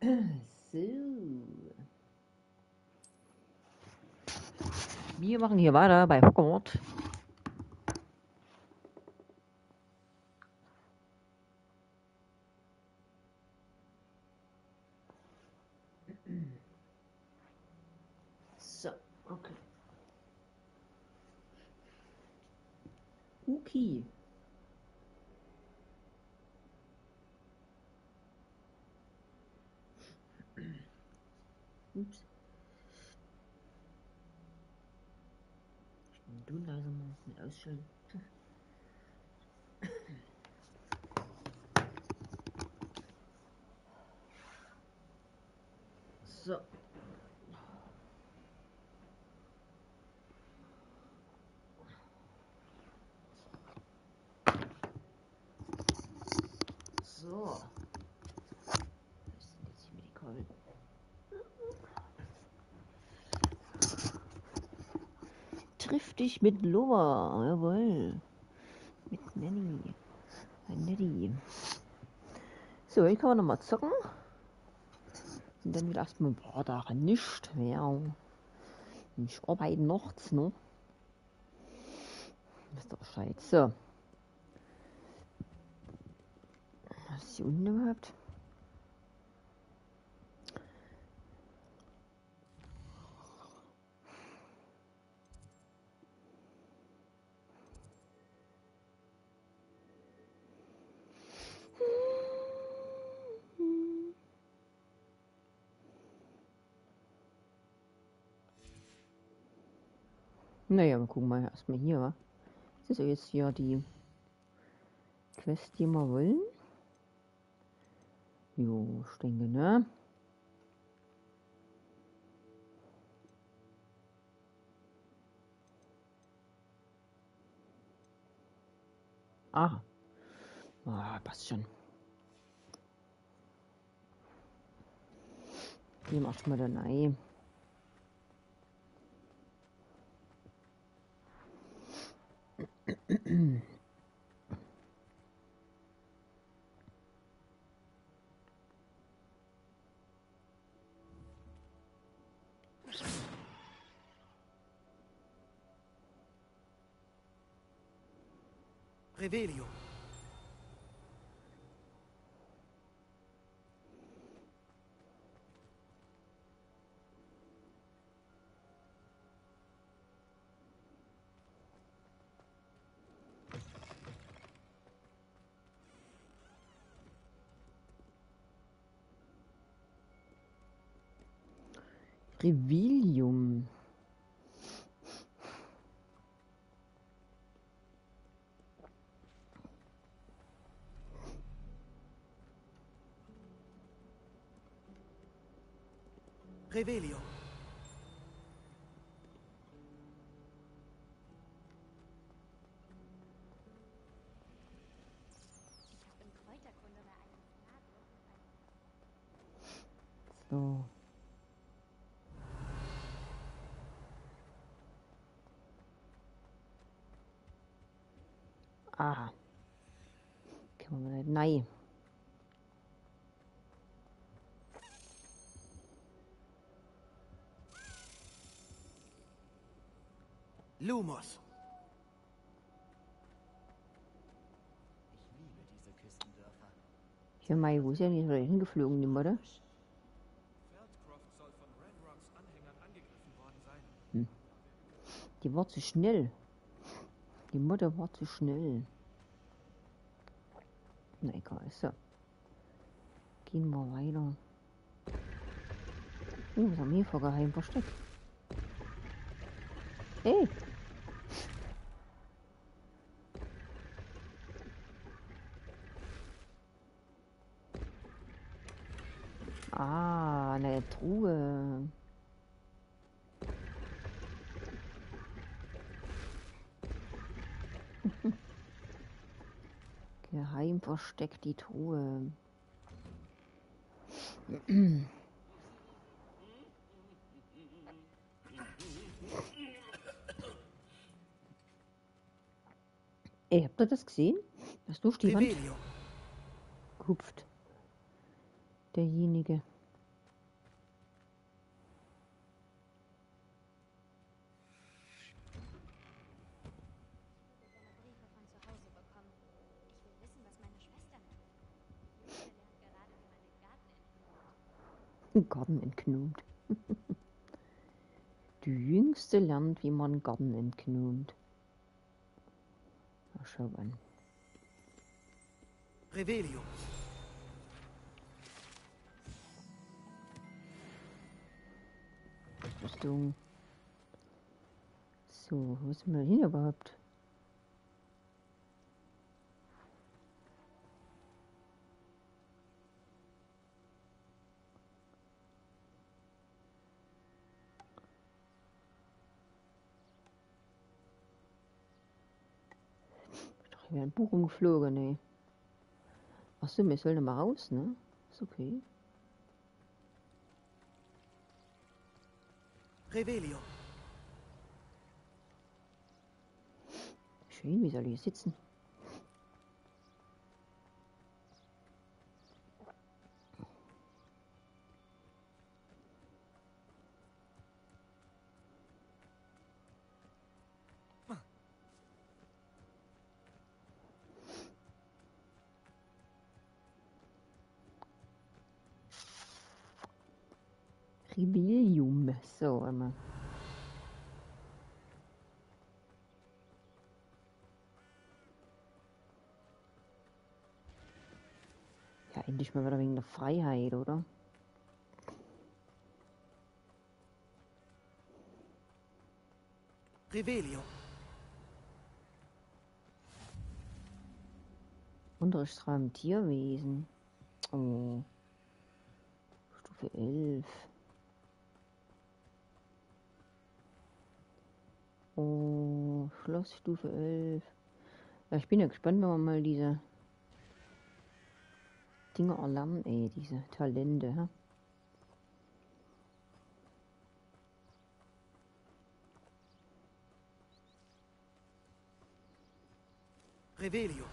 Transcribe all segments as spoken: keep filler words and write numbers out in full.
So. Wir machen hier weiter bei Hogwarts. So, okay. Okay. Ups. Du leise mal mit ausschalten. So. So. Was sind jetzt hier mit die Kabel? Triff dich mit Loa, jawohl. Mit Nanny. Ein Nettie. So, ich kann man nochmal zocken. Und dann wieder erstmal, boah, da nicht mehr. Ich arbeite nachts noch. Das ist doch Bescheid. So. Was ist hier unten überhaupt? Naja, wir gucken mal erstmal hier, wa? Das ist ja jetzt hier die Quest, die wir wollen. Jo, ich denke, ne? Ah. Ah, passt schon. Gehen wir erstmal da rein. Revelio. Revilium. Revelio. So. Ah. Kann man nicht. Nein. Lumos. Ich liebe diese Küstendörfer. Hier, Mai, wo ist ja nicht hingeflogen, die Mutter? Feldcroft soll von Ranrocks Anhängern angegriffen worden sein. Hm. Die war zu schnell. Die Mutter war zu schnell. Na egal, so. Gehen wir weiter. Oh, was haben wir hier vor geheim versteckt? Hey! Ah, eine Truhe. Geheim versteckt die Truhe. Ey, habt ihr das gesehen? Das durch die Wand Revelio. gehupft. Derjenige. Einen Garten entgnomt. Die Jüngste lernt, wie man einen Garten entgnomt. Na, schau an. Revelio. Rüstung. So, wo sind wir denn hin überhaupt? Doch, hier wäre ein Buch umgeflogen, ne? Achso, wir sollen mal raus, ne? Ist okay. Revelio. Schön, wie soll ich hier sitzen? Rebellium. So, einmal. Ja, endlich mal wieder wegen der Freiheit, oder? Revelio. Unterrichtsraum Tierwesen. Oh. Stufe elf. Oh, Schloss Stufe elf. Ja, ich bin ja gespannt, wenn wir mal diese Dinge erlernen, ey, diese Talente, hä? Revelio.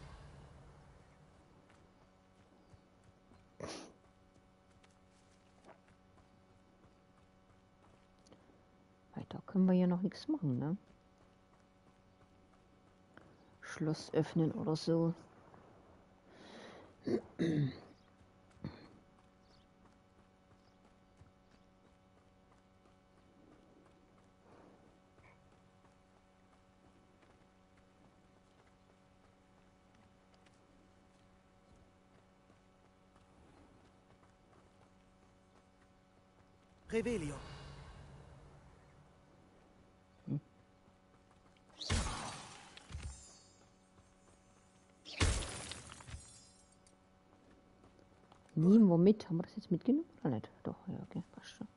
Weiter können wir hier noch nichts machen, ne? Schloss öffnen oder so. Revelio. Nehmen wir mit. Haben wir das jetzt mitgenommen oder nicht? Doch, ja, okay, passt schon.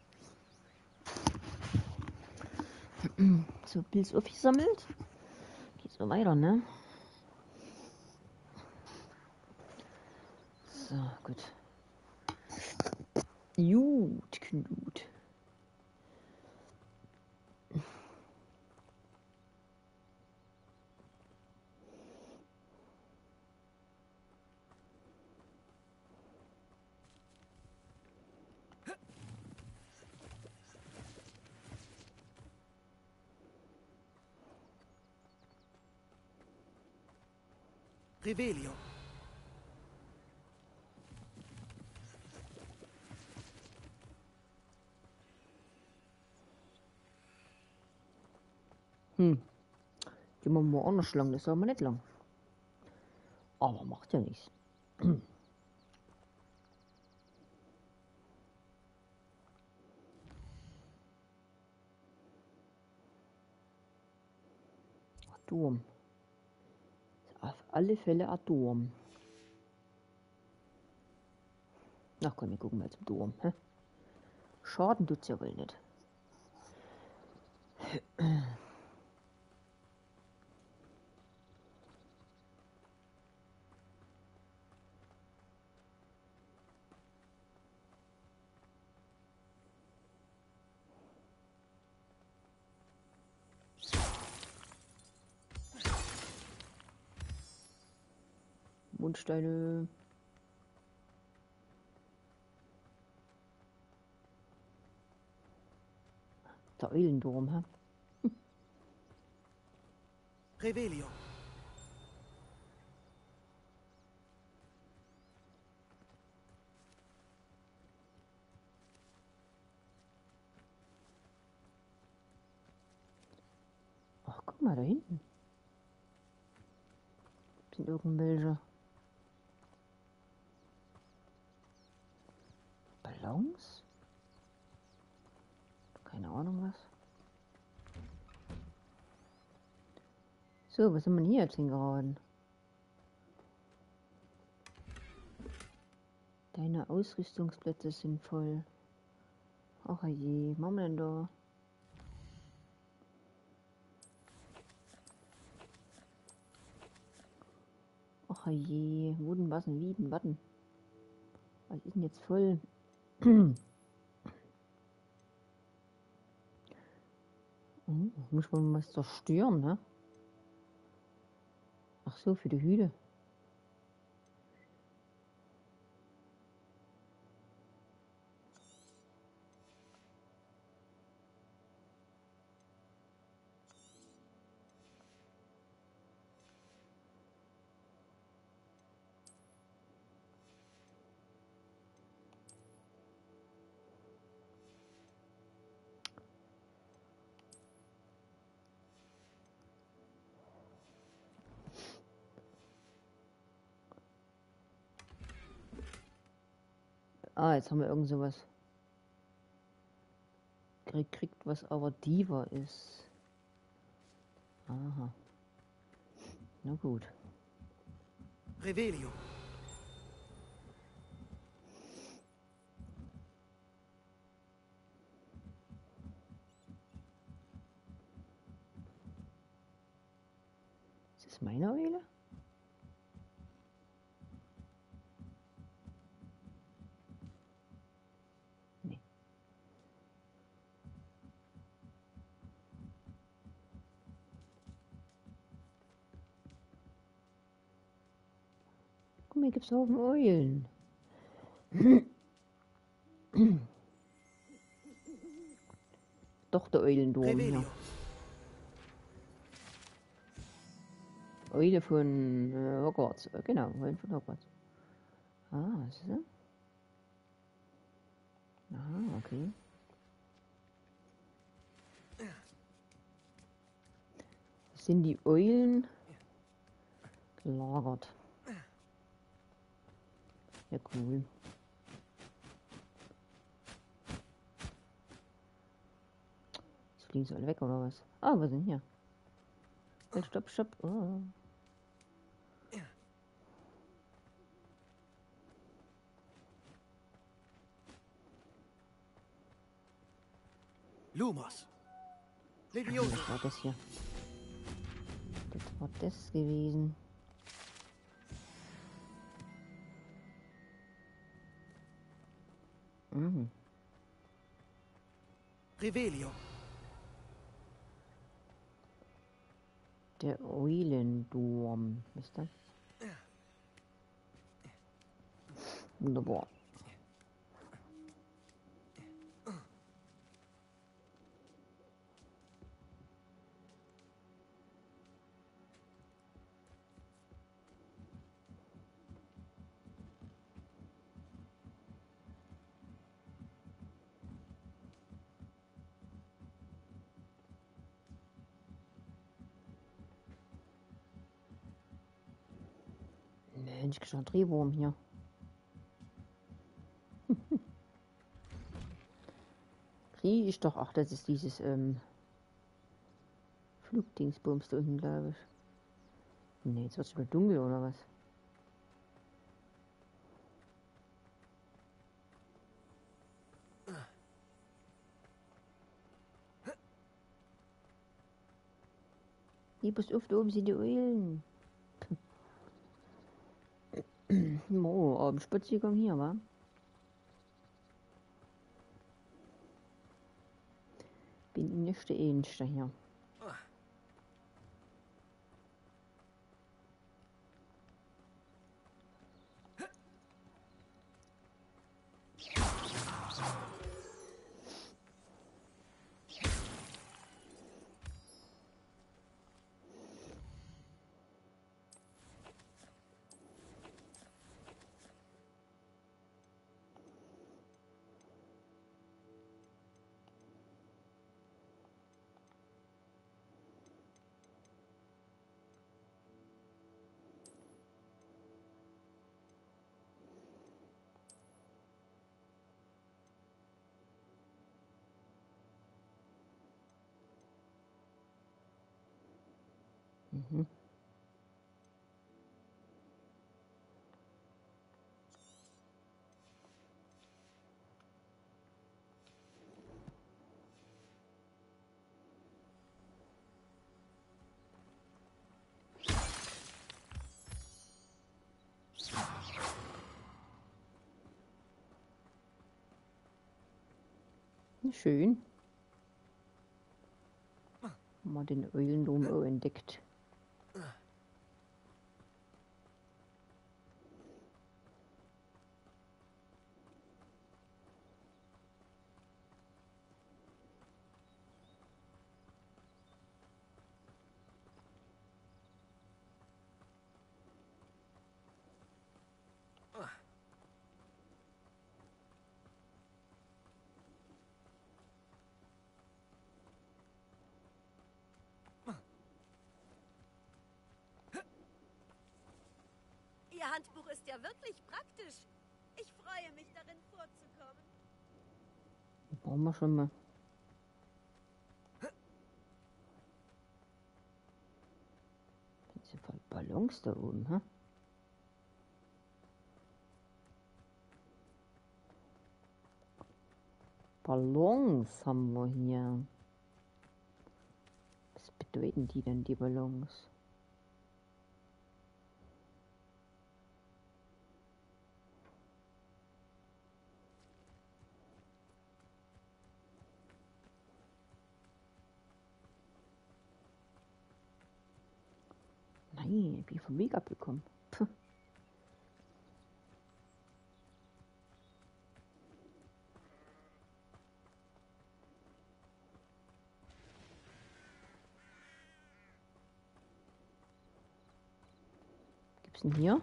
So, Pilz aufgesammelt. So weiter, ne? So, gut. Gut, gut. Revelio. Hm. Gehen wir mal anders lang, das ist aber nicht lang. Aber macht ja nichts. Turm. Auf alle Fälle ein Turm. Ach komm, wir gucken mal zum Turm. Hä? Schaden tut's ja wohl nicht. Mundsteine. Der Eulenturm, hä? Revelio. Ach, guck mal da hinten. Sind irgendwelche Ballons? Keine Ahnung was. So, was sind wir hier jetzt hingeraten? Deine Ausrüstungsplätze sind voll. Ach je, was machen wir denn da? Ach je, wo denn was denn, wie denn, was denn? Was ist denn jetzt voll? Hm, muss man was zerstören, ne? Ach so, für die Hüte. Ah, jetzt haben wir irgend sowas. Krieg, kriegt was aber Diva ist. Aha. Na gut. Revelio. Ist das meine Eule? Nee. Guck mal, hier gibt's Haufen Eulen. Doch, der Eulenturm hier. Revelio. Eule von äh, Hogwarts. Äh, genau, Eulen von Hogwarts. Ah, ist das? Ah, okay. Sind die Eulen gelagert? Ja, cool. Jetzt fliegen sie alle weg, oder was? Ah, was sind hier? Halt, stopp, stopp. Oh. Lumos. Levioso. Was war das hier? Das war das gewesen. Mhm. Revelio. Der Eulendurm, wisst ihr? Wunderbar. Mensch, schon Drehwurm hier. Kriege ich doch. Ach, das ist dieses ähm, Flugdingsbums da unten, glaube ich. Ne, jetzt wird es wieder dunkel, oder was? Hier, pass auf, da oben sind die Eulen. Oh, Abendspaziergang hier, wa? Bin nicht der Ähnste hier. Mhm. Schön. Haben wir den Eulendom auch entdeckt. Ihr Handbuch ist ja wirklich praktisch. Ich freue mich, darin vorzukommen. Brauchen wir schon mal. Diese Ballons da oben, hä? Ballons haben wir hier. Was bedeuten die denn, die Ballons? Nein, hab ich vom Weg abbekommen. Puh. Gibt's denn hier?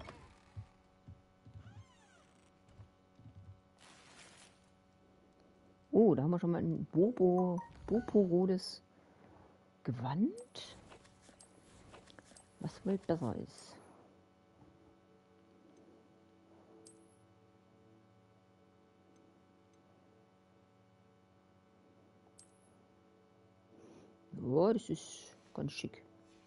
Oh, da haben wir schon mal ein Bobo, Bobo-rotes Gewand. Was wohl besser ist. Ja, das ist ganz schick.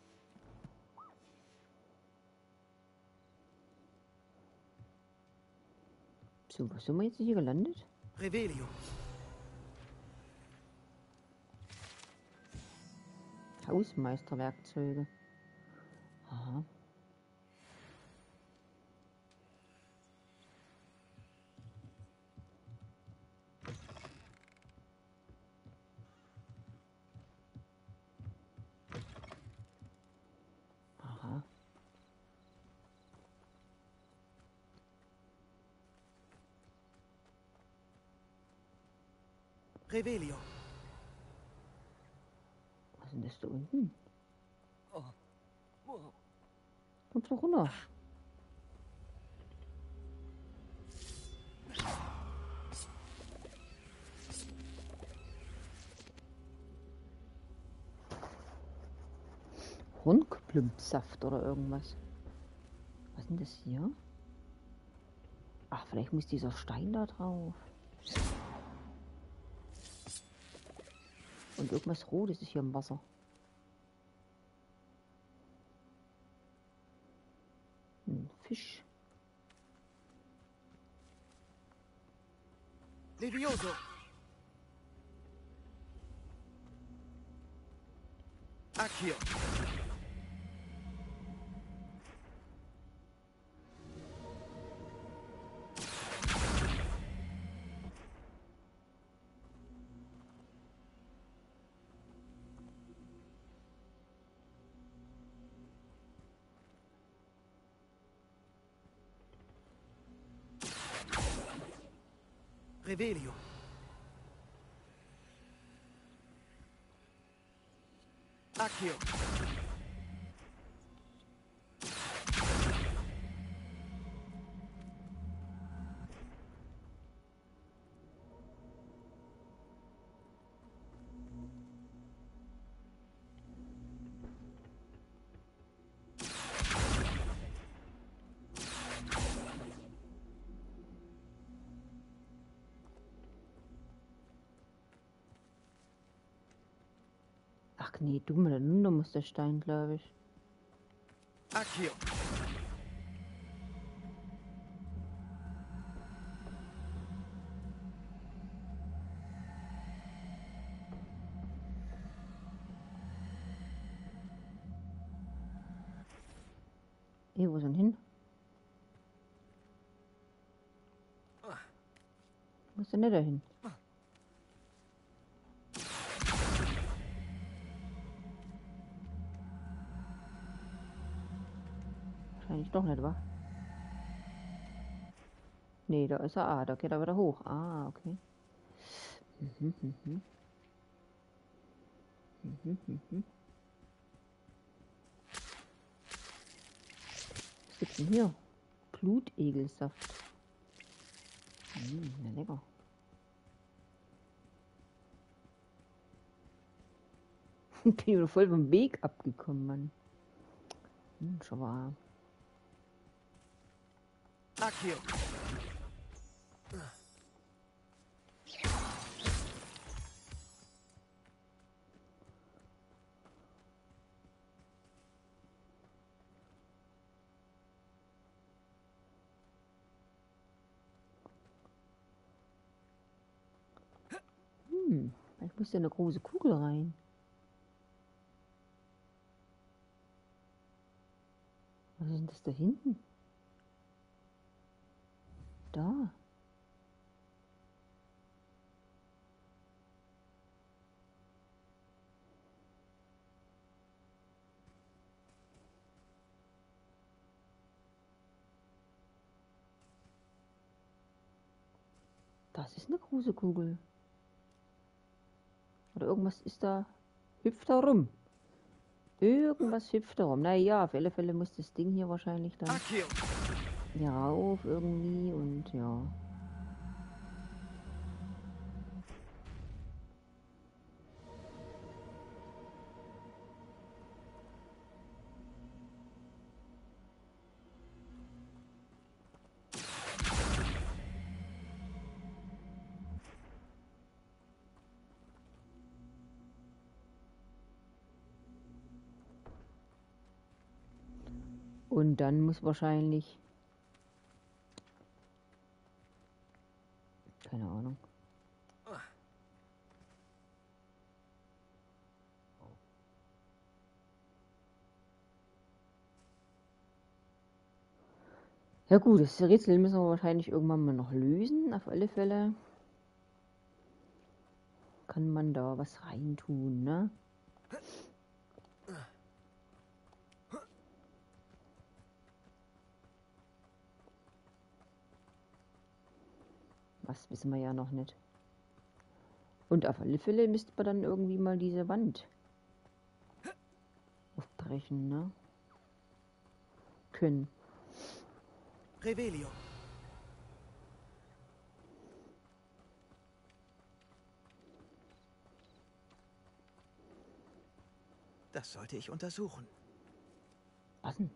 So, was sind wir jetzt hier gelandet? Revelio. Hausmeisterwerkzeuge. Aha. Aha. Revelio. Was ist denn das da unten? Oh. Oh. Kommt doch runter. Hornklumpsaft oder irgendwas. Was ist denn das hier? Ach, vielleicht muss dieser Stein da drauf. Und irgendwas Rotes ist hier im Wasser. Ein Fisch. Levioso. Accio. Revelio. Accio. Ach nee, du mal runter muss der Stein, glaube ich. Accio. Eh, wo ist denn hin? Muss der nicht dahin? Wahrscheinlich doch nicht, wa? Nee, da ist er. Ah, da geht er wieder hoch. Ah, okay. Mhm, mhm. Mhm, mhm. Was gibt's denn hier? Blutegelsaft. Hm, na lecker. Bin wieder voll vom Weg abgekommen, Mann. Hm, schon war. Accio. Hm, ich muss ja eine große Kugel rein. Was ist denn das da hinten? Da. Das ist eine große Kugel. Oder irgendwas ist da, hüpft da rum. Irgendwas hüpft da rum. Naja, auf alle Fälle muss das Ding hier wahrscheinlich dann Accio. ja auf irgendwie und ja. Und dann muss wahrscheinlich, keine Ahnung. Ja gut, das Rätsel müssen wir wahrscheinlich irgendwann mal noch lösen. Auf alle Fälle kann man da was reintun, ne? Was wissen wir ja noch nicht. Und auf alle Fälle müsste man dann irgendwie mal diese Wand aufbrechen, ne? Können. Revelio. Das sollte ich untersuchen. Was denn?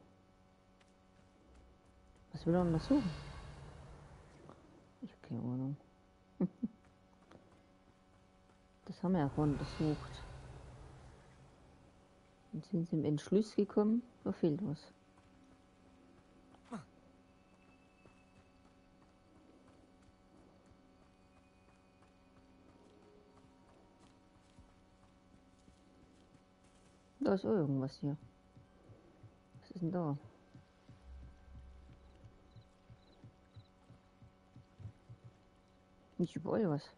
Was will er untersuchen? Ich habe keine Ahnung. Das haben wir ja vorhin untersucht. Und sind sie im Entschluss gekommen, da fehlt was. Da ist auch irgendwas hier. Was ist denn da? Nicht überall was.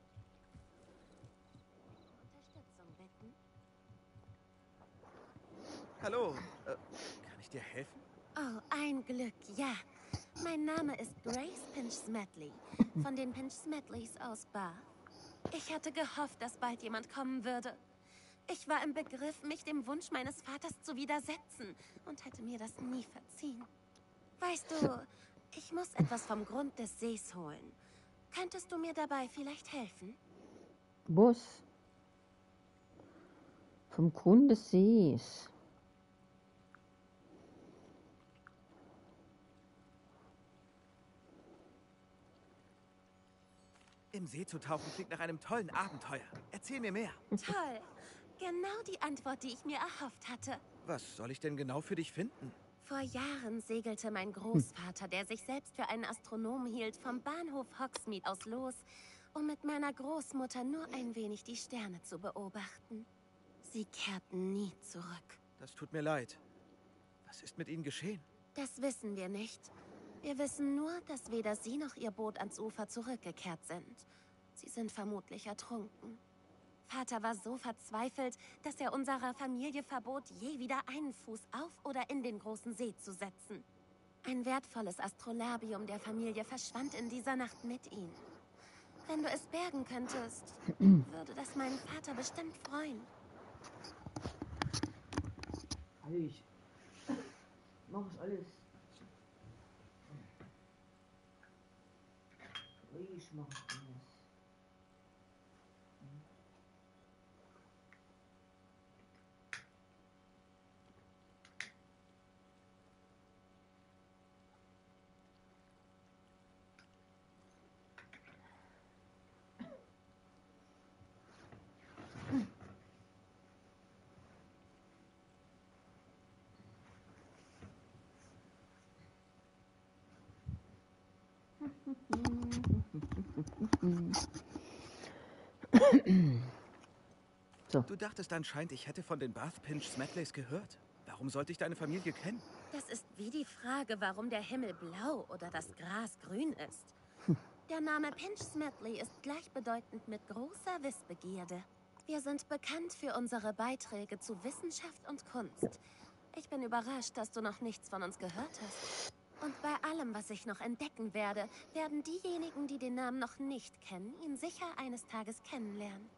Unterstützung bitten. Hallo, äh, kann ich dir helfen? Oh, ein Glück, ja. Mein Name ist Grace Pinch Smedley von den Pinch Smedleys aus Bath. Ich hatte gehofft, dass bald jemand kommen würde. Ich war im Begriff, mich dem Wunsch meines Vaters zu widersetzen und hätte mir das nie verziehen. Weißt du, ich muss etwas vom Grund des Sees holen. Könntest du mir dabei vielleicht helfen? Was? Vom Grund des Sees. Im See zu tauchen klingt nach einem tollen Abenteuer. Erzähl mir mehr. Toll. Genau die Antwort, die ich mir erhofft hatte. Was soll ich denn genau für dich finden? Vor Jahren segelte mein Großvater, der sich selbst für einen Astronomen hielt, vom Bahnhof Hogsmeade aus los, um mit meiner Großmutter nur ein wenig die Sterne zu beobachten. Sie kehrten nie zurück. Das tut mir leid. Was ist mit ihnen geschehen? Das wissen wir nicht. Wir wissen nur, dass weder sie noch ihr Boot ans Ufer zurückgekehrt sind. Sie sind vermutlich ertrunken. Vater war so verzweifelt, dass er unserer Familie verbot, je wieder einen Fuß auf oder in den großen See zu setzen. Ein wertvolles Astrolabium der Familie verschwand in dieser Nacht mit ihm. Wenn du es bergen könntest, würde das meinen Vater bestimmt freuen. Ich mach es alles. Ich mach es alles. So. Du dachtest anscheinend, ich hätte von den Bath Pinch Smedleys gehört. Warum sollte ich deine Familie kennen? Das ist wie die Frage, warum der Himmel blau oder das Gras grün ist. Der Name Pinch Smedley ist gleichbedeutend mit großer Wissbegierde. Wir sind bekannt für unsere Beiträge zu Wissenschaft und Kunst. Ich bin überrascht, dass du noch nichts von uns gehört hast. Und bei allem, was ich noch entdecken werde, werden diejenigen, die den Namen noch nicht kennen, ihn sicher eines Tages kennenlernen.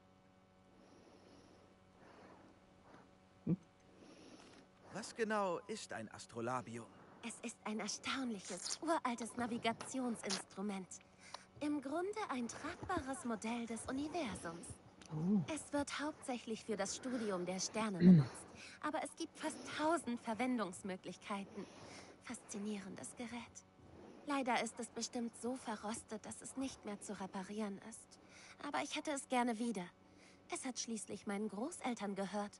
Was genau ist ein Astrolabium? Es ist ein erstaunliches, uraltes Navigationsinstrument. Im Grunde ein tragbares Modell des Universums. Oh. Es wird hauptsächlich für das Studium der Sterne benutzt, aber es gibt fast tausend Verwendungsmöglichkeiten. Faszinierendes Gerät. Leider ist es bestimmt so verrostet, dass es nicht mehr zu reparieren ist. Aber ich hätte es gerne wieder. Es hat schließlich meinen Großeltern gehört.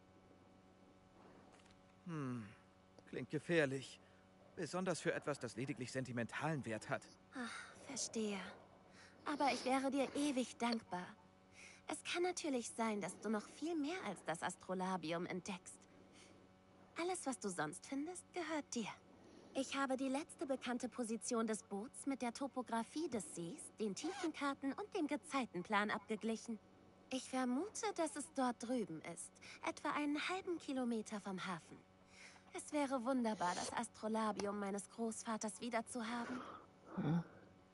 Hm, klingt gefährlich. Besonders für etwas, das lediglich sentimentalen Wert hat. Ach, verstehe. Aber ich wäre dir ewig dankbar. Es kann natürlich sein, dass du noch viel mehr als das Astrolabium entdeckst. Alles, was du sonst findest, gehört dir. Ich habe die letzte bekannte Position des Boots mit der Topographie des Sees, den Tiefenkarten und dem Gezeitenplan abgeglichen. Ich vermute, dass es dort drüben ist, etwa einen halben Kilometer vom Hafen. Es wäre wunderbar, das Astrolabium meines Großvaters wiederzuhaben. Hm.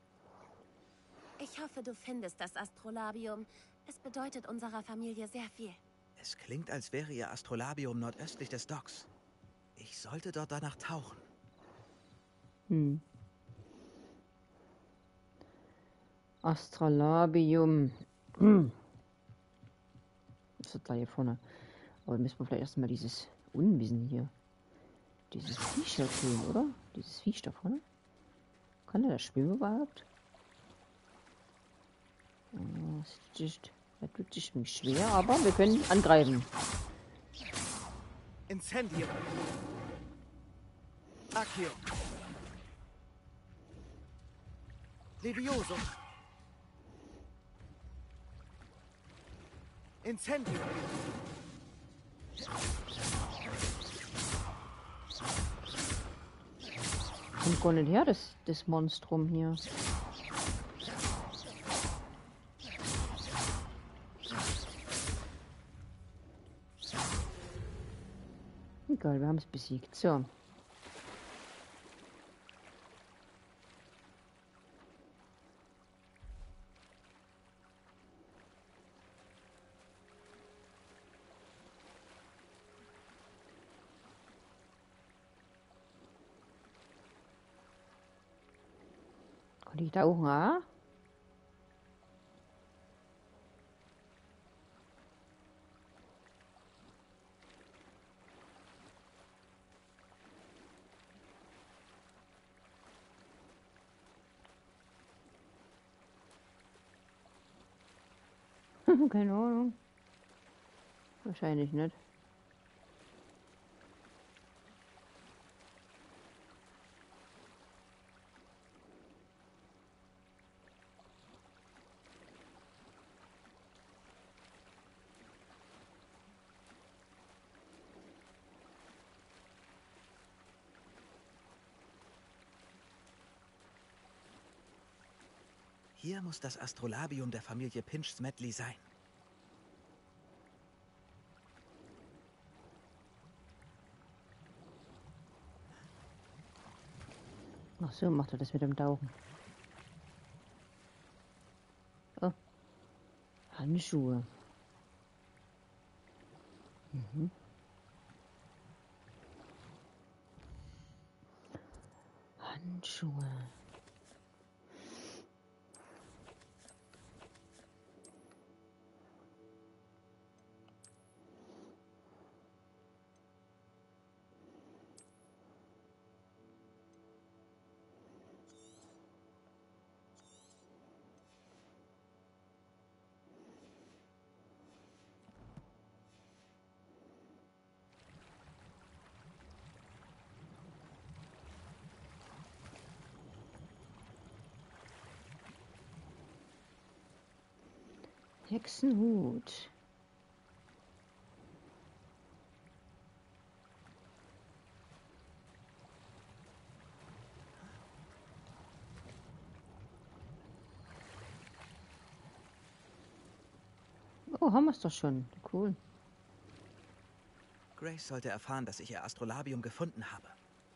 Ich hoffe, du findest das Astrolabium. Es bedeutet unserer Familie sehr viel. Es klingt, als wäre Ihr Astrolabium nordöstlich des Docks. Ich sollte dort danach tauchen. Hm. Astrolabium. Hm. Das ist da hier vorne. Aber müssen wir vielleicht erstmal dieses Unwissen hier. Dieses Viech da tun, oder? Dieses Viech da vorne. Kann der das schwimmen überhaupt? Das, ist, das tut sich schwer, aber wir können angreifen. Incendio. Accio. Levioso. Incendio. Kommt gar nicht her, das, das Monstrum hier. Egal, wir haben es besiegt. So. Kann ich tauchen, ah? Keine Ahnung. Wahrscheinlich nicht. Hier muss das Astrolabium der Familie Pinch-Smedley sein. Ach so, macht er das mit dem Tauchen. Oh. Handschuhe. Mhm. Handschuhe. Hexenhut. Oh, haben wir es doch schon. Cool. Grace sollte erfahren, dass ich ihr Astrolabium gefunden habe.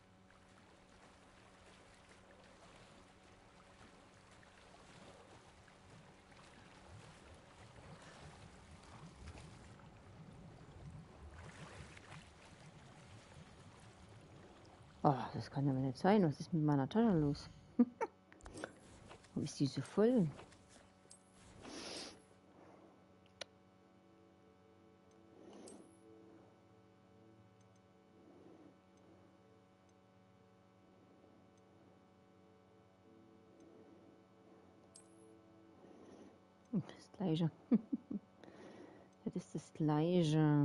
Oh, das kann ja nicht sein. Was ist mit meiner Tasche los? Warum ist die so voll? Das Gleiche. Das ist das Gleiche.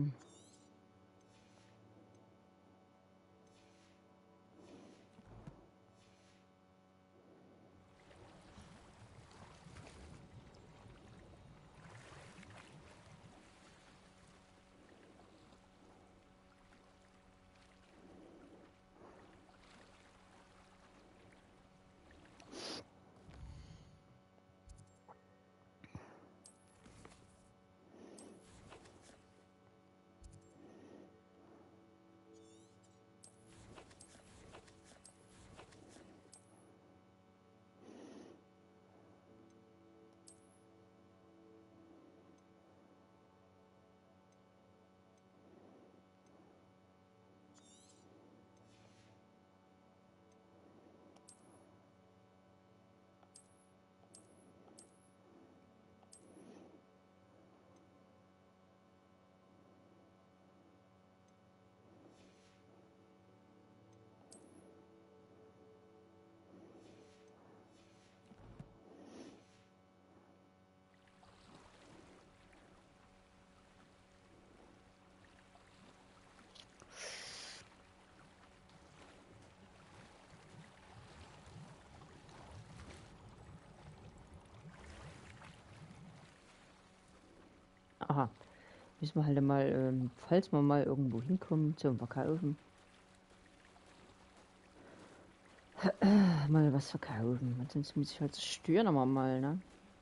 Aha. Müssen wir halt mal, ähm, falls wir mal irgendwo hinkommen zum Verkaufen, mal was verkaufen. Ansonsten muss ich halt stören aber mal, ne?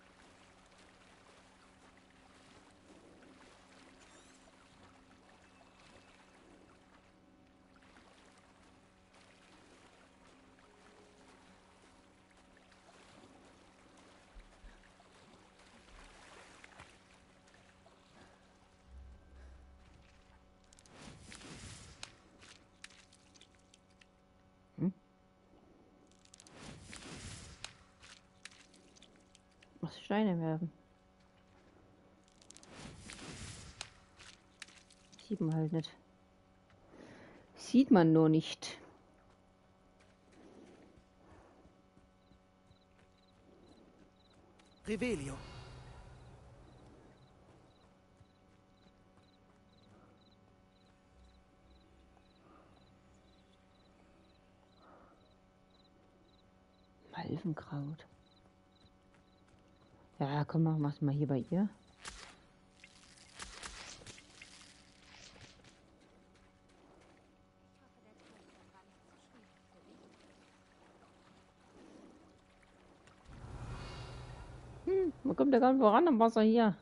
Muss Steine werfen. Sieht man halt nicht. Sieht man nur nicht. Revelio. Malvenkraut. Ja, komm, mach mach's mal hier bei ihr. Hm, man kommt ja gar nicht voran am Wasser hier.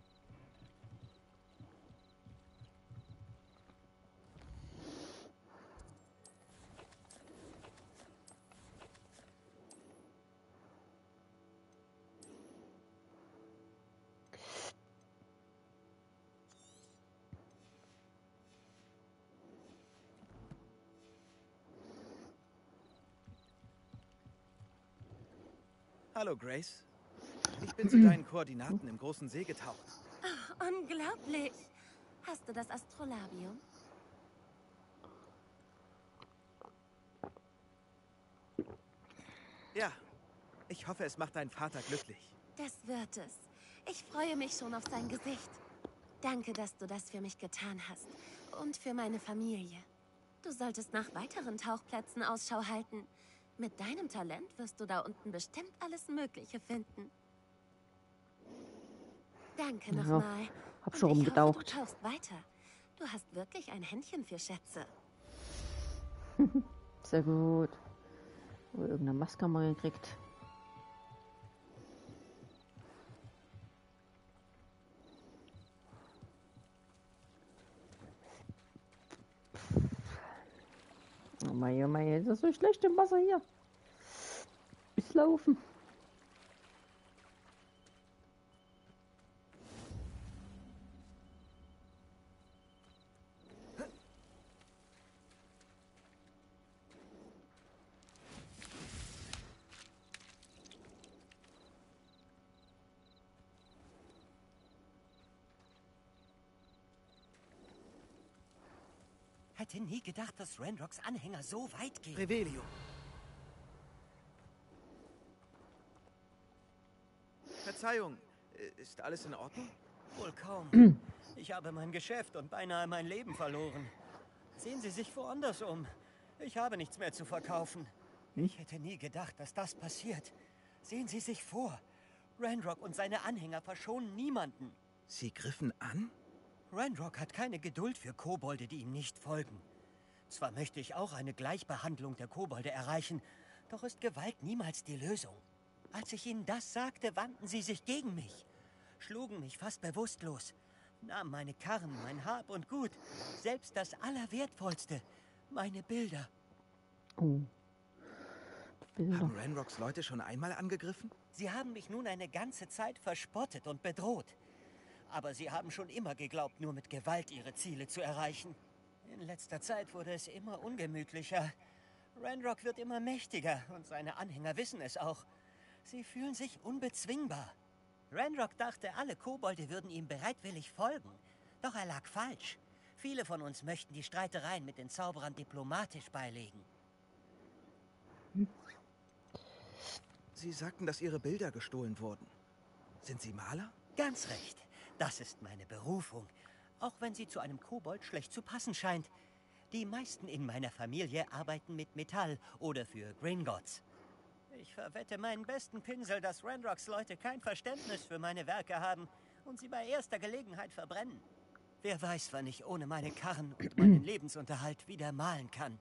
Hallo, Grace. Ich bin zu deinen Koordinaten im großen See getaucht. Oh, unglaublich. Hast du das Astrolabium? Ja, ich hoffe, es macht deinen Vater glücklich. Das wird es. Ich freue mich schon auf sein Gesicht. Danke, dass du das für mich getan hast. Und für meine Familie. Du solltest nach weiteren Tauchplätzen Ausschau halten. Mit deinem Talent wirst du da unten bestimmt alles Mögliche finden. Danke Ja, nochmal. hab Und schon ich rumgetaucht. hoffe, du tauchst weiter. Du hast wirklich ein Händchen für Schätze. Sehr gut. Oh, irgendeine Maske haben wir gekriegt. Oh mein, oh mein, jetzt ist so schlecht im Wasser hier. Ist laufen. Hätte nie gedacht, dass Ranrocks Anhänger so weit gehen. Revelio. Verzeihung, ist alles in Ordnung? Wohl kaum. Ich habe mein Geschäft und beinahe mein Leben verloren. Sehen Sie sich woanders um. Ich habe nichts mehr zu verkaufen. Ich hätte nie gedacht, dass das passiert. Sehen Sie sich vor. Ranrock und seine Anhänger verschonen niemanden. Sie griffen an? Ranrock hat keine Geduld für Kobolde, die ihm nicht folgen. Zwar möchte ich auch eine Gleichbehandlung der Kobolde erreichen, doch ist Gewalt niemals die Lösung. Als ich ihnen das sagte, wandten sie sich gegen mich, schlugen mich fast bewusstlos, nahmen meine Karren, mein Hab und Gut, selbst das Allerwertvollste, meine Bilder. Oh. Bilder. Haben Ranrocks Leute schon einmal angegriffen? Sie haben mich nun eine ganze Zeit verspottet und bedroht. Aber sie haben schon immer geglaubt, nur mit Gewalt ihre Ziele zu erreichen. In letzter Zeit wurde es immer ungemütlicher. Ranrock wird immer mächtiger und seine Anhänger wissen es auch. Sie fühlen sich unbezwingbar. Ranrock dachte, alle Kobolde würden ihm bereitwillig folgen. Doch er lag falsch. Viele von uns möchten die Streitereien mit den Zauberern diplomatisch beilegen. Sie sagten, dass Ihre Bilder gestohlen wurden. Sind Sie Maler? Ganz recht. Das ist meine Berufung. Auch wenn sie zu einem Kobold schlecht zu passen scheint. Die meisten in meiner Familie arbeiten mit Metall oder für Gringotts. Ich verwette meinen besten Pinsel, dass Ranrocks Leute kein Verständnis für meine Werke haben und sie bei erster Gelegenheit verbrennen. Wer weiß, wann ich ohne meine Karren und meinen Lebensunterhalt wieder malen kann.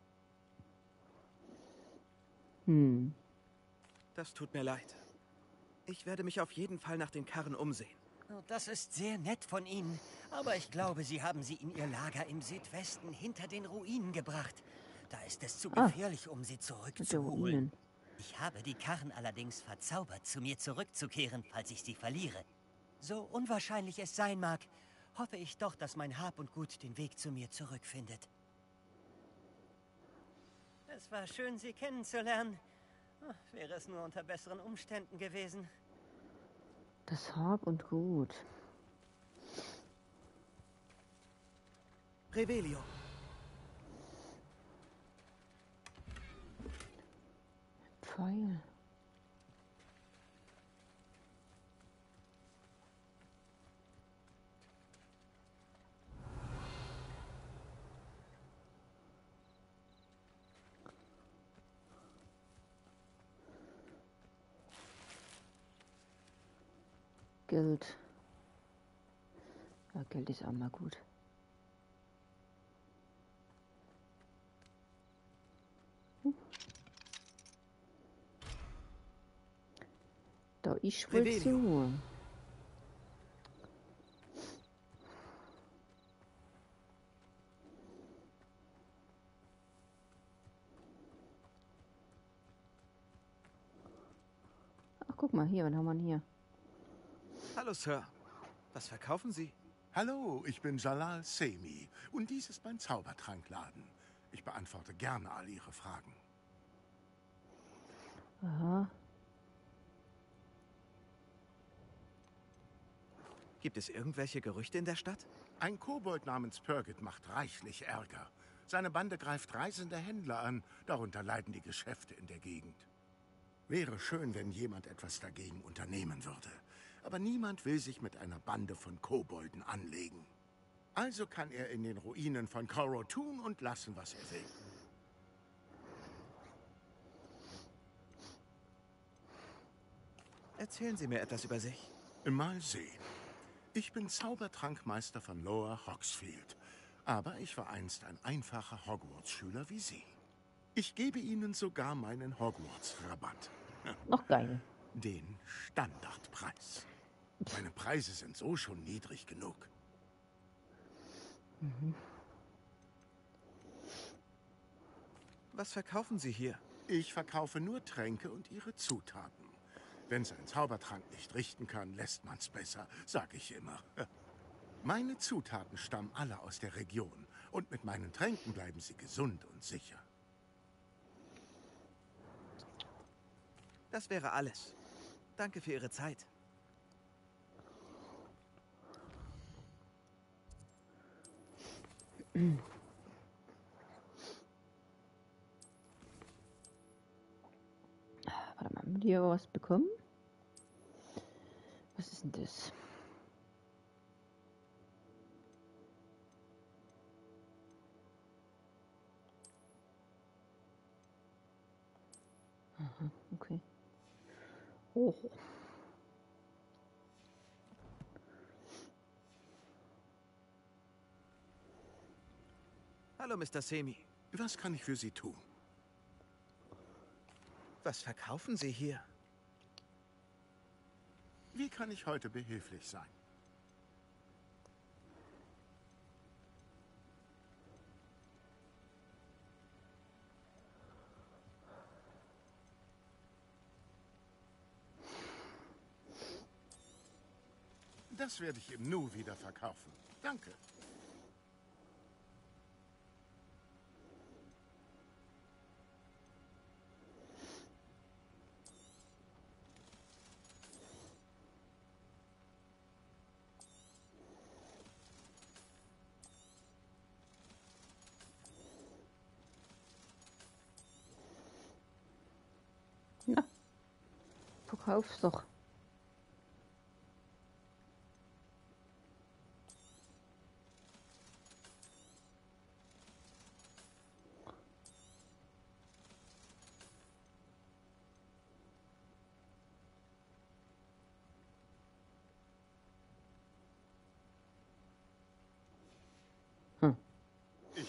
Hm. Das tut mir leid. Ich werde mich auf jeden Fall nach den Karren umsehen. Oh, das ist sehr nett von Ihnen, aber ich glaube, Sie haben sie in Ihr Lager im Südwesten hinter den Ruinen gebracht. Da ist es zu Ah, gefährlich, um sie Mit der zurückzuholen. Ruinen. Ich habe die Karren allerdings verzaubert, zu mir zurückzukehren, falls ich sie verliere. So unwahrscheinlich es sein mag, hoffe ich doch, dass mein Hab und Gut den Weg zu mir zurückfindet. Es war schön, Sie kennenzulernen. Oh, wäre es nur unter besseren Umständen gewesen. Das Hab und Gut. Revelio. Pfeil. Geld. Ja, Geld ist auch mal gut. Hm. Da ist wohl Revelio. zu. Ach, guck mal, hier, was haben wir denn hier? Hallo, Sir. Was verkaufen Sie? Hallo, ich bin Jalal Semi und dies ist mein Zaubertrankladen. Ich beantworte gerne all Ihre Fragen. Aha. Gibt es irgendwelche Gerüchte in der Stadt? Ein Kobold namens Purgit macht reichlich Ärger. Seine Bande greift reisende Händler an, darunter leiden die Geschäfte in der Gegend. Wäre schön, wenn jemand etwas dagegen unternehmen würde. Aber niemand will sich mit einer Bande von Kobolden anlegen. Also kann er in den Ruinen von Koro tun und lassen, was er will. Erzählen Sie mir etwas über sich. Mal sehen. Ich bin Zaubertrankmeister von Lower Hogsfield. Aber ich war einst ein einfacher Hogwarts-Schüler wie Sie. Ich gebe Ihnen sogar meinen Hogwarts-Rabatt. Noch geil. Den Standardpreis. Meine Preise sind so schon niedrig genug. Mhm. Was verkaufen Sie hier? Ich verkaufe nur Tränke und ihre Zutaten. Wenn sein Zaubertrank nicht richten kann, lässt man's besser, sag ich immer. Meine Zutaten stammen alle aus der Region und mit meinen Tränken bleiben sie gesund und sicher. Das wäre alles. Danke für Ihre Zeit. Warte mal, haben wir hier was bekommen? Was ist denn das? Aha, okay. Oh. Hallo, Mister Semi. Was kann ich für Sie tun? Was verkaufen Sie hier? Wie kann ich heute behilflich sein? Das werde ich im Nu wieder verkaufen. Danke. Na, verkauf's doch.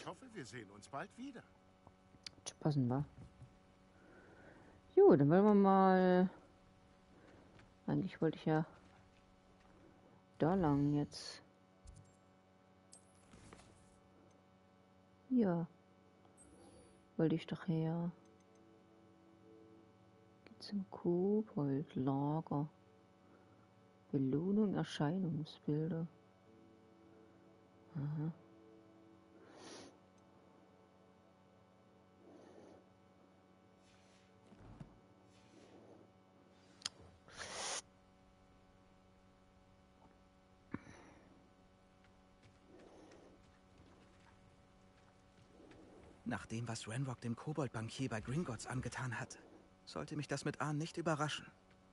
hoffe, wir sehen uns bald wieder. Schon passen wir. Jo, dann wollen wir mal. Eigentlich wollte ich ja da lang jetzt. Hier wollte ich doch her. Geht's im Koboldlager. Belohnung, Erscheinungsbilder. Aha. Nach dem, was Ranrock dem Koboldbankier bei Gringotts angetan hat, sollte mich das mit Ahn nicht überraschen.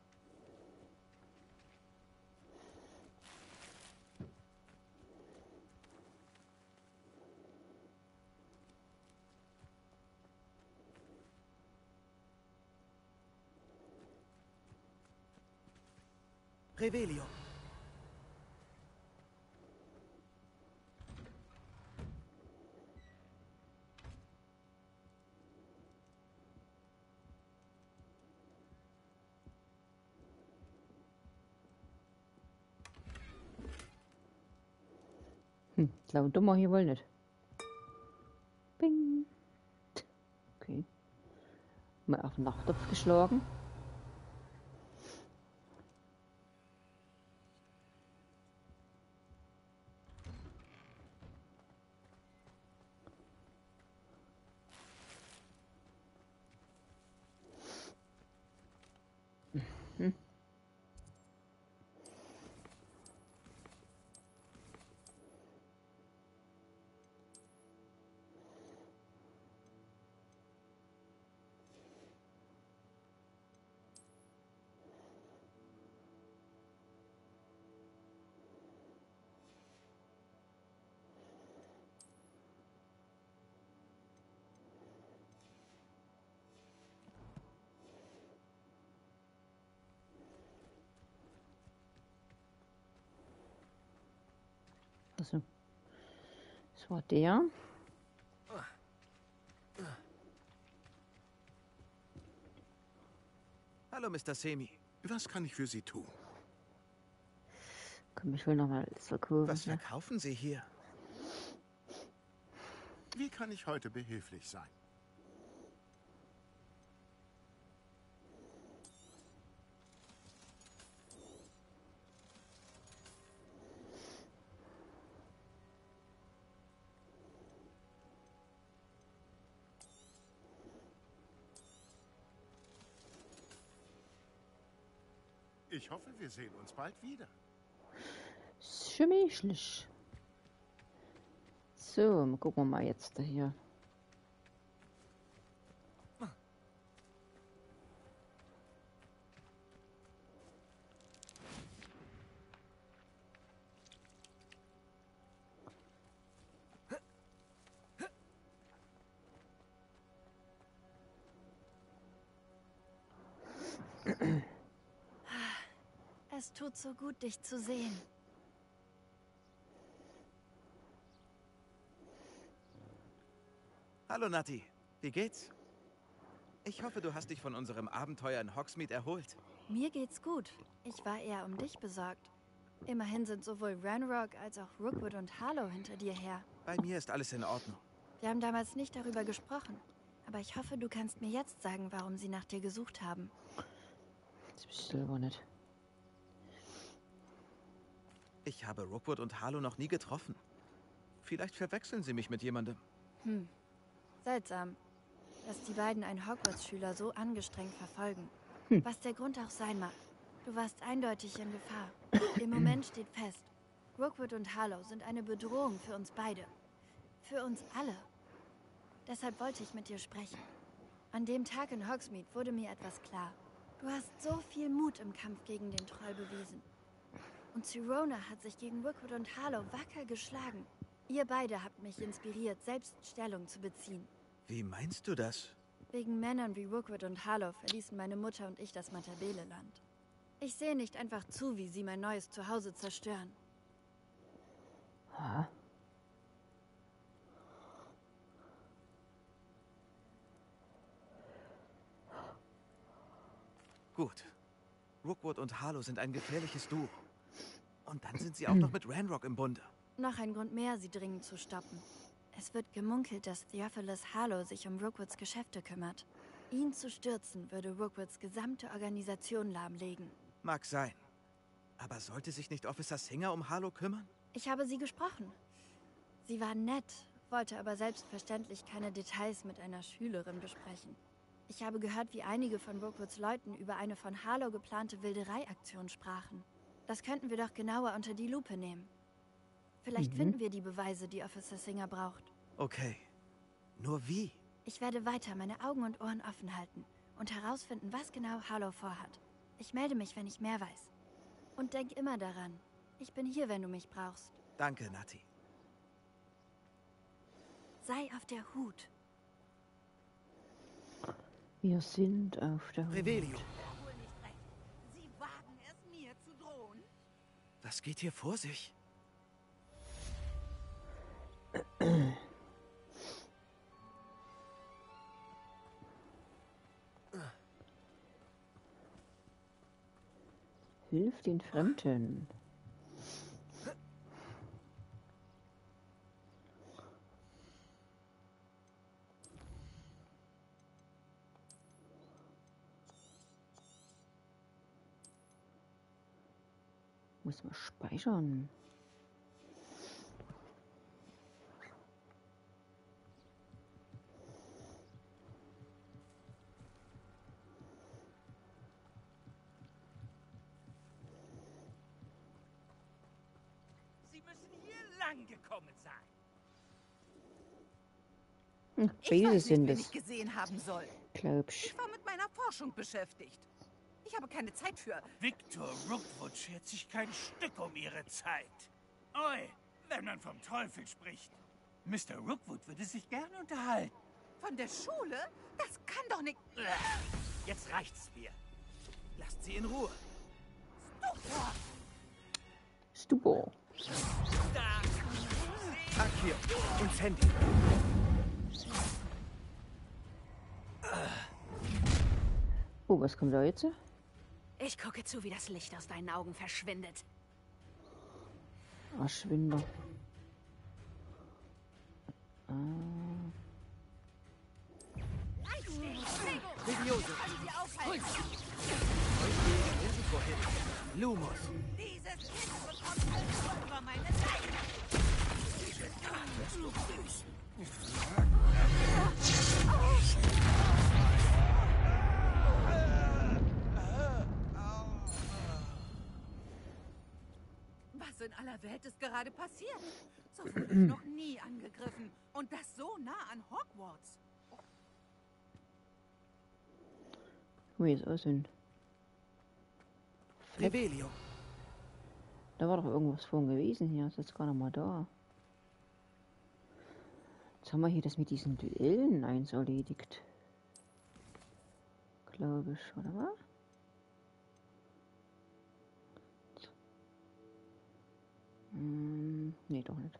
Revelio. Hm, glaube dummer hier wohl nicht. Bing. Okay. Mal auf den Nachtopf geschlagen. Hm. Also, das war der. Hallo, Mister Semi. Was kann ich für Sie tun? Komm, ich will noch mal so kurven. Was verkaufen Sie hier? Wie kann ich heute behilflich sein? Ich hoffe, wir sehen uns bald wieder. Schmischlich. So, mal gucken wir mal jetzt da hier. Es tut so gut, dich zu sehen. Hallo, Nati. Wie geht's? Ich hoffe, du hast dich von unserem Abenteuer in Hogsmeade erholt. Mir geht's gut. Ich war eher um dich besorgt. Immerhin sind sowohl Ranrock als auch Rookwood und Harlow hinter dir her. Bei mir ist alles in Ordnung. Wir haben damals nicht darüber gesprochen. Aber ich hoffe, du kannst mir jetzt sagen, warum sie nach dir gesucht haben. Das bist du aber nicht. Ich habe Rookwood und Harlow noch nie getroffen. Vielleicht verwechseln sie mich mit jemandem. Hm. Seltsam, dass die beiden einen Hogwarts-Schüler so angestrengt verfolgen. Hm. Was der Grund auch sein mag. Du warst eindeutig in Gefahr. Im Moment steht fest, Rookwood und Harlow sind eine Bedrohung für uns beide. Für uns alle. Deshalb wollte ich mit dir sprechen. An dem Tag in Hogsmeade wurde mir etwas klar. Du hast so viel Mut im Kampf gegen den Troll bewiesen. Und Sirona hat sich gegen Rookwood und Harlow wacker geschlagen. Ihr beide habt mich inspiriert, selbst Stellung zu beziehen. Wie meinst du das? Wegen Männern wie Rookwood und Harlow verließen meine Mutter und ich das Matabele-Land. Ich sehe nicht einfach zu, wie sie mein neues Zuhause zerstören. Ha? Gut. Rookwood und Harlow sind ein gefährliches Duo. Und dann sind sie auch noch mit Ranrock im Bunde. Noch ein Grund mehr, sie dringend zu stoppen. Es wird gemunkelt, dass Theophilus Harlow sich um Rookwoods Geschäfte kümmert. Ihn zu stürzen, würde Rookwoods gesamte Organisation lahmlegen. Mag sein. Aber sollte sich nicht Officer Singer um Harlow kümmern? Ich habe sie gesprochen. Sie war nett, wollte aber selbstverständlich keine Details mit einer Schülerin besprechen. Ich habe gehört, wie einige von Rookwoods Leuten über eine von Harlow geplante Wildereiaktion sprachen. Das könnten wir doch genauer unter die Lupe nehmen. Vielleicht Mhm. finden wir die Beweise, die Officer Singer braucht. Okay. Nur wie? Ich werde weiter meine Augen und Ohren offen halten und herausfinden, was genau Harlow vorhat. Ich melde mich, wenn ich mehr weiß. Und denk immer daran, ich bin hier, wenn du mich brauchst. Danke, Nati. Sei auf der Hut. Wir sind auf der Hut. Revelio, Wohl nicht recht. Sie wagen es, mir zu drohen? was geht hier vor sich? Hilf den Fremden. Muss man speichern. Sie müssen hier lang gekommen sein. Hm, Ich Base weiß sind nicht, wen es, ich gesehen haben soll. glaubst Ich war mit meiner Forschung beschäftigt. Ich habe keine Zeit für... Victor Rookwood schert sich kein Stück um ihre Zeit. Oi, wenn man vom Teufel spricht. Mister Rookwood würde sich gern unterhalten. Von der Schule? Das kann doch nicht... Jetzt reicht's mir. Lasst sie in Ruhe. Stupor! Stupor. Akio, ins Handy. Oh, was kommt da jetzt? Ich gucke zu, wie das Licht aus deinen Augen verschwindet. Verschwinder. Ah. Levioso. Sie aufhalten! Irgendwo hin. Lumos. Dieses Kind bekommt alles über meine Leiche! Was in aller Welt ist gerade passiert? So wurde ich noch nie angegriffen. Und das so nah an Hogwarts. Wo ist aussehen? Revelio. Da war doch irgendwas vorhin gewesen hier. Ist jetzt gar nicht mal da. Jetzt haben wir hier das mit diesen Duellen eins erledigt. Glaube ich, oder was? Hm, nee, doch nicht.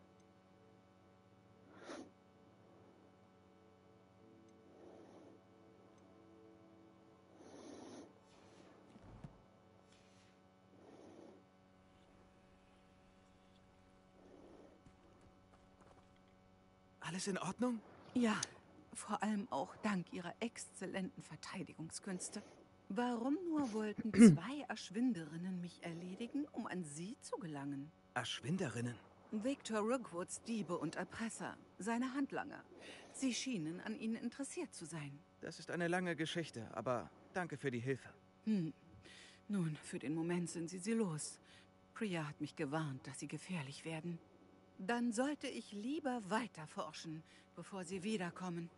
Alles in Ordnung? Ja, vor allem auch dank ihrer exzellenten Verteidigungskünste. Warum nur wollten zwei Erschwinderinnen mich erledigen, um an sie zu gelangen? Erschwinderinnen. Victor Rookwoods Diebe und Erpresser, seine Handlanger. Sie schienen an ihnen interessiert zu sein. Das ist eine lange Geschichte, aber danke für die Hilfe. Hm. Nun, für den Moment sind sie sie los. Priya hat mich gewarnt, dass sie gefährlich werden. Dann sollte ich lieber weiter forschen, bevor sie wiederkommen.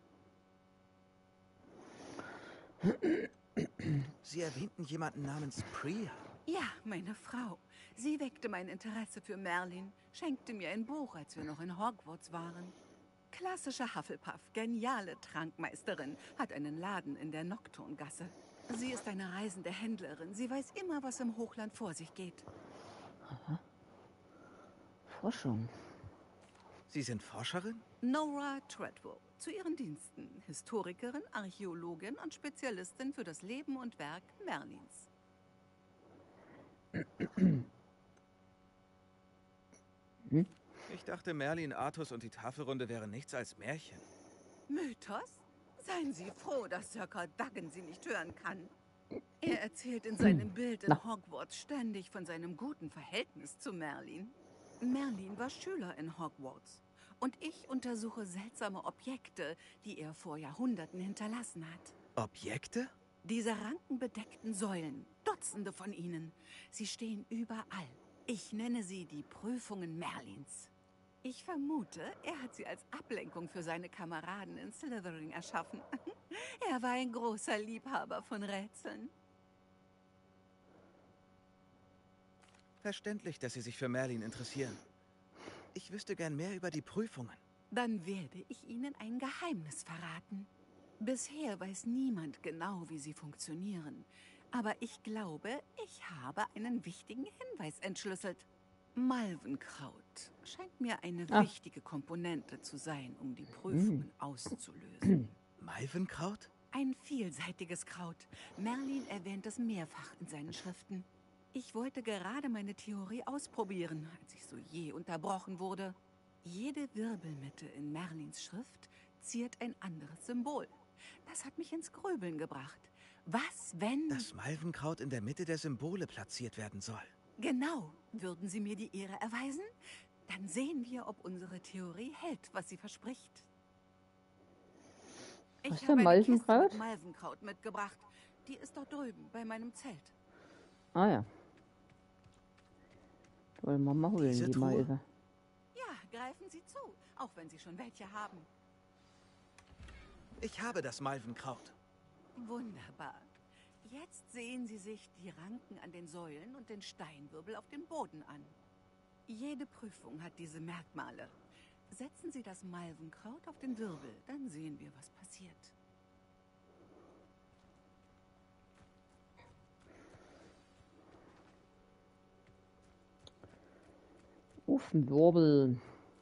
Sie erwähnten jemanden namens Priya. Ja, meine Frau. Sie weckte mein Interesse für Merlin, schenkte mir ein Buch, als wir noch in Hogwarts waren. Klassische Hufflepuff, geniale Trankmeisterin, hat einen Laden in der Nocturngasse. Sie ist eine reisende Händlerin. Sie weiß immer, was im Hochland vor sich geht. Aha. Forschung. Sie sind Forscherin? Nora Treadwell, zu Ihren Diensten. Historikerin, Archäologin und Spezialistin für das Leben und Werk Merlins. Ich dachte, Merlin, Artus und die Tafelrunde wären nichts als Märchen. Mythos? Seien Sie froh, dass Sir Cadogan Sie nicht hören kann. Er erzählt in seinem Bild in Hogwarts ständig von seinem guten Verhältnis zu Merlin. Merlin war Schüler in Hogwarts. Und ich untersuche seltsame Objekte, die er vor Jahrhunderten hinterlassen hat. Objekte? Diese rankenbedeckten Säulen, Dutzende von ihnen. Sie stehen überall. Ich nenne sie die Prüfungen Merlins. Ich vermute, er hat sie als Ablenkung für seine Kameraden in Slytherin erschaffen. Er war ein großer Liebhaber von Rätseln. Verständlich, dass Sie sich für Merlin interessieren. Ich wüsste gern mehr über die Prüfungen. Dann werde ich Ihnen ein Geheimnis verraten. Bisher weiß niemand genau, wie sie funktionieren. Aber ich glaube, ich habe einen wichtigen Hinweis entschlüsselt. Malvenkraut scheint mir eine Ah. wichtige Komponente zu sein, um die Prüfungen auszulösen. Malvenkraut? Ein vielseitiges Kraut. Merlin erwähnt es mehrfach in seinen Schriften. Ich wollte gerade meine Theorie ausprobieren, als ich so je unterbrochen wurde. Jede Wirbelmitte in Merlins Schrift ziert ein anderes Symbol. Das hat mich ins Grübeln gebracht. Was, wenn... Das Malvenkraut in der Mitte der Symbole platziert werden soll. Genau. Würden Sie mir die Ehre erweisen? Dann sehen wir, ob unsere Theorie hält, was sie verspricht. Ich Was ist habe denn eine Kiste Malvenkraut? mit Malvenkraut mitgebracht. Die ist dort drüben, bei meinem Zelt. Ah ja. Wollen wir mal holen, Diese die Truhe? Malve. Ja, greifen Sie zu, auch wenn Sie schon welche haben. Ich habe das Malvenkraut. Wunderbar. Jetzt sehen Sie sich die Ranken an den Säulen und den Steinwirbel auf dem Boden an. Jede Prüfung hat diese Merkmale. Setzen Sie das Malvenkraut auf den Wirbel, dann sehen wir, was passiert. Ofenwirbel.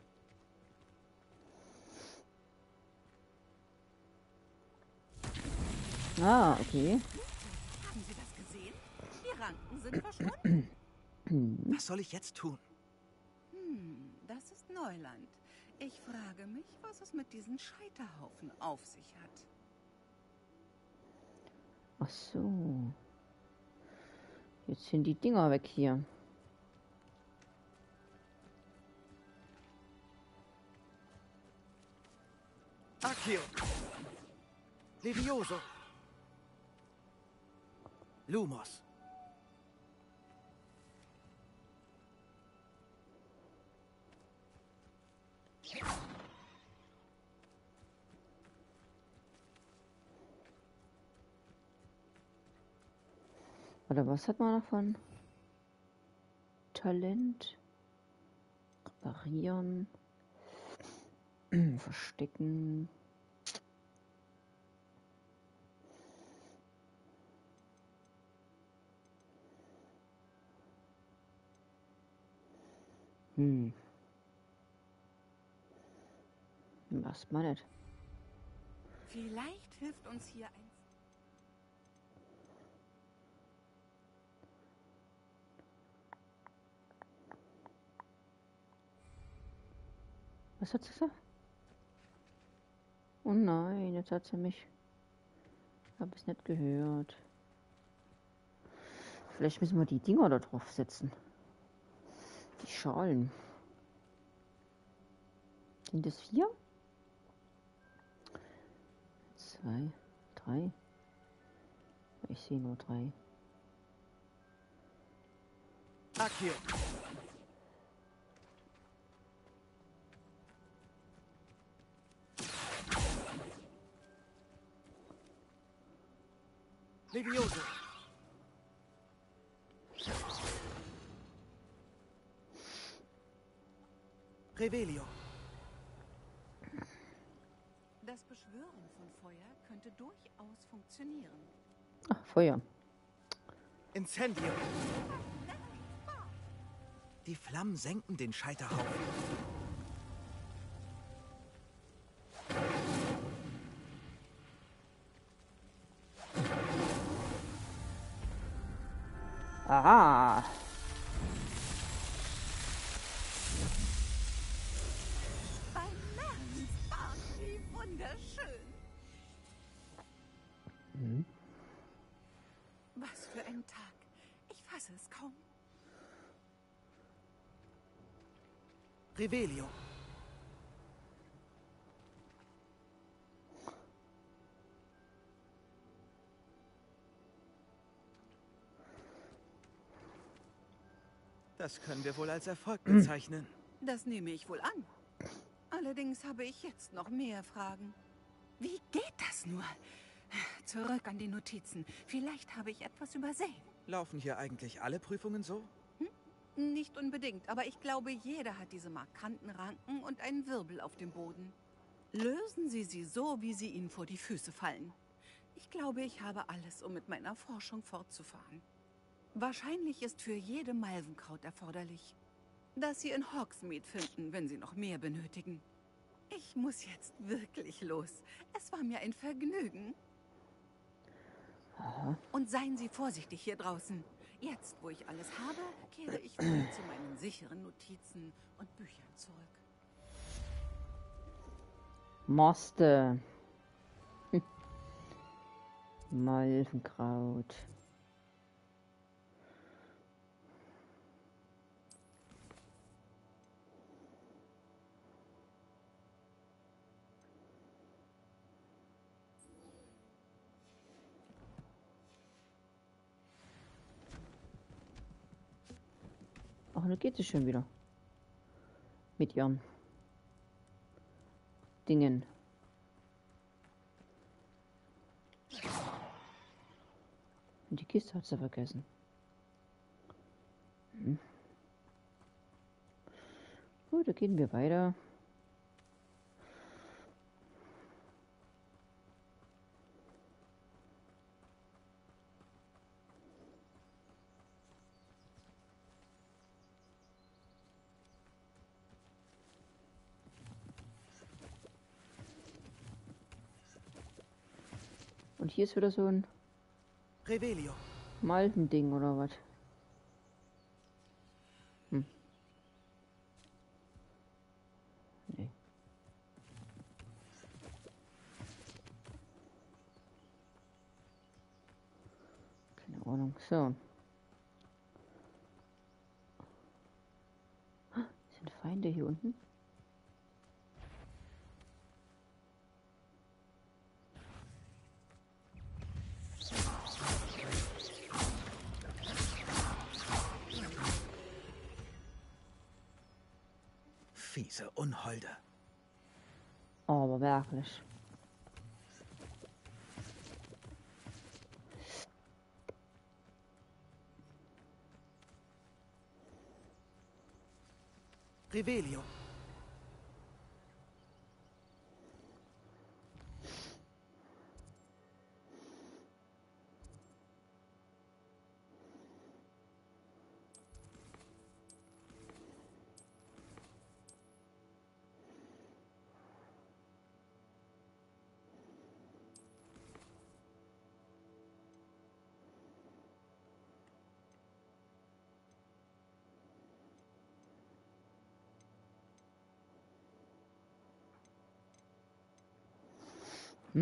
Ah, okay. Haben Sie das gesehen? Die Ranken sind verschwunden. Was soll ich jetzt tun? Hm, das ist Neuland. Ich frage mich, was es mit diesen Scheiterhaufen auf sich hat. Ach so. Jetzt sind die Dinger weg hier. Accio. Levioso. Lumos. Oder was hat man davon? Talent. Reparieren. Verstecken. Hm. Was man nicht. Vielleicht hilft uns hier ein... Was hat sie gesagt? Oh nein, jetzt hat sie mich. Hab es nicht gehört. Vielleicht müssen wir die Dinger da drauf setzen. Die Schalen. Sind das vier? Zwei, drei. Ich sehe nur drei. Accio. Levioso. Revelio. Das Beschwören von Feuer könnte durchaus funktionieren. Ach, Feuer. Incendio. Die Flammen senken den Scheiterhaufen. fasse es kaum. Revelio. Das können wir wohl als Erfolg bezeichnen. Das nehme ich wohl an. Allerdings habe ich jetzt noch mehr Fragen. Wie geht das nur? Zurück an die Notizen. Vielleicht habe ich etwas übersehen. Laufen hier eigentlich alle Prüfungen so? Hm? Nicht unbedingt, aber ich glaube, jeder hat diese markanten Ranken und einen Wirbel auf dem Boden. Lösen Sie sie so, wie sie Ihnen vor die Füße fallen. Ich glaube, ich habe alles, um mit meiner Forschung fortzufahren. Wahrscheinlich ist für jede Malvenkraut erforderlich, das Sie in Hogsmeade finden, wenn Sie noch mehr benötigen. Ich muss jetzt wirklich los. Es war mir ein Vergnügen. Aha. Und seien Sie vorsichtig hier draußen. Jetzt, wo ich alles habe, kehre ich wieder zu meinen sicheren Notizen und Büchern zurück. Moste. Hm. Malvenkraut. Ach, da geht es schon wieder. Mit ihren Dingen. Und die Kiste hat sie vergessen. Hm. Gut, da gehen wir weiter. Und hier ist wieder so ein Revelio. Malvending oder was? Hm. Nee. Keine Ahnung. So. Sind Feinde hier unten? Fiese Unholde. Aber wirklich. Revelio. Hm.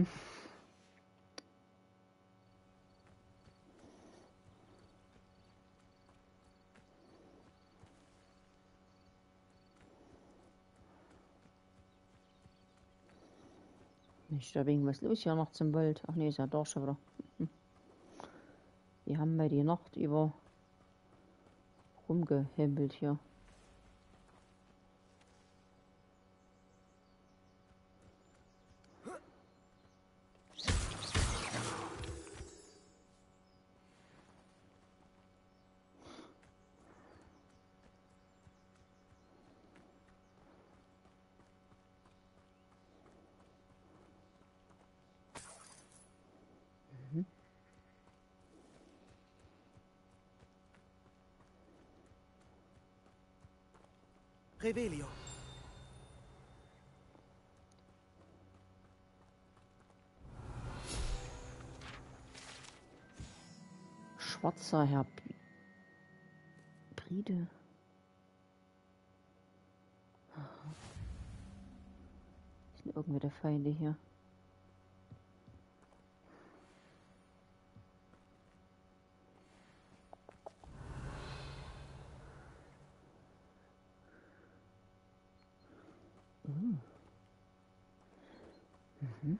Ist da irgendwas los hier noch zum Wald? Ach nee, ist ja doch schon wieder. Hm. Die haben wir die Nacht über rumgehempelt hier. Revelio. Schwarzer Herr Bride. Aha. Sind irgendwelche Feinde hier? Mhm. Mhm.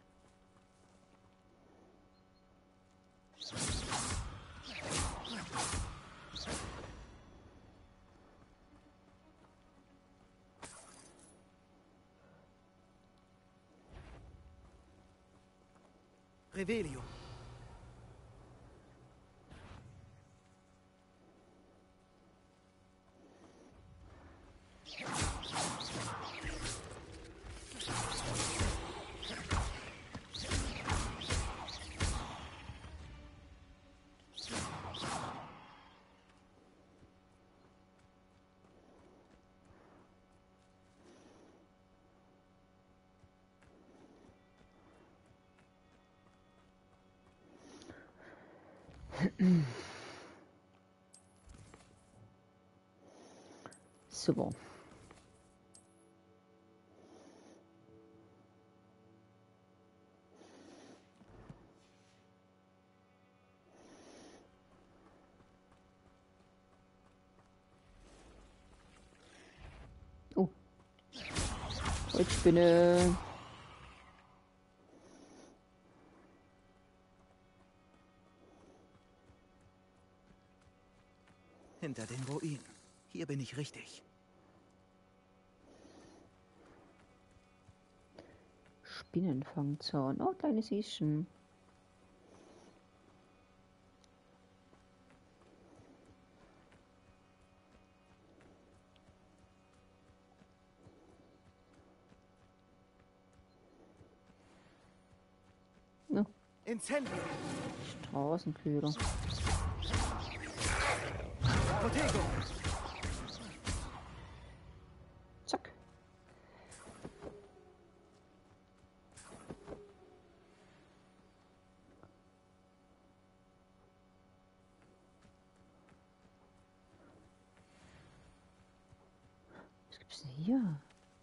Revelio. Super. Oh. Holzspinne. Hinter den Ruinen. Hier bin ich richtig. Spinnenfangzaun. Oh, kleines Häschen. Oh, Incendio. Straßenköder. Protego. Zack. Was gibt's denn hier?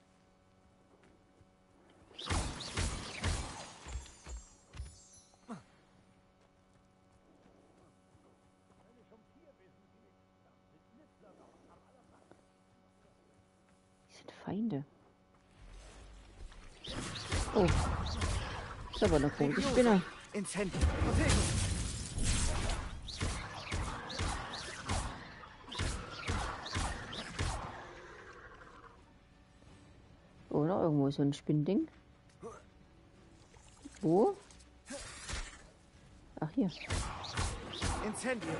Die sind Feinde. Oh. Das ist aber eine große Spinne. Incendio. Protego. Oder irgendwo so ein Spinnding. Wo? Ach, hier. Incendio.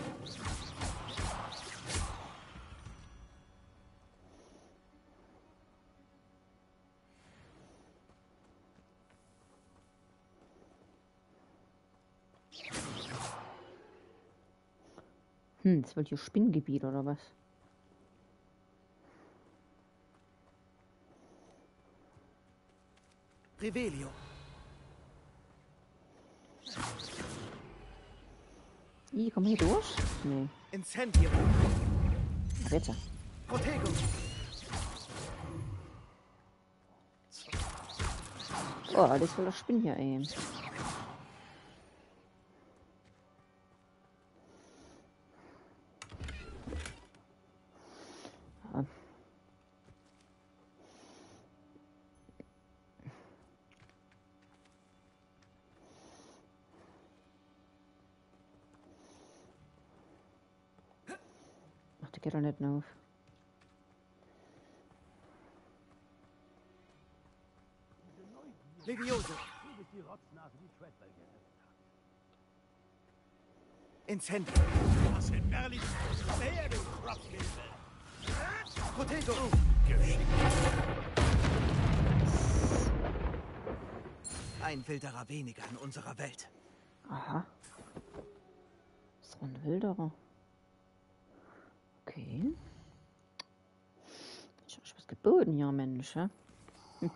Hm, das wird hier Spinngebiet oder was? Revelio. Ih, komm hier durch? Nee. Incendio. Ach, jetzt. Protego. Oh, das will doch Spinnen hier, ey. Ja. Ach, der geht doch nicht auf. Levioso. Incendio. Was in Merlin sehr du Kropfgilbe. Protego. Ein Wilderer weniger in unserer Welt. Aha. So ein Wilderer. Okay. Ich hab was geboten hier, Mensch. Ja? Hm.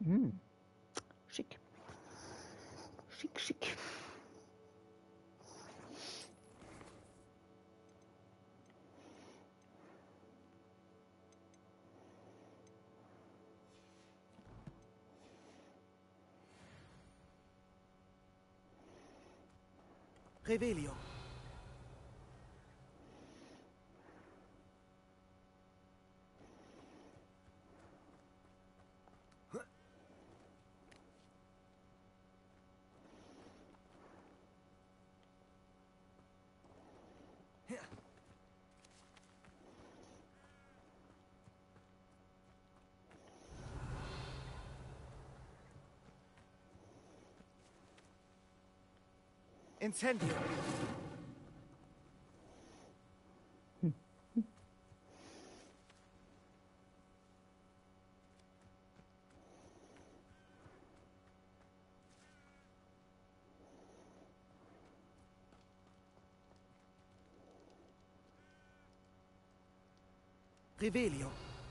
Hm. Schick. Schick, schick. Revelio. Incendio. Revelio.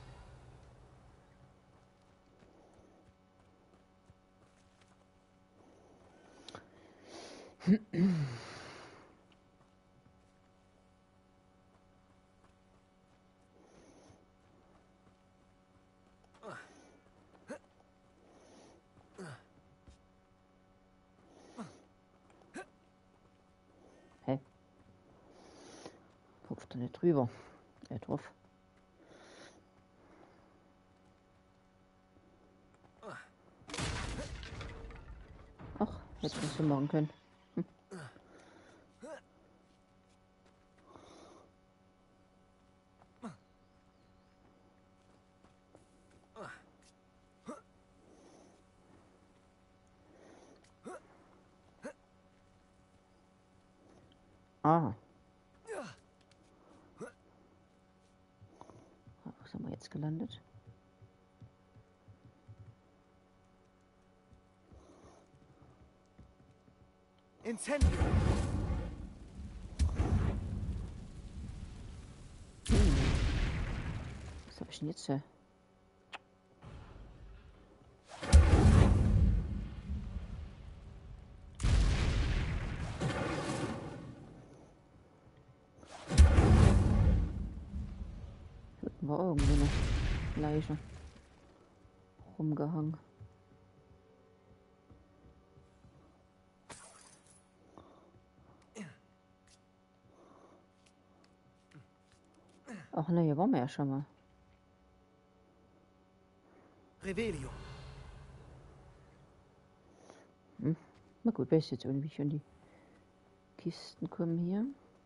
Hä? Hupft da nicht drüber. Er drauf. Ach, hätte ich so machen können. Hm. Ah. Wo sind wir jetzt gelandet? Incendio. Hm. Was habe ich denn jetzt hier? Hinten war irgendwo eine Leiche rumgehangen. Ach ne, hier waren wir ja schon mal. Revelio. Hm. Na gut, weiß jetzt irgendwie schon die Kisten kommen hier.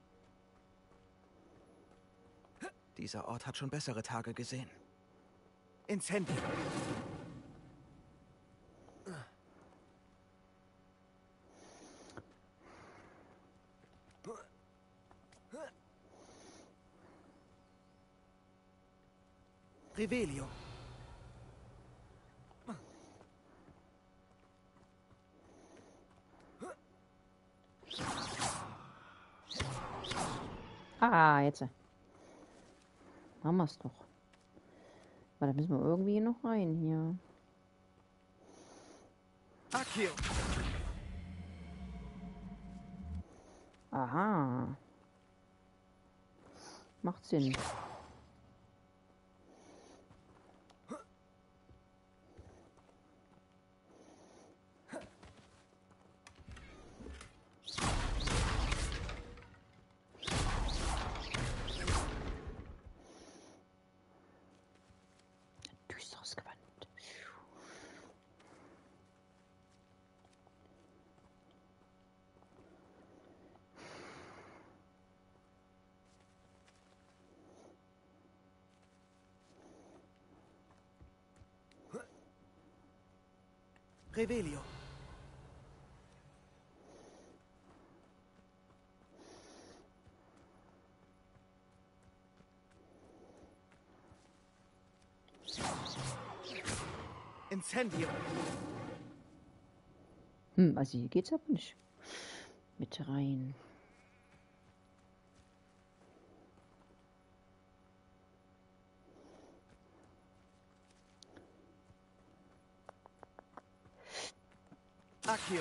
Dieser Ort hat schon bessere Tage gesehen. Incendio. Revelio. Ah, jetzt. Haben wir es doch. Aber da müssen wir irgendwie noch rein hier. Accio. Aha. Macht Sinn. Düsteres Gewand. Revelio. Incendio. Hm, also hier geht's aber nicht mit rein. Accio.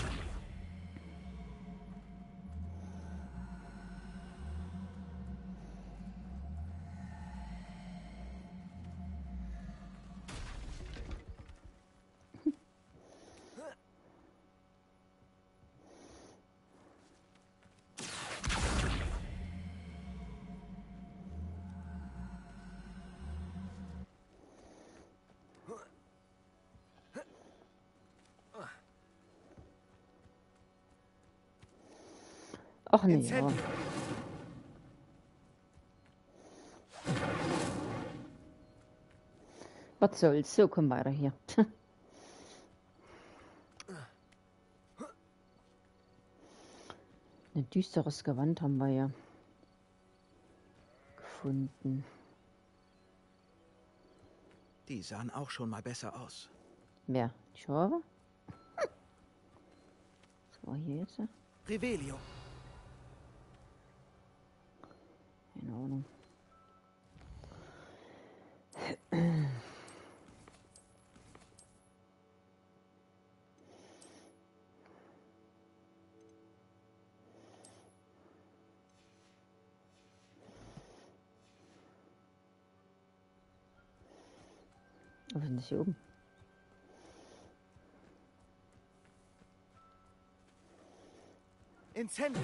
Ach nee, ja. Was soll's, so komm weiter hier. Ein düsteres Gewand haben wir ja gefunden. Die sahen auch schon mal besser aus. Wer? Die Schafe? Was war hier jetzt? Revelio. Keine Ahnung. Was ist denn das hier oben? Incendio.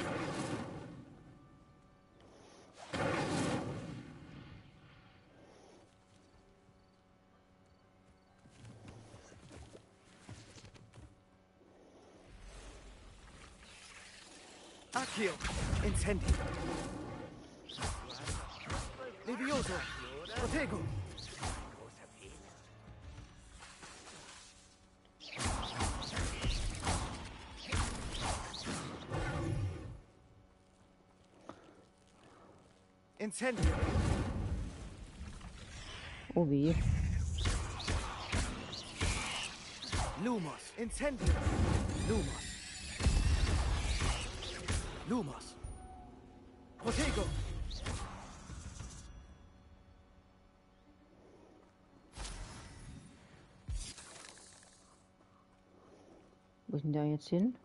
Accio. Incendio. Levioso. Protego. Incendio. Oh wie. Lumos. Incendio. Lumos. Lumos. Protego. Wo ist denn der jetzt hin?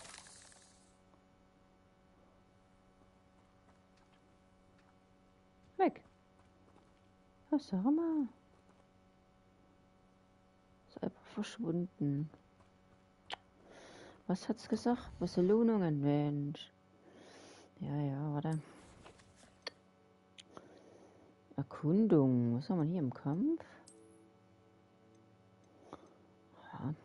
Weg. Was sag mal? Ist einfach verschwunden. Was hat's gesagt? Belohnungen, Mensch. Ja, ja, warte. Erkundung. Was haben wir hier im Kampf? Ja.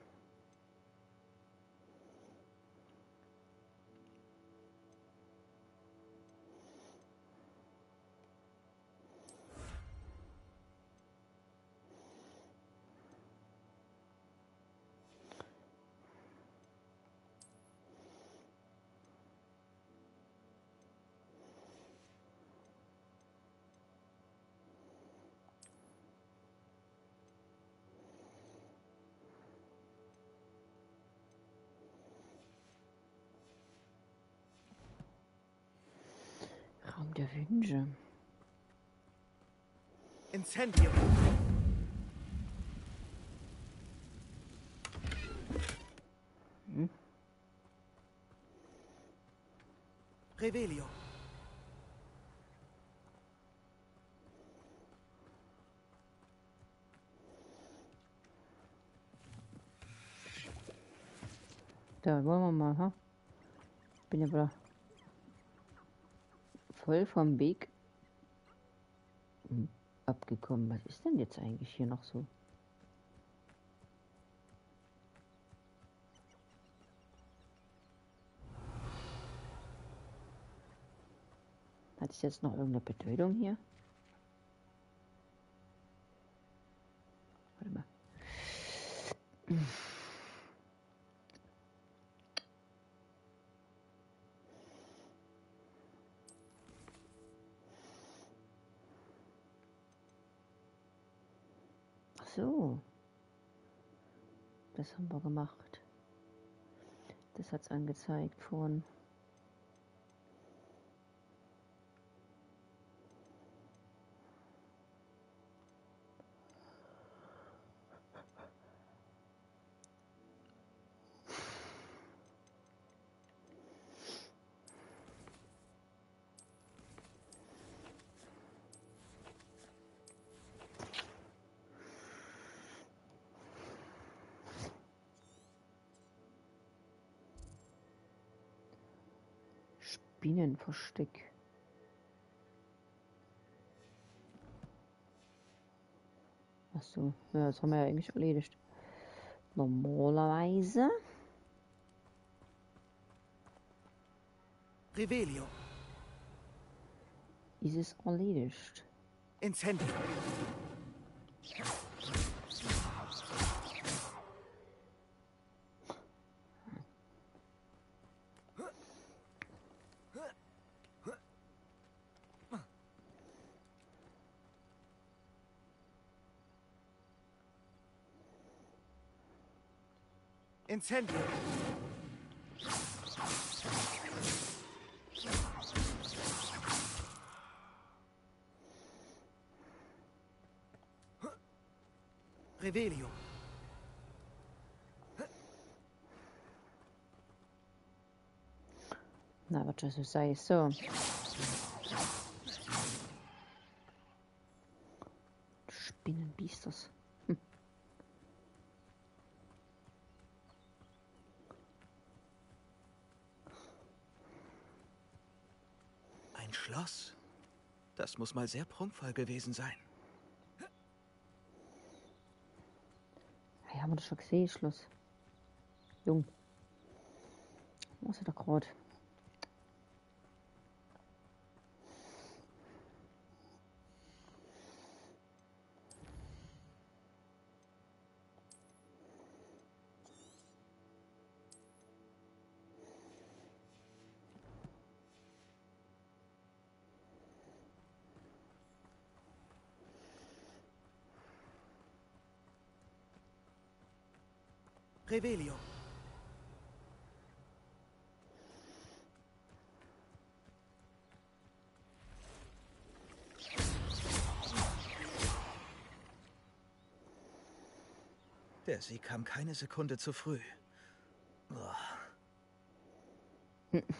Raum der Wünsche. Incendio. Hm? Revelio. Da wollen wir mal, ha? Bin ja wieder voll vom Weg abgekommen. Was ist denn jetzt eigentlich hier noch so? Hat es jetzt noch irgendeine Bedeutung hier? Warte mal. Ach so. Das haben wir gemacht. Das hat es angezeigt vorhin. Bienenversteck. Achso, ja, das haben wir ja eigentlich erledigt. Normalerweise. Revelio. Ist es erledigt. Incendio. Incendio. Revelio. Na, was soll es sein? So. Spinnenbiesters. Hm. Ein Schloss. Das muss mal sehr prunkvoll gewesen sein. Ja, haben wir das schon gesehen, Schluss. Jung. Was ist da gerade? Revelio. Der Sieg kam keine Sekunde zu früh. Boah. Hm.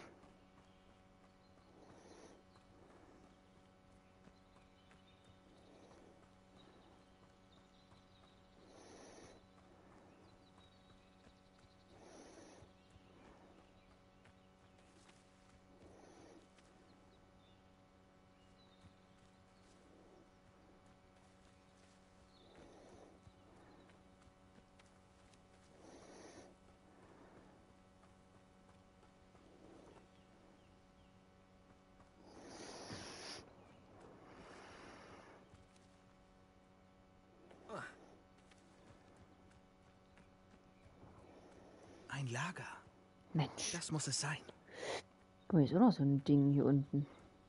Ein Lager. Mensch. Das muss es sein. Wo ist auch noch so ein Ding hier unten?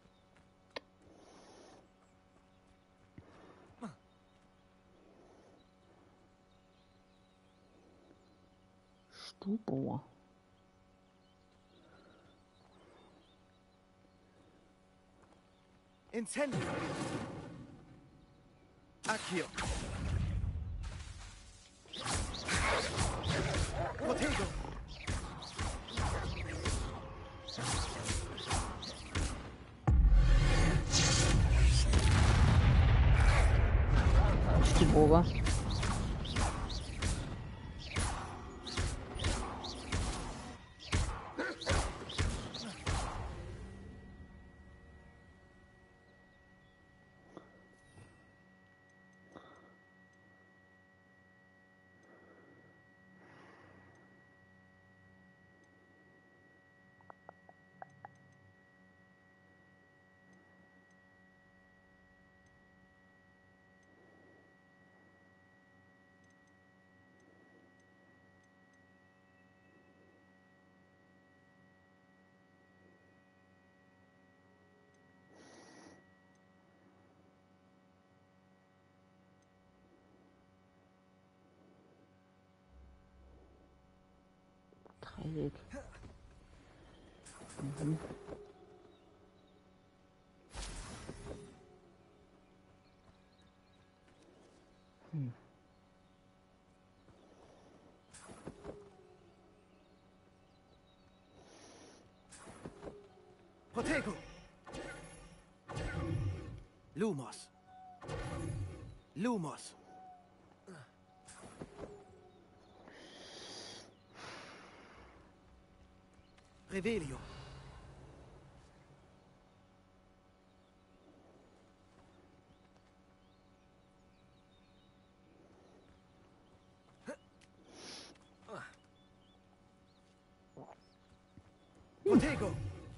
Stubor. Incendio. Accio. Protego. Stubor. Dreieck. Mhm. Hm. Protego. Lumos. Lumos. Revelio. Protego!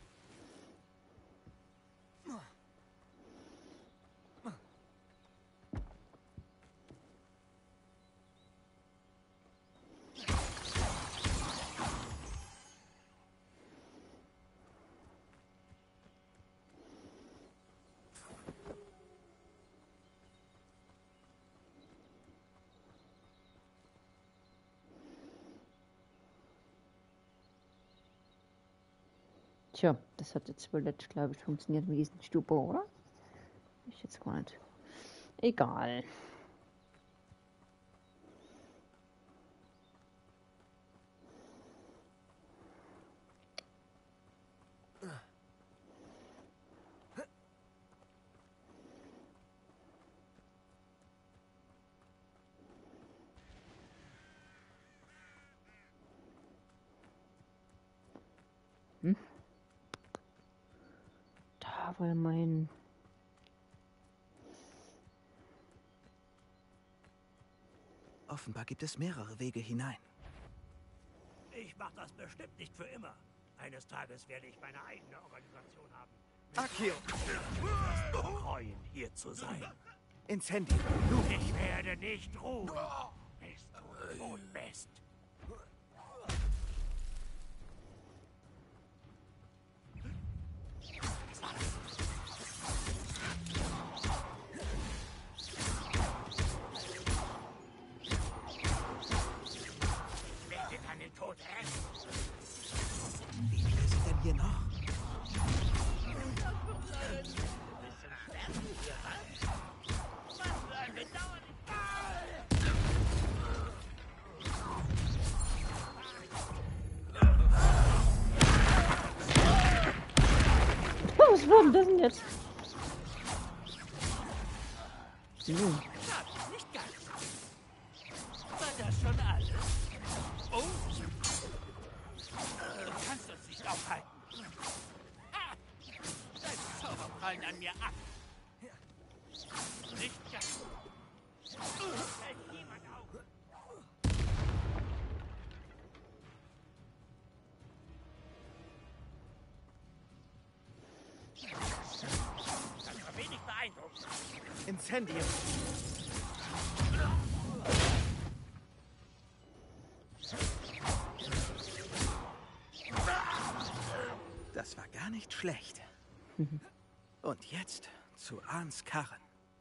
Tja, das hat jetzt wohl nicht, glaube ich, funktioniert mit diesem Stupor, oder? Ich jetzt gar nicht. Egal. Hm? Da wohl mein... Offenbar gibt es mehrere Wege hinein. Ich mache das bestimmt nicht für immer. Eines Tages werde ich meine eigene Organisation haben. Akio! Freuen, hier zu sein. Incendio! Ich werde nicht ruhen, bis du tot bist. Wie viele sind denn hier noch? Was war denn das denn jetzt? So. Nicht ganz. War das schon alles? Oh! Du kannst uns nicht aufhalten. Ha! Deine Zauber prallen an mir ab. Nicht ganz. Hält niemand auf. Das war wenig beeindruckend. Incendio! Das war gar nicht schlecht. Und jetzt zu Ahns Karren.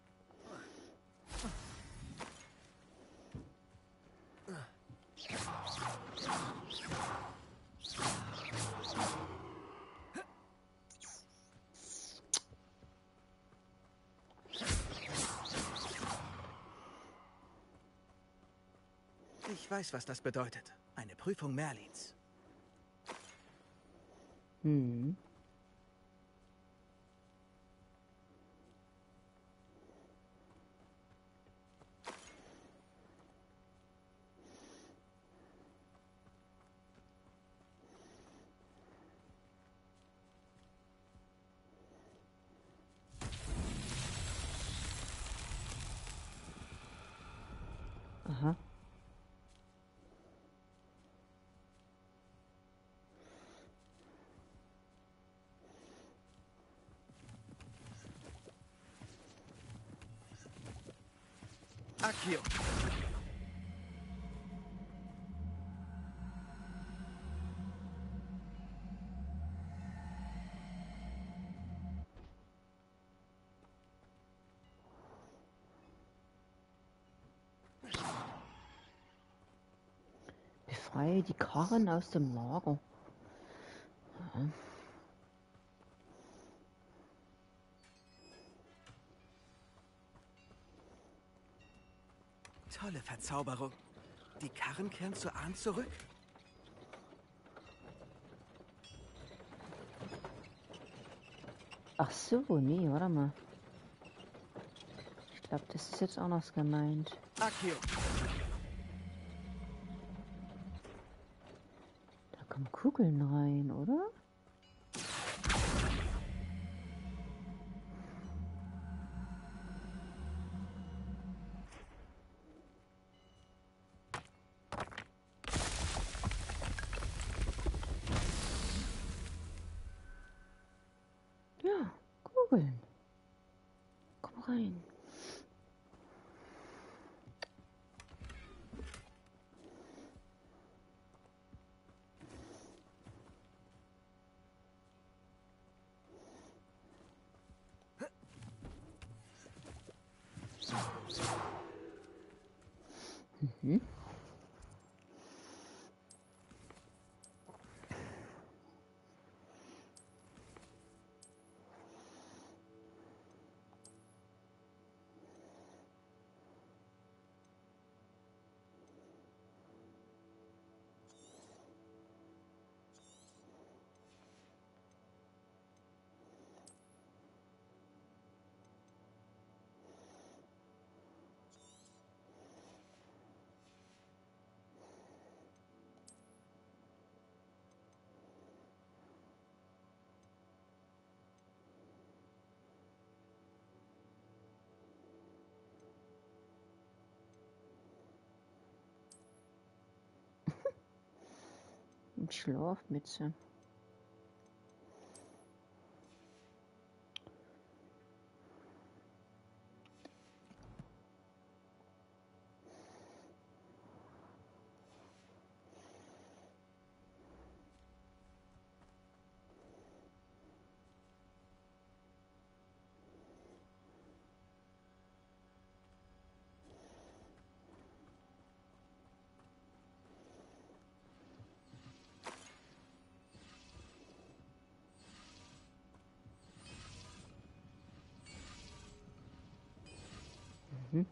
Ich weiß, was das bedeutet. Eine Prüfung Merlins. Hm. Aha. Akio! Befreie die Karren aus dem Lager. Ja. Tolle Verzauberung. Die Karren kehren zu Ahn zurück. Ach so, nee, warte mal. Ich glaube, das ist jetzt anders gemeint. Akio! Da kommen Kugeln rein, oder? rein. Mhm. Schlafmütze. Mhm.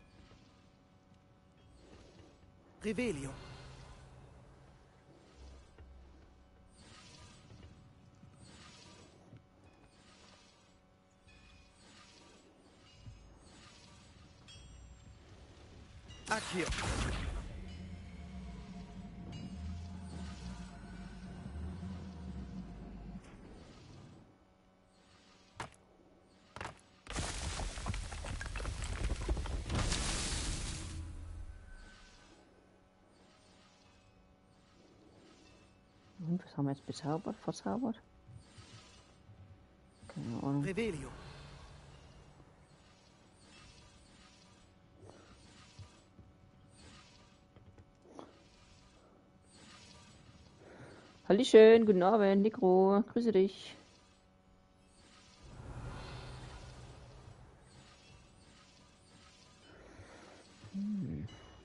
Revelio. Accio. Und was haben wir jetzt bezaubert, verzaubert? Keine Ahnung. Revelio. Hallischön, guten Abend, Nikro, grüße dich. Hm.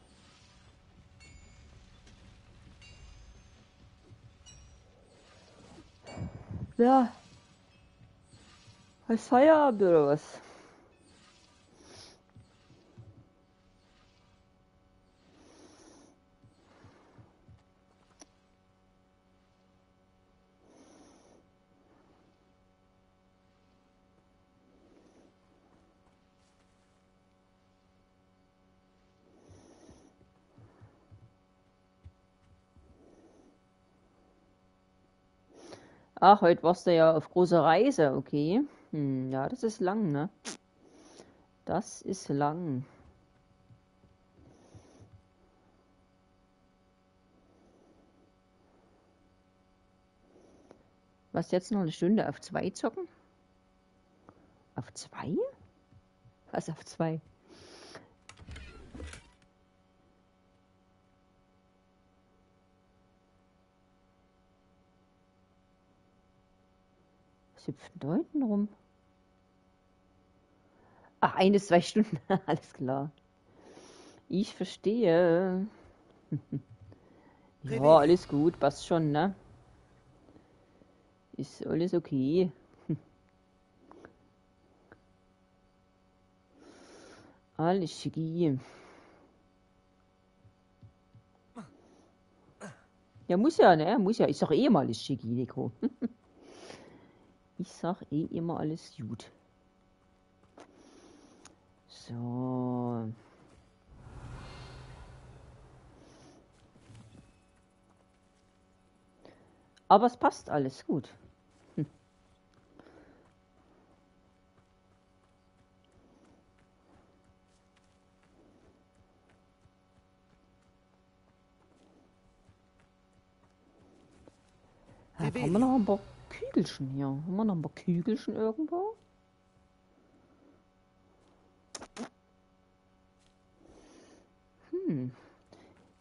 Ja. Ist Feierabend oder was? Ach, heute warst du ja auf großer Reise, okay. Hm, ja, das ist lang, ne? Das ist lang. Was jetzt noch eine Stunde auf zwei zocken? Auf zwei? Was auf zwei? Was hüpft denn da hinten rum? Ach, eine, zwei Stunden, alles klar. Ich verstehe. Ja, alles gut, passt schon, ne? Ist alles okay. Alles schicki. Ja, muss ja, ne? Muss ja. Ich sag eh immer alles schicki, Nico. Ich sag eh immer alles gut. So. Aber es passt alles gut. Hm. Ja, haben wir noch ein paar Kügelchen hier? Haben wir noch ein paar Kügelchen irgendwo?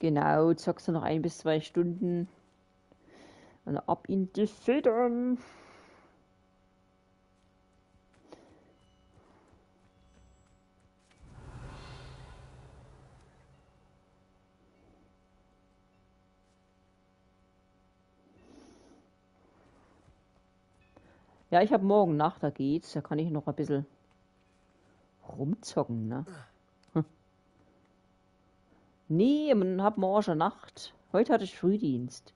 Genau, zockst du noch ein bis zwei Stunden. Und ab in die Federn. Ja, ich habe morgen Nacht, da geht's. Da kann ich noch ein bisschen rumzocken, ne? Hm. Nee, ich hab morgen Nacht. Heute hatte ich Frühdienst.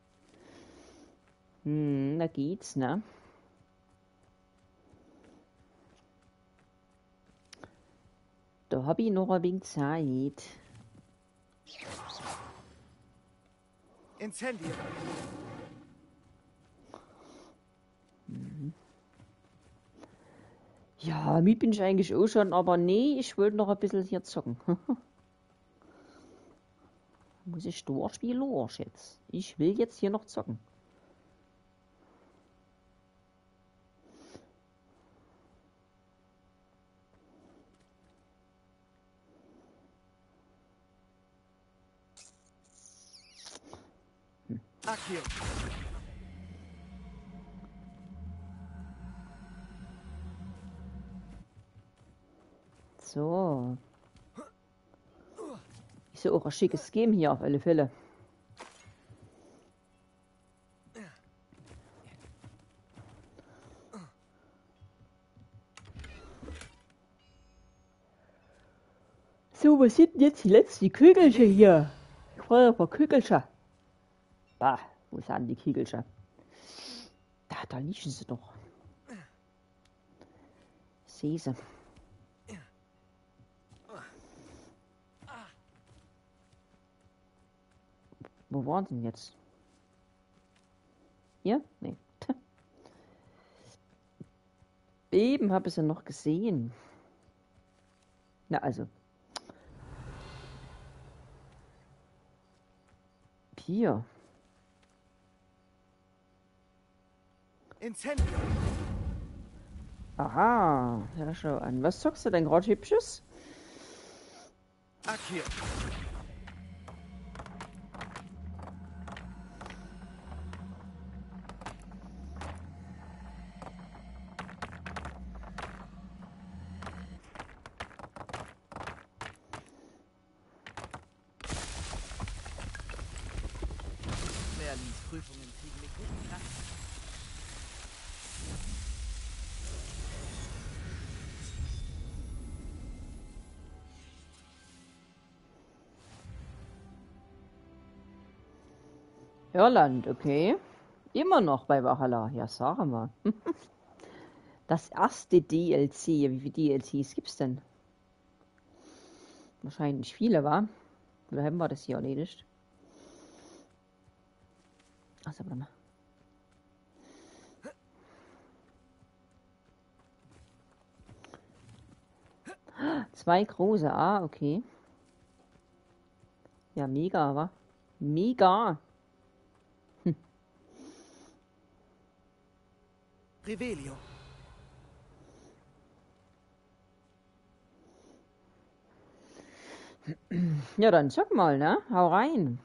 Hm, da geht's, ne? Da hab ich noch ein wenig Zeit. Incendio. Mhm. Ja, müde bin ich eigentlich auch schon, aber nee, ich wollte noch ein bisschen hier zocken. Muss ich durch wie los jetzt? Ich will jetzt hier noch zocken. Hm. Akio. So. Ist ja auch ein schickes Game hier auf alle Fälle. So, was sind denn jetzt die letzten Kügelchen hier? Ich brauche ein paar Kügelchen. Bah, wo sind die Kügelchen? Da, da liegen sie doch. Sehe sie. Wo waren sie denn jetzt? Hier? Nee. Eben habe ich sie noch gesehen. Na also. Hier. Incendio. Aha. Ja, schau an. Was zockst du denn gerade Hübsches? Akio. Merlins Prüfungen kriegen mich nicht krank. Irland, okay. Immer noch bei Valhalla. Ja, sagen wir. Das erste D L C. Wie viele D L Cs gibt's denn? Wahrscheinlich viele, wa? Oder haben wir das hier erledigt? Achso, warte mal. Zwei große, ah, okay. Ja, mega, wa? Mega! Hm. Revelio. Ja, dann zock mal, ne? Hau rein.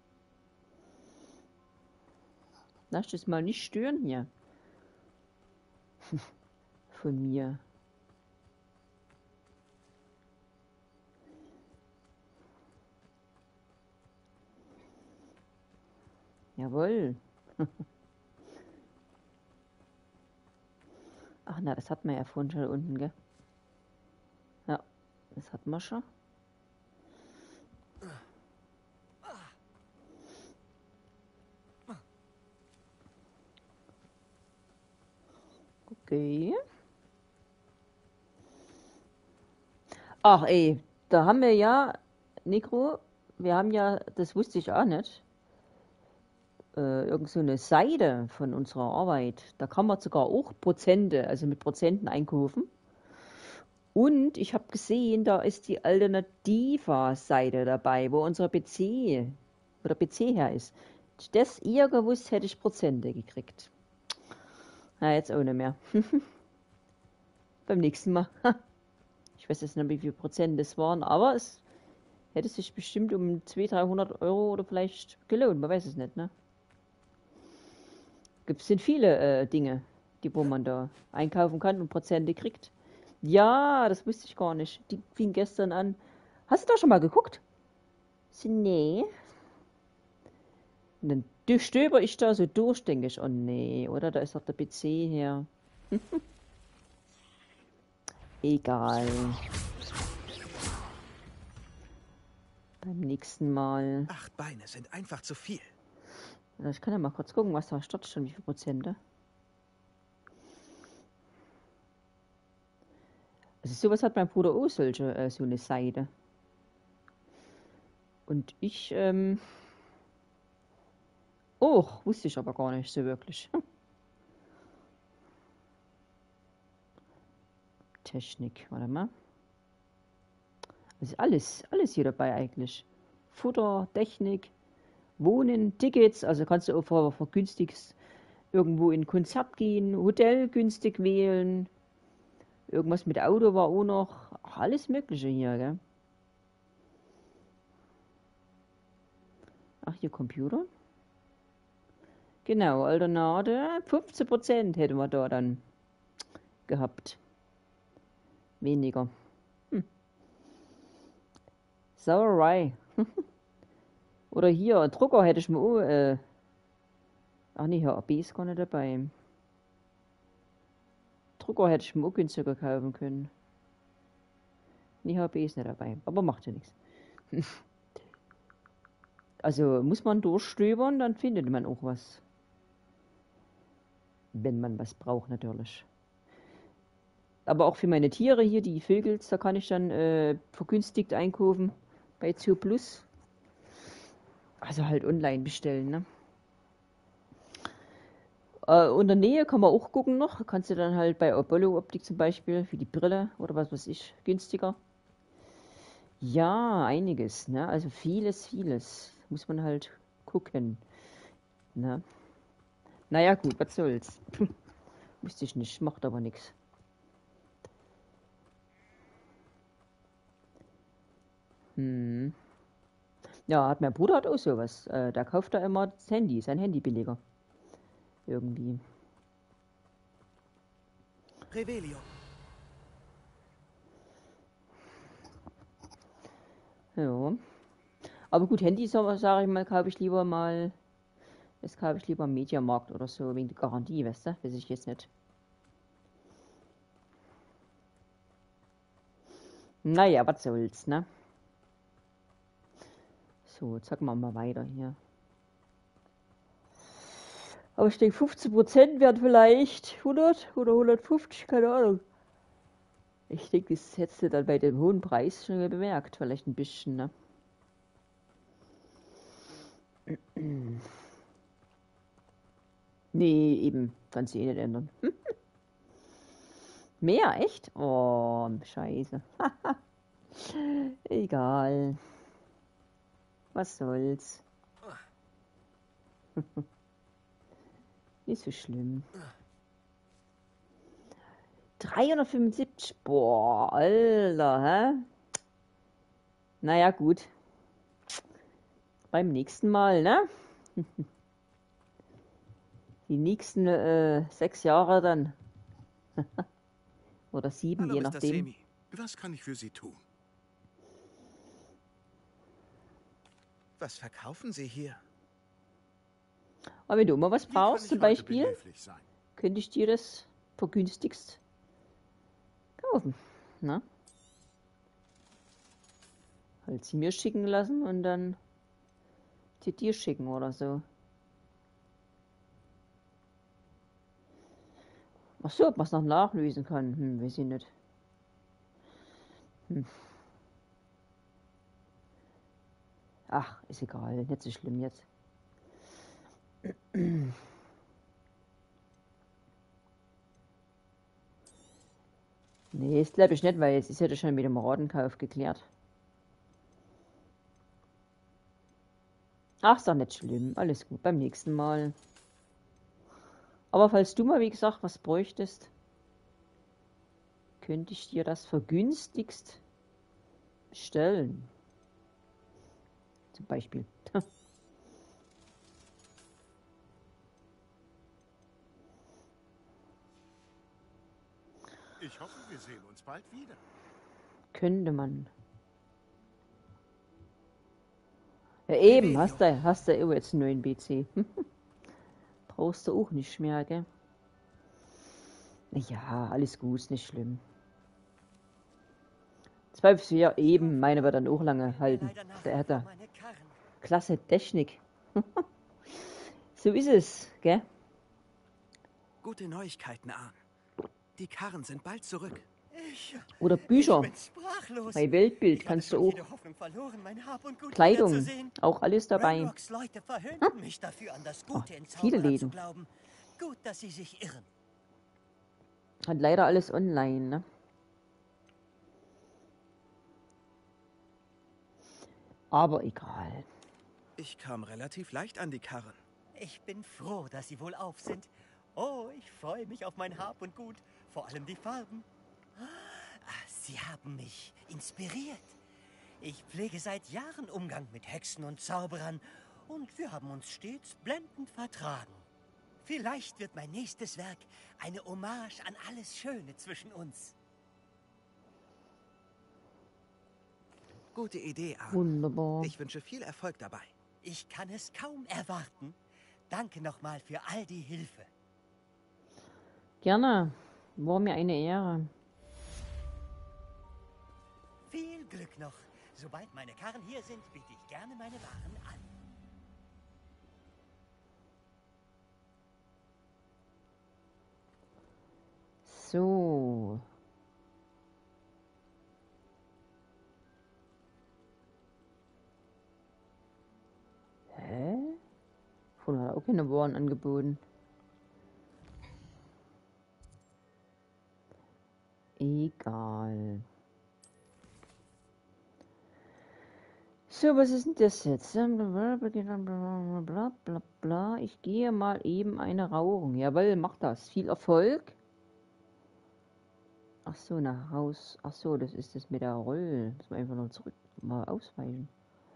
Lass das mal nicht stören hier. Von mir. Jawohl. Ach na, das hat man ja vorhin schon unten, gell? Ja, das hat man schon. Okay. Ach ey, da haben wir ja, Nico, wir haben ja, das wusste ich auch nicht, äh, irgend so eine Seite von unserer Arbeit. Da kann man sogar auch Prozente, also mit Prozenten einkaufen. Und ich habe gesehen, da ist die Alternativa-Seite dabei, wo unser P C, wo der P C her ist. Hätte ich das eher gewusst, hätte ich Prozente gekriegt. Na, jetzt ohne mehr. Beim nächsten Mal. Ich weiß jetzt nicht, wie viel Prozent das waren, aber es Hätte sich bestimmt um zweihundert, dreihundert Euro oder vielleicht gelohnt, man weiß es nicht, ne? Es sind viele äh, Dinge, die wo man da einkaufen kann und Prozente kriegt. Ja, das wusste ich gar nicht. Die fing gestern an. Hast du da schon mal geguckt? Sie, nee. Und dann stöber ich da so durch, denke ich, oh nee, oder? Da ist doch der P C her. Egal. Beim nächsten Mal. Acht Beine sind einfach zu viel. Ich kann ja mal kurz gucken, was da statt schon, wie viel Prozente. Also sowas hat mein Bruder auch solche, äh, so eine Seite. Und ich, ähm... oh, wusste ich aber gar nicht so wirklich. Technik, warte mal. Also alles, alles hier dabei eigentlich. Futter, Technik, Wohnen, Tickets, also kannst du auch für, für günstigst irgendwo in ein Konzert gehen, Hotel günstig wählen, irgendwas mit Auto war auch noch, ach, alles mögliche hier, gell? Ach, hier Computer. Genau, Alternate, fünfzehn Prozent hätten wir da dann gehabt. Weniger. Hm. Sauerei. Oder hier, Drucker hätte ich mir auch, äh ach nee, H A B ist gar nicht dabei. Drucker hätte ich mir auch günstiger kaufen können. Nee, H A B ist nicht dabei, aber macht ja nichts. Also muss man durchstöbern, dann findet man auch was. Wenn man was braucht, natürlich. Aber auch für meine Tiere hier, die Vögel, da kann ich dann äh, vergünstigt einkaufen bei Zoo Plus. Also halt online bestellen, ne? Äh, in der Nähe kann man auch gucken noch. Kannst du dann halt bei Apollo Optik zum Beispiel für die Brille oder was weiß ich günstiger. Ja, einiges, ne? Also vieles, vieles. Muss man halt gucken. Ne? Naja, gut, was soll's. Wusste ich nicht, macht aber nichts. Hm. Ja, hat mein Bruder hat auch sowas. Äh, da kauft er immer das Handy, sein Handy billiger. Irgendwie. Revelio. Ja. Aber gut, Handys, sage ich mal, kaufe ich lieber mal. Das kaufe ich lieber im Mediamarkt oder so, wegen der Garantie, weißt du? Weiß ich jetzt nicht. Naja, was soll's, ne? So, jetzt sagen wir mal weiter hier. Aber ich denke, fünfzehn Prozent werden vielleicht hundert oder hundertfünfzig, keine Ahnung. Ich denke, das hättest du dann bei dem hohen Preis schon bemerkt, vielleicht ein bisschen, ne? Nee, eben, kannst du eh nicht ändern. Mehr, echt? Oh, scheiße. Egal. Was soll's. Nicht so schlimm. dreihundertfünfundsiebzig. Boah, Alter, hä? Naja, gut. Beim nächsten Mal, ne? Die nächsten äh, sechs Jahre dann. Oder sieben, Hallo, je Mister nachdem. Semi. Was kann ich für Sie tun? Was verkaufen Sie hier? Aber wenn du immer was Wie kann brauchst, ich zum heute Beispiel, behilflich sein? könnte ich dir das vergünstigst kaufen. Na? Halt sie mir schicken lassen und dann zu dir schicken oder so. Ach so, ob man es noch nachlösen kann. Hm, weiß ich nicht. Hm. Ach, ist egal, nicht so schlimm jetzt. Nee, das glaube ich nicht, weil es ist ja schon mit dem Ratenkauf geklärt. Ach, ist doch nicht schlimm. Alles gut, beim nächsten Mal. Aber falls du mal, wie gesagt, was bräuchtest, könnte ich dir das vergünstigst bestellen. Zum Beispiel. Ich hoffe, wir sehen uns bald wieder. Könnte man. Ja eben, hast du, hast du eh jetzt einen neuen P C. Brauchst du auch nicht mehr, gell? Ja, alles gut, ist nicht schlimm. zwölf eben, meine wird dann auch lange halten. Der hat da klasse Technik. So ist es, gell? Gute Neuigkeiten, Arn. Die Karren sind bald zurück. Ich, Oder Bücher. Ich bin sprachlos. Bei Weltbild Ich kannst hatte du schon auch. jede Hoffnung verloren, mein Hab und Gut Kleidung, wiederzusehen. auch alles dabei. Ranrocks Leute verhöhnten mich dafür, an das Gute in viele Zauberer Läden. zu glauben. Gut, dass sie sich irren. Hat leider alles online, ne? Aber egal. Ich kam relativ leicht an die Karren. Ich bin froh, dass sie wohl auf sind. Oh, ich freue mich auf mein Hab und Gut. Vor allem die Farben. Sie haben mich inspiriert. Ich pflege seit Jahren Umgang mit Hexen und Zauberern. Und wir haben uns stets blendend vertragen. Vielleicht wird mein nächstes Werk eine Hommage an alles Schöne zwischen uns. Gute Idee, Arn. Wunderbar. Ich wünsche viel Erfolg dabei. Ich kann es kaum erwarten. Danke nochmal für all die Hilfe. Gerne. War mir eine Ehre. Viel Glück noch. Sobald meine Karren hier sind, biete ich gerne meine Waren an. So. Hä? Vorhin hat er auch keine Waren angeboten. Egal. So, was ist denn das jetzt? Bla bla bla bla. Ich gehe mal eben eine rauchen. Jawohl, mach das. Viel Erfolg. Ach so, nach Haus. Ach so, das ist das mit der Roll. Das wir einfach noch zurück mal ausweichen.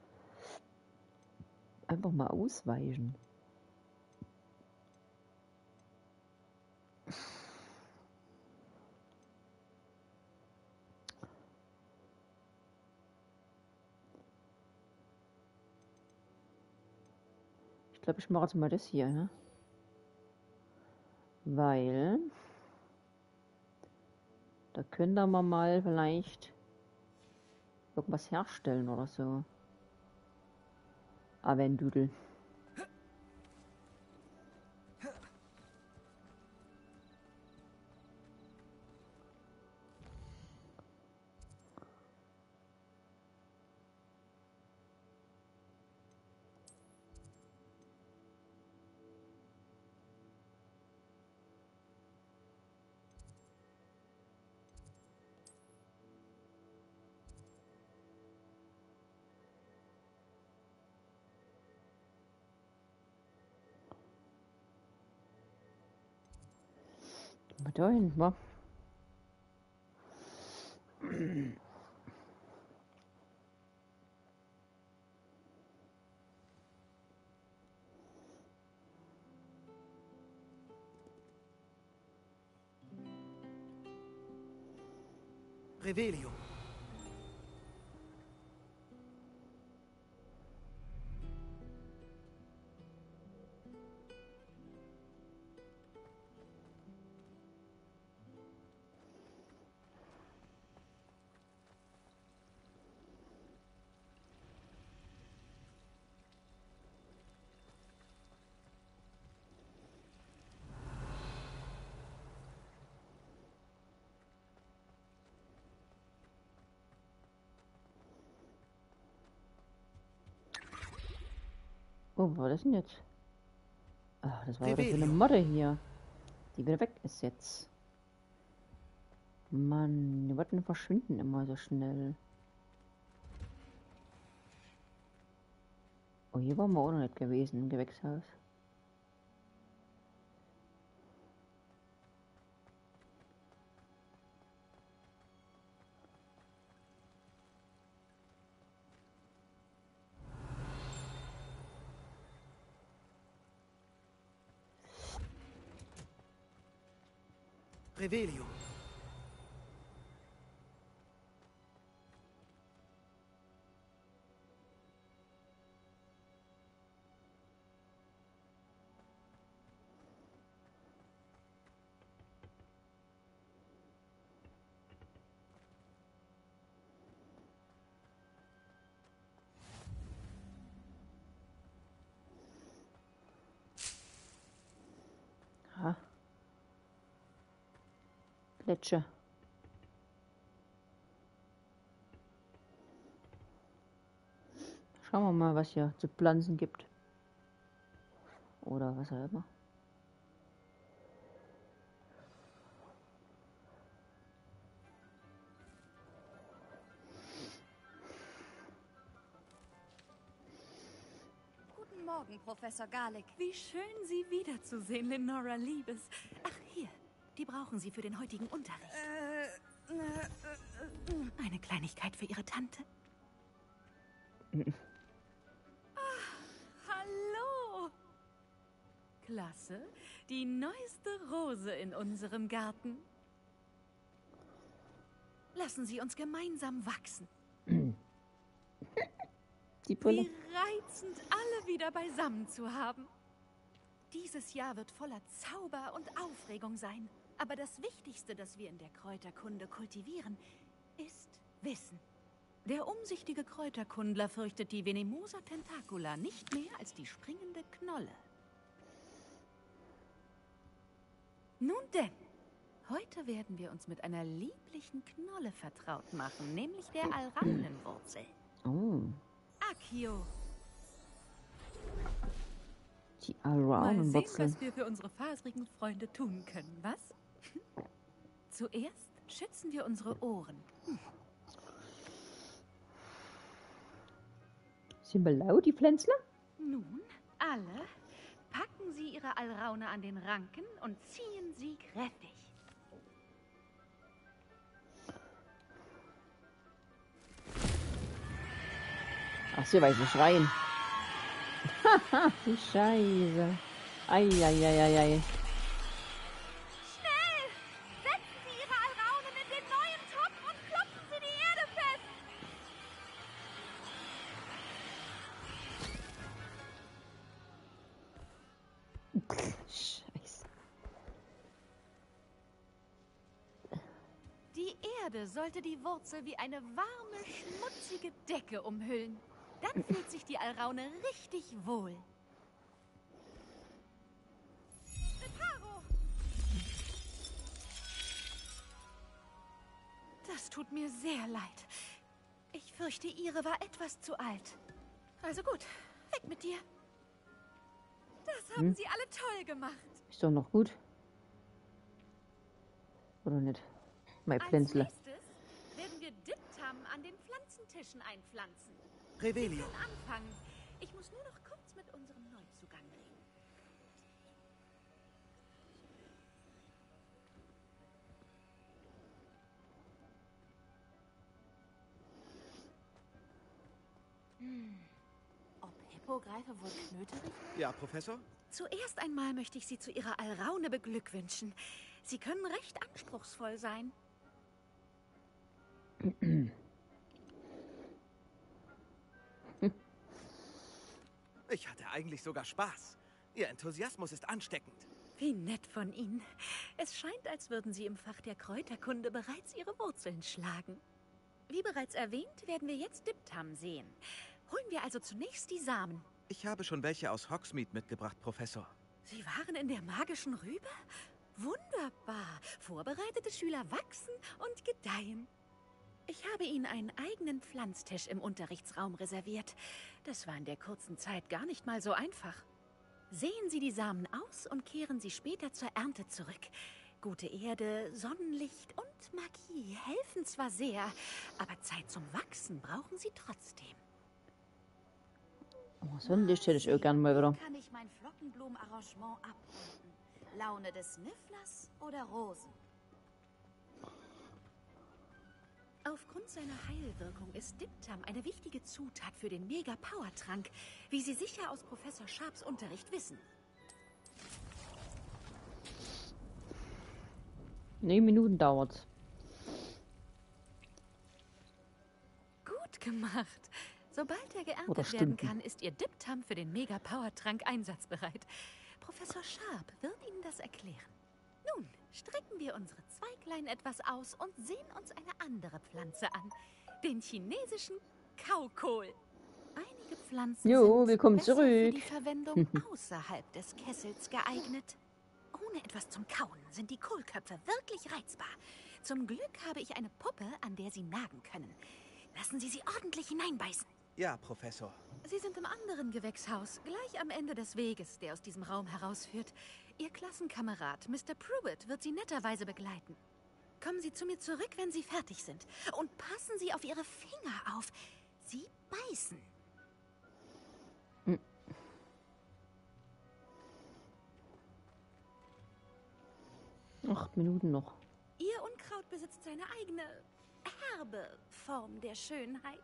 Einfach mal ausweichen. Ich glaube, ich mache jetzt mal das hier, ne? Weil da können wir mal vielleicht irgendwas herstellen oder so. Avendudel. Mal da hin, wa? Revelio. Oh, was war das denn jetzt? Ach, das war wieder so eine Revelio. Modde hier. Die wieder weg ist jetzt. Mann, die Motten verschwinden immer so schnell. Oh, hier waren wir auch noch nicht gewesen im Gewächshaus. Revelio. Ha. Gletscher. Schauen wir mal, was hier zu Pflanzen gibt. Oder was auch immer. Guten Morgen, Professor Garlick. Wie schön, Sie wiederzusehen, Lenora Liebes. Ach, hier. Die brauchen Sie für den heutigen Unterricht. Äh, äh, äh, Eine Kleinigkeit für Ihre Tante. Ach, hallo. Klasse. Die neueste Rose in unserem Garten. Lassen Sie uns gemeinsam wachsen. Die Brille. Wie reizend, alle wieder beisammen zu haben. Dieses Jahr wird voller Zauber und Aufregung sein. Aber das Wichtigste, das wir in der Kräuterkunde kultivieren, ist Wissen. Der umsichtige Kräuterkundler fürchtet die Venemosa tentacula nicht mehr als die springende Knolle. Nun denn, heute werden wir uns mit einer lieblichen Knolle vertraut machen, nämlich der Alraunenwurzel. Oh. Accio. Die Mal sehen, Alraunenwurzel. was wir für unsere faserigen Freunde tun können, was? Zuerst schützen wir unsere Ohren. Hm. Sind wir laut, die Pflänzler? Nun, alle packen Sie Ihre Alraune an den Ranken und ziehen sie kräftig. Ach so, weil sie schreien. Haha, die Scheiße. Eieieiei. Schnell! Setzen Sie Ihre Alraunen in den neuen Topf und klopfen Sie die Erde fest! Scheiße. Die Erde sollte die Wurzel wie eine warme, schmutzige Decke umhüllen. Dann fühlt sich die Alraune richtig wohl. Reparo! Das tut mir sehr leid. Ich fürchte, Ihre war etwas zu alt. Also gut, weg mit dir. Das haben Hm? Sie alle toll gemacht. Ist doch noch gut. Oder nicht? Mein Als Pflänzler. nächstes werden wir Diptam an den Pflanzentischen einpflanzen. Revelio. Wir können anfangen. Ich muss nur noch kurz mit unserem Neuzugang reden. Hm. Ob Hippogreife wohl Knöte riechen? Ja, Professor? Zuerst einmal möchte ich Sie zu Ihrer Alraune beglückwünschen. Sie können recht anspruchsvoll sein. Ich hatte eigentlich sogar Spaß. Ihr Enthusiasmus ist ansteckend. Wie nett von Ihnen. Es scheint, als würden Sie im Fach der Kräuterkunde bereits Ihre Wurzeln schlagen. Wie bereits erwähnt, werden wir jetzt Diptam sehen. Holen wir also zunächst die Samen. Ich habe schon welche aus Hogsmeade mitgebracht, Professor. Sie waren in der magischen Rübe? Wunderbar. Vorbereitete Schüler wachsen und gedeihen. Ich habe Ihnen einen eigenen Pflanztisch im Unterrichtsraum reserviert. Das war in der kurzen Zeit gar nicht mal so einfach. Sehen Sie die Samen aus und kehren sie später zur Ernte zurück. Gute Erde, Sonnenlicht und Magie helfen zwar sehr, aber Zeit zum Wachsen brauchen sie trotzdem. Oh, Sonnenlicht hätte ich auch gern mal wieder. Kann ich mein Flockenblumenarrangement abrunden? Laune des Nifflers oder Rosen? Aufgrund seiner Heilwirkung ist Diptam eine wichtige Zutat für den Mega-Power-Trank, wie Sie sicher aus Professor Sharps Unterricht wissen. Neun Minuten dauert's. Gut gemacht. Sobald er Oder geerntet werden Stunden. kann, ist Ihr Diptam für den Mega-Power-Trank einsatzbereit. Professor Sharp wird Ihnen das erklären. Nun, strecken wir unsere Zweiglein etwas aus und sehen uns eine andere Pflanze an. Den chinesischen Kaukohl. Einige Pflanzen Jo, sind willkommen besser zurück. für die Verwendung außerhalb des Kessels geeignet. Ohne etwas zum Kauen sind die Kohlköpfe wirklich reizbar. Zum Glück habe ich eine Puppe, an der Sie nagen können. Lassen Sie sie ordentlich hineinbeißen. Ja, Professor. Sie sind im anderen Gewächshaus, gleich am Ende des Weges, der aus diesem Raum herausführt. Ihr Klassenkamerad, Mister Pruitt, wird Sie netterweise begleiten. Kommen Sie zu mir zurück, wenn Sie fertig sind. Und passen Sie auf Ihre Finger auf. Sie beißen. Acht Minuten noch. Ihr Unkraut besitzt seine eigene, herbe Form der Schönheit.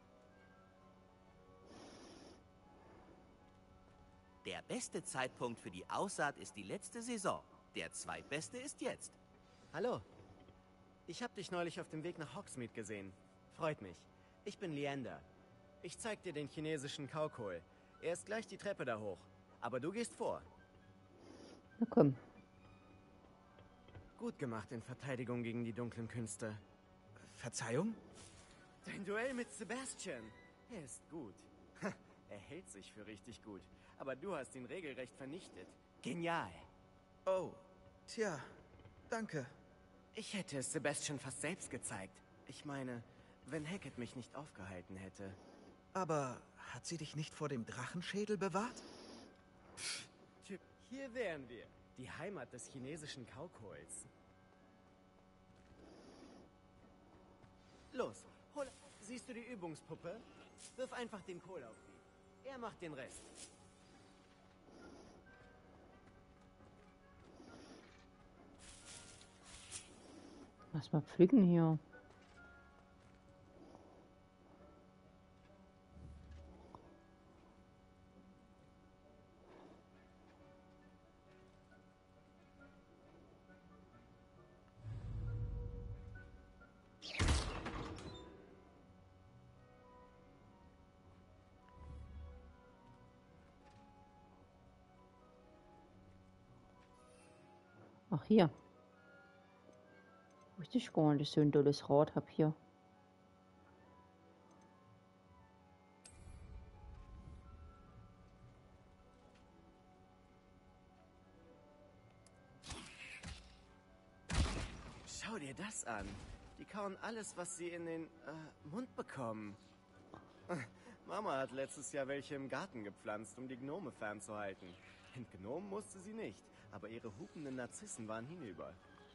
Der beste Zeitpunkt für die Aussaat ist die letzte Saison. Der zweitbeste ist jetzt. Hallo. Ich habe dich neulich auf dem Weg nach Hogsmeade gesehen. Freut mich. Ich bin Leander. Ich zeig dir den chinesischen Kaukohl. Er ist gleich die Treppe da hoch. Aber du gehst vor. Na komm. Gut gemacht in Verteidigung gegen die dunklen Künste. Verzeihung? Dein Duell mit Sebastian. Er ist gut. Er hält sich für richtig gut. Aber du hast ihn regelrecht vernichtet. Genial. Oh, tja, danke. Ich hätte es Sebastian fast selbst gezeigt. Ich meine, wenn Hackett mich nicht aufgehalten hätte. Aber hat sie dich nicht vor dem Drachenschädel bewahrt? Pff, Typ, hier wären wir. Die Heimat des chinesischen Kaukohls. Los, hol... Siehst du die Übungspuppe? Wirf einfach den Kohl auf sie. Er macht den Rest. Lass mal pflücken hier. Ach, hier. Wusste ich gar nicht, dass ich so ein tolles Rad habe hier. Schau dir das an. Die kauen alles, was sie in den äh, Mund bekommen. Mama hat letztes Jahr welche im Garten gepflanzt, um die Gnome fernzuhalten. Entgnomen musste sie nicht, aber ihre hupenden Narzissen waren hinüber.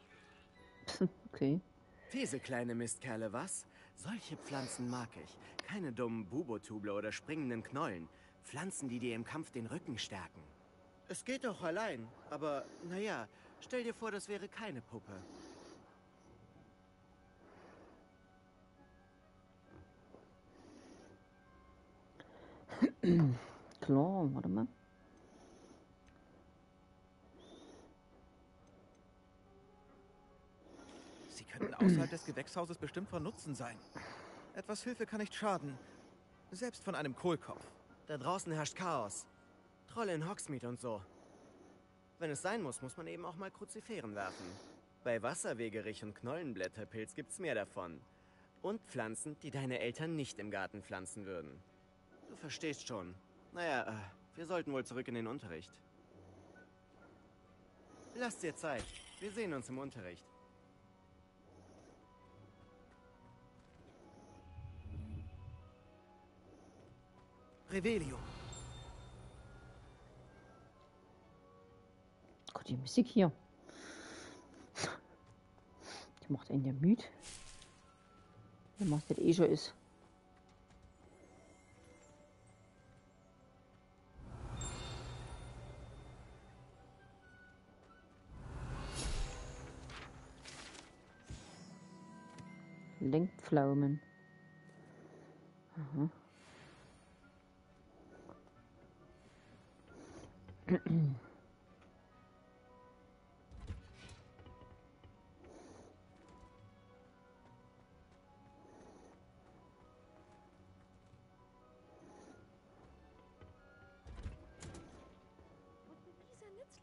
Okay. Diese kleine Mistkerle, was? Solche Pflanzen mag ich. Keine dummen Bubotuble oder springenden Knollen. Pflanzen, die dir im Kampf den Rücken stärken. Es geht auch allein, aber naja, stell dir vor, das wäre keine Puppe. Klar, warte mal. Sie könnten außerhalb des Gewächshauses bestimmt von Nutzen sein. Etwas Hilfe kann nicht schaden. Selbst von einem Kohlkopf. Da draußen herrscht Chaos. Trolle in Hogsmeade und so. Wenn es sein muss, muss man eben auch mal Kruziferen werfen. Bei Wasserwegerich und Knollenblätterpilz gibt's mehr davon. Und Pflanzen, die deine Eltern nicht im Garten pflanzen würden. Du verstehst schon. Naja, äh, wir sollten wohl zurück in den Unterricht. Lass dir Zeit. Wir sehen uns im Unterricht. Revelio. Gott, die Musik hier. Die macht einen ja müde. Wenn man das eh schon ist. Lenkpflaumen. Aha.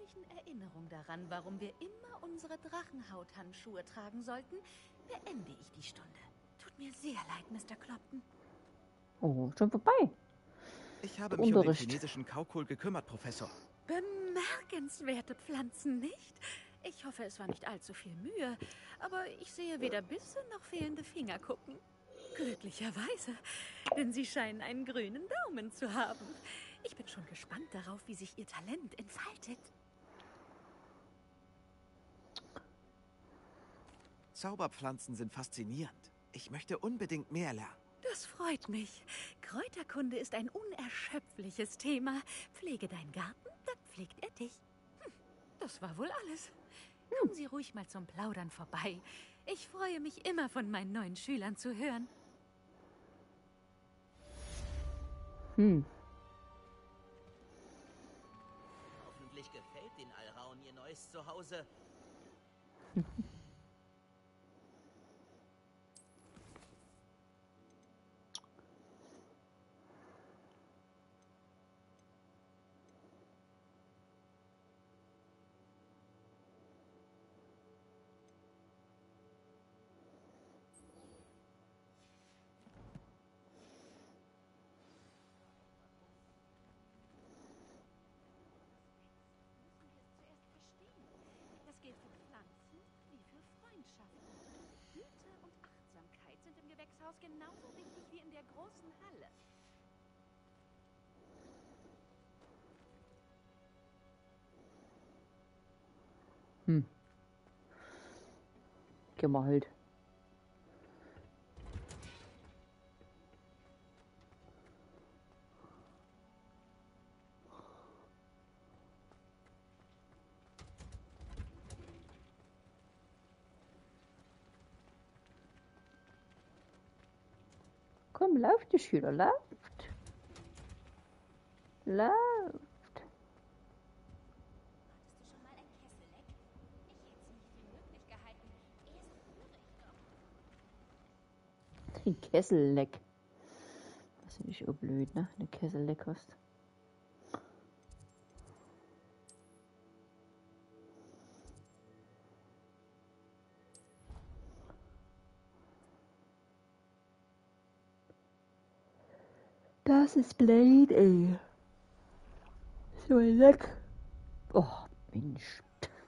freundlichen Erinnerung daran, warum wir immer unsere Drachenhauthandschuhe tragen sollten, beende ich die Stunde. Tut mir sehr leid, Mister Clopton. Oh, schon vorbei. Ich habe Der mich um den Unterricht. chinesischen Kaukohl gekümmert, Professor. Bemerkenswerte Pflanzen, nicht? Ich hoffe, es war nicht allzu viel Mühe, aber ich sehe weder Bisse noch fehlende Fingerkuppen. Glücklicherweise, denn Sie scheinen einen grünen Daumen zu haben. Ich bin schon gespannt darauf, wie sich Ihr Talent entfaltet. Zauberpflanzen sind faszinierend. Ich möchte unbedingt mehr lernen. Das freut mich. Kräuterkunde ist ein unerschöpfliches Thema. Pflege deinen Garten, dann pflegt er dich. Hm, das war wohl alles. Kommen Sie ruhig mal zum Plaudern vorbei. Ich freue mich immer, von meinen neuen Schülern zu hören. Hm. Hoffentlich gefällt den Alraun ihr neues Zuhause. Das gilt für Pflanzen wie für Freundschaften. Güte und Achtsamkeit sind im Gewächshaus genauso wichtig wie in der großen Halle. Hm. Geh mal halt. Komm, lauft, die Schüler, lauft. Lauft. Ein Kesselleck. Das ist nicht so blöd, ne? Eine Kesselleck hast. Das ist blöd, ey. So ein Leck. Oh, Mensch.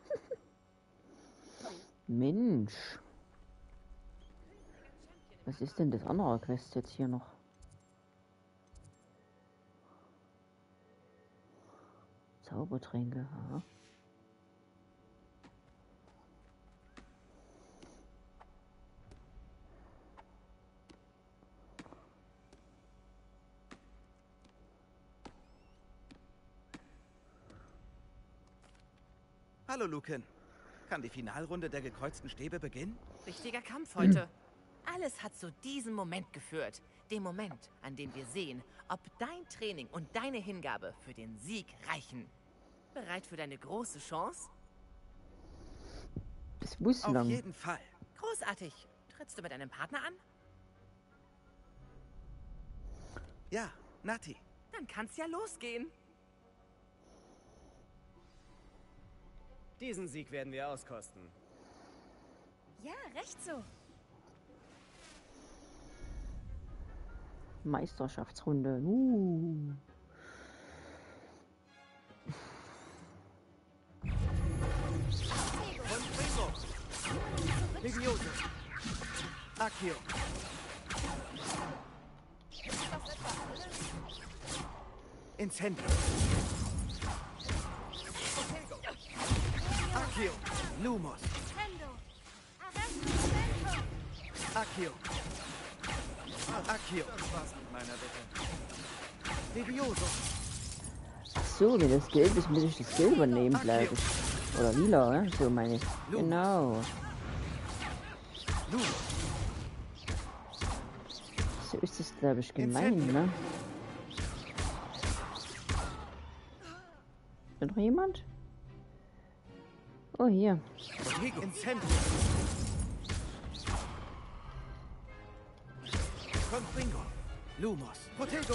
Mensch. Was ist denn das andere Quest jetzt hier noch? Zaubertränke, ha? Hallo, Lucan. Kann die Finalrunde der gekreuzten Stäbe beginnen? Richtiger Kampf heute. Alles hat zu diesem Moment geführt. Dem Moment, an dem wir sehen, ob dein Training und deine Hingabe für den Sieg reichen. Bereit für deine große Chance? Das muss Auf lang. jeden Fall. Großartig. Trittst du mit deinem Partner an? Ja, Nati. Dann kann's ja losgehen. Diesen Sieg werden wir auskosten. Ja, recht so. Meisterschaftsrunde. Uh. Confringo. Levioso. Accio. Incendio. Accio. Lumos. Accio. Accio. Das war's mit meiner Bitte. Levioso. So, wenn das gelb ist, muss ich das Silber nehmen, glaube ich. Oder lila, ne? So meine ich. Genau. So ist das, glaube ich, gemein, ne? Ist da noch jemand? Oh, hier. Confringo. Lumos. Protego.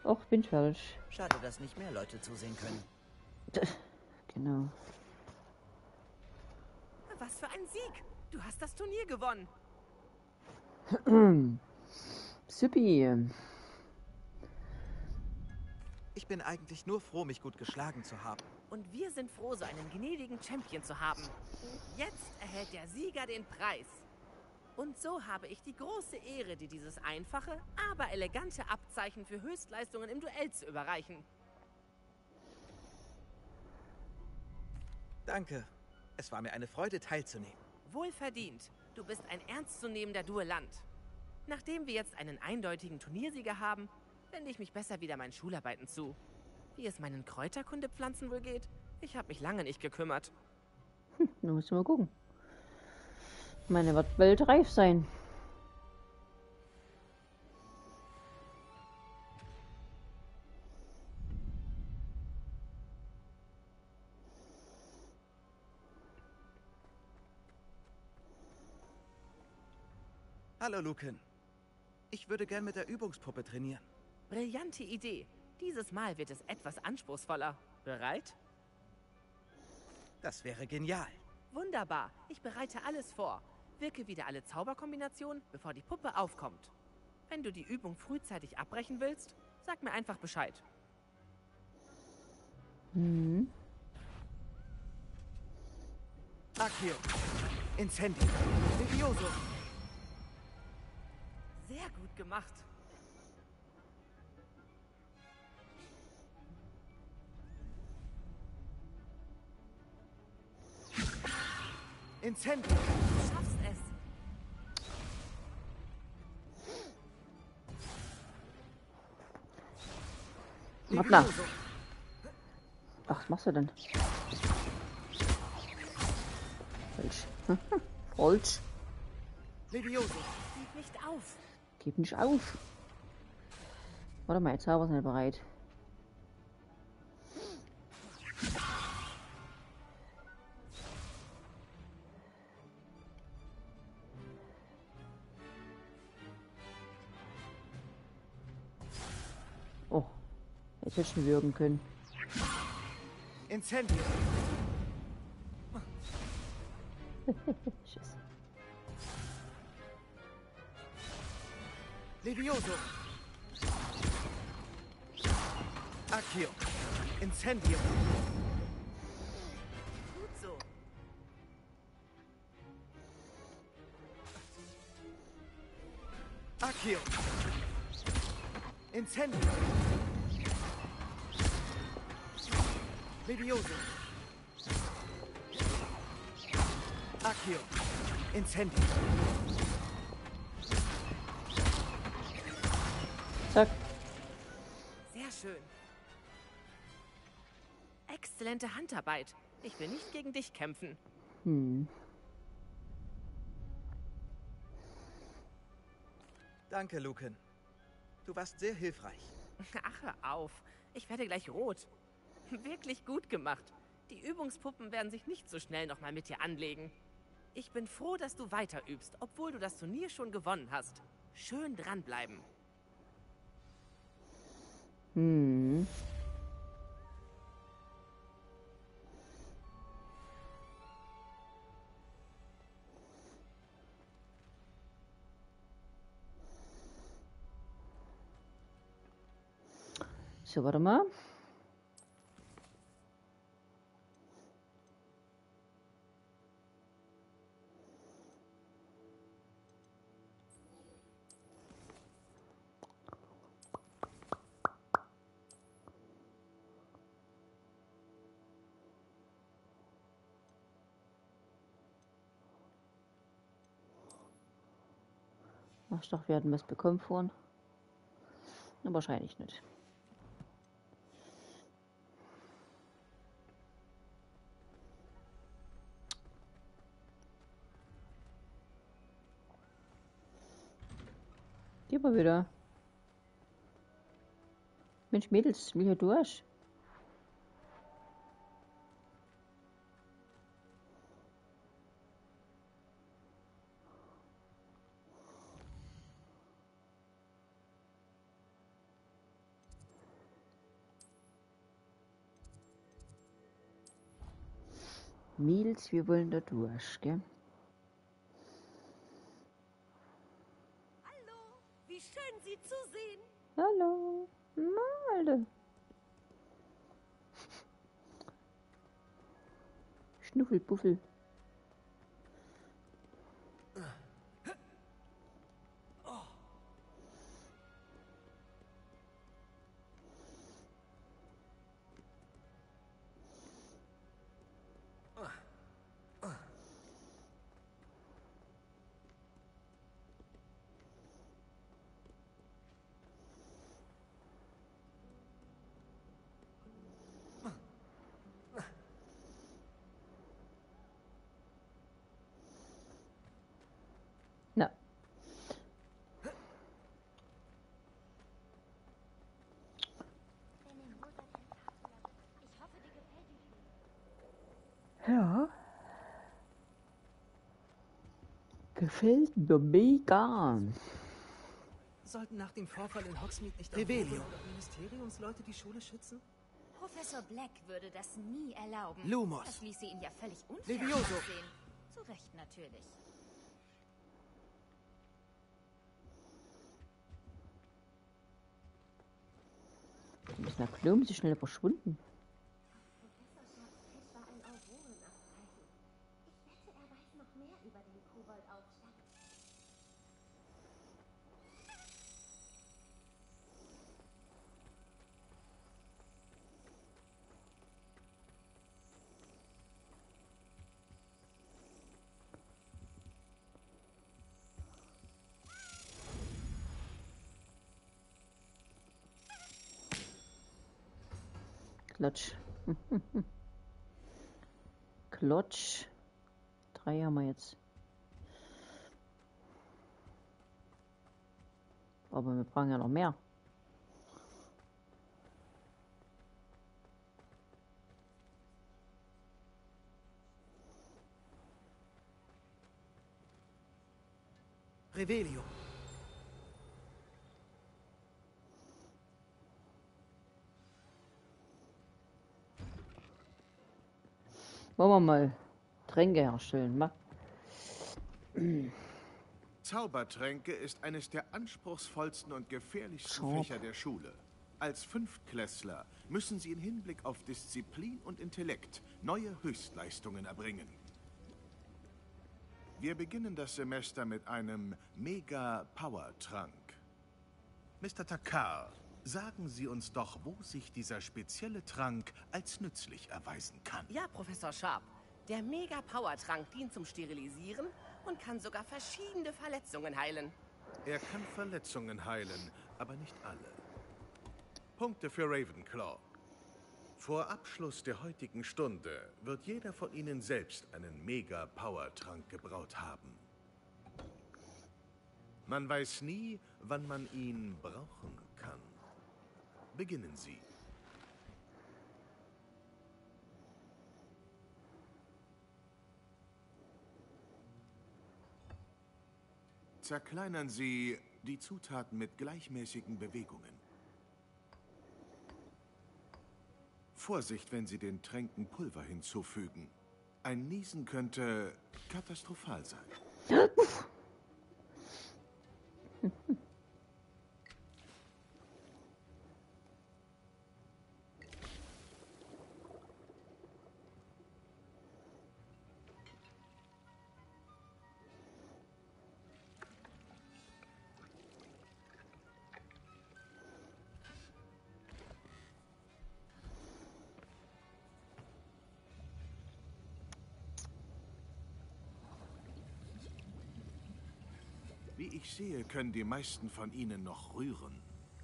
Och, bin fertig. Schade, dass nicht mehr Leute zusehen können. Genau. Was für ein Sieg! Du hast das Turnier gewonnen. Supi. Ich bin eigentlich nur froh, mich gut geschlagen zu haben. Und wir sind froh, so einen gnädigen Champion zu haben. Jetzt erhält der Sieger den Preis. Und so habe ich die große Ehre, dir dieses einfache, aber elegante Abzeichen für Höchstleistungen im Duell zu überreichen. Danke. Es war mir eine Freude, teilzunehmen. Wohlverdient. Du bist ein ernstzunehmender Duellant. Nachdem wir jetzt einen eindeutigen Turniersieger haben, wende ich mich besser wieder meinen Schularbeiten zu. Wie es meinen Kräuterkundepflanzen wohl geht? Ich habe mich lange nicht gekümmert. Hm, dann müssen wir mal gucken. Meine wird bald reif sein. Hallo, Lucan. Ich würde gern mit der Übungspuppe trainieren. Brillante Idee. Dieses Mal wird es etwas anspruchsvoller. Bereit? Das wäre genial. Wunderbar. Ich bereite alles vor. Wirke wieder alle Zauberkombinationen, bevor die Puppe aufkommt. Wenn du die Übung frühzeitig abbrechen willst, sag mir einfach Bescheid. Mhm. Accio. Incendio. Levioso. Sehr gut gemacht. Incendio. Du schaffst es. Warte mal. Ach, was machst du denn? Falsch. Falsch. Levioso. Gib nicht auf. Gib nicht auf. Warte mal, jetzt Zauber ist nicht bereit. Oh, jetzt hätte ich schon wirken können. Incendio. Tschüss. Levioso. Accio. Incendio. Gut so. Accio. Incendio. Levioso. Accio. Incendio. Zack. Sehr schön. Exzellente Handarbeit. Ich will nicht gegen dich kämpfen. Hm. Danke, Lucan. Du warst sehr hilfreich. Ach, hör auf. Ich werde gleich rot. Wirklich gut gemacht. Die Übungspuppen werden sich nicht so schnell nochmal mit dir anlegen. Ich bin froh, dass du weiter übst, obwohl du das Turnier schon gewonnen hast. Schön dranbleiben. Hm. So, warte mal. Ach doch, wir hatten was bekommen vorhin. Na, wahrscheinlich nicht. Gib mal wieder. Mensch, Mädels, will hier durch. Mädels, wir wollen da durch, gell? Hallo, wie schön Sie zu sehen. Hallo, Malde. Schnuffelpuffel. Na. Ja. Gefällt mir mega. Sollten nach dem Vorfall in Hogsmeade nicht Revelio. auch Ministeriumsleute die Schule schützen? Professor Black würde das nie erlauben. Lumos. Das ließe ihn ja völlig unfair Levioso. aussehen. Zu Recht natürlich. Ist na klar, sie schnell verschwunden. Klotsch. Klotsch. Drei haben wir jetzt. Aber wir brauchen ja noch mehr. Revelio. Wollen wir mal Tränke herstellen, ma? Zaubertränke ist eines der anspruchsvollsten und gefährlichsten Schau. Fächer der Schule. Als Fünftklässler müssen sie in Hinblick auf Disziplin und Intellekt neue Höchstleistungen erbringen. Wir beginnen das Semester mit einem Mega-Power-Trank. Mister Takar, sagen Sie uns doch, wo sich dieser spezielle Trank als nützlich erweisen kann. Ja, Professor Sharp. Der Mega-Power-Trank dient zum Sterilisieren und kann sogar verschiedene Verletzungen heilen. Er kann Verletzungen heilen, aber nicht alle. Punkte für Ravenclaw. Vor Abschluss der heutigen Stunde wird jeder von Ihnen selbst einen Mega-Power-Trank gebraut haben. Man weiß nie, wann man ihn brauchen kann. Beginnen Sie. Zerkleinern Sie die Zutaten mit gleichmäßigen Bewegungen. Vorsicht, wenn Sie den Tränken Pulver hinzufügen. Ein Niesen könnte katastrophal sein. Wie ich sehe, können die meisten von Ihnen noch rühren.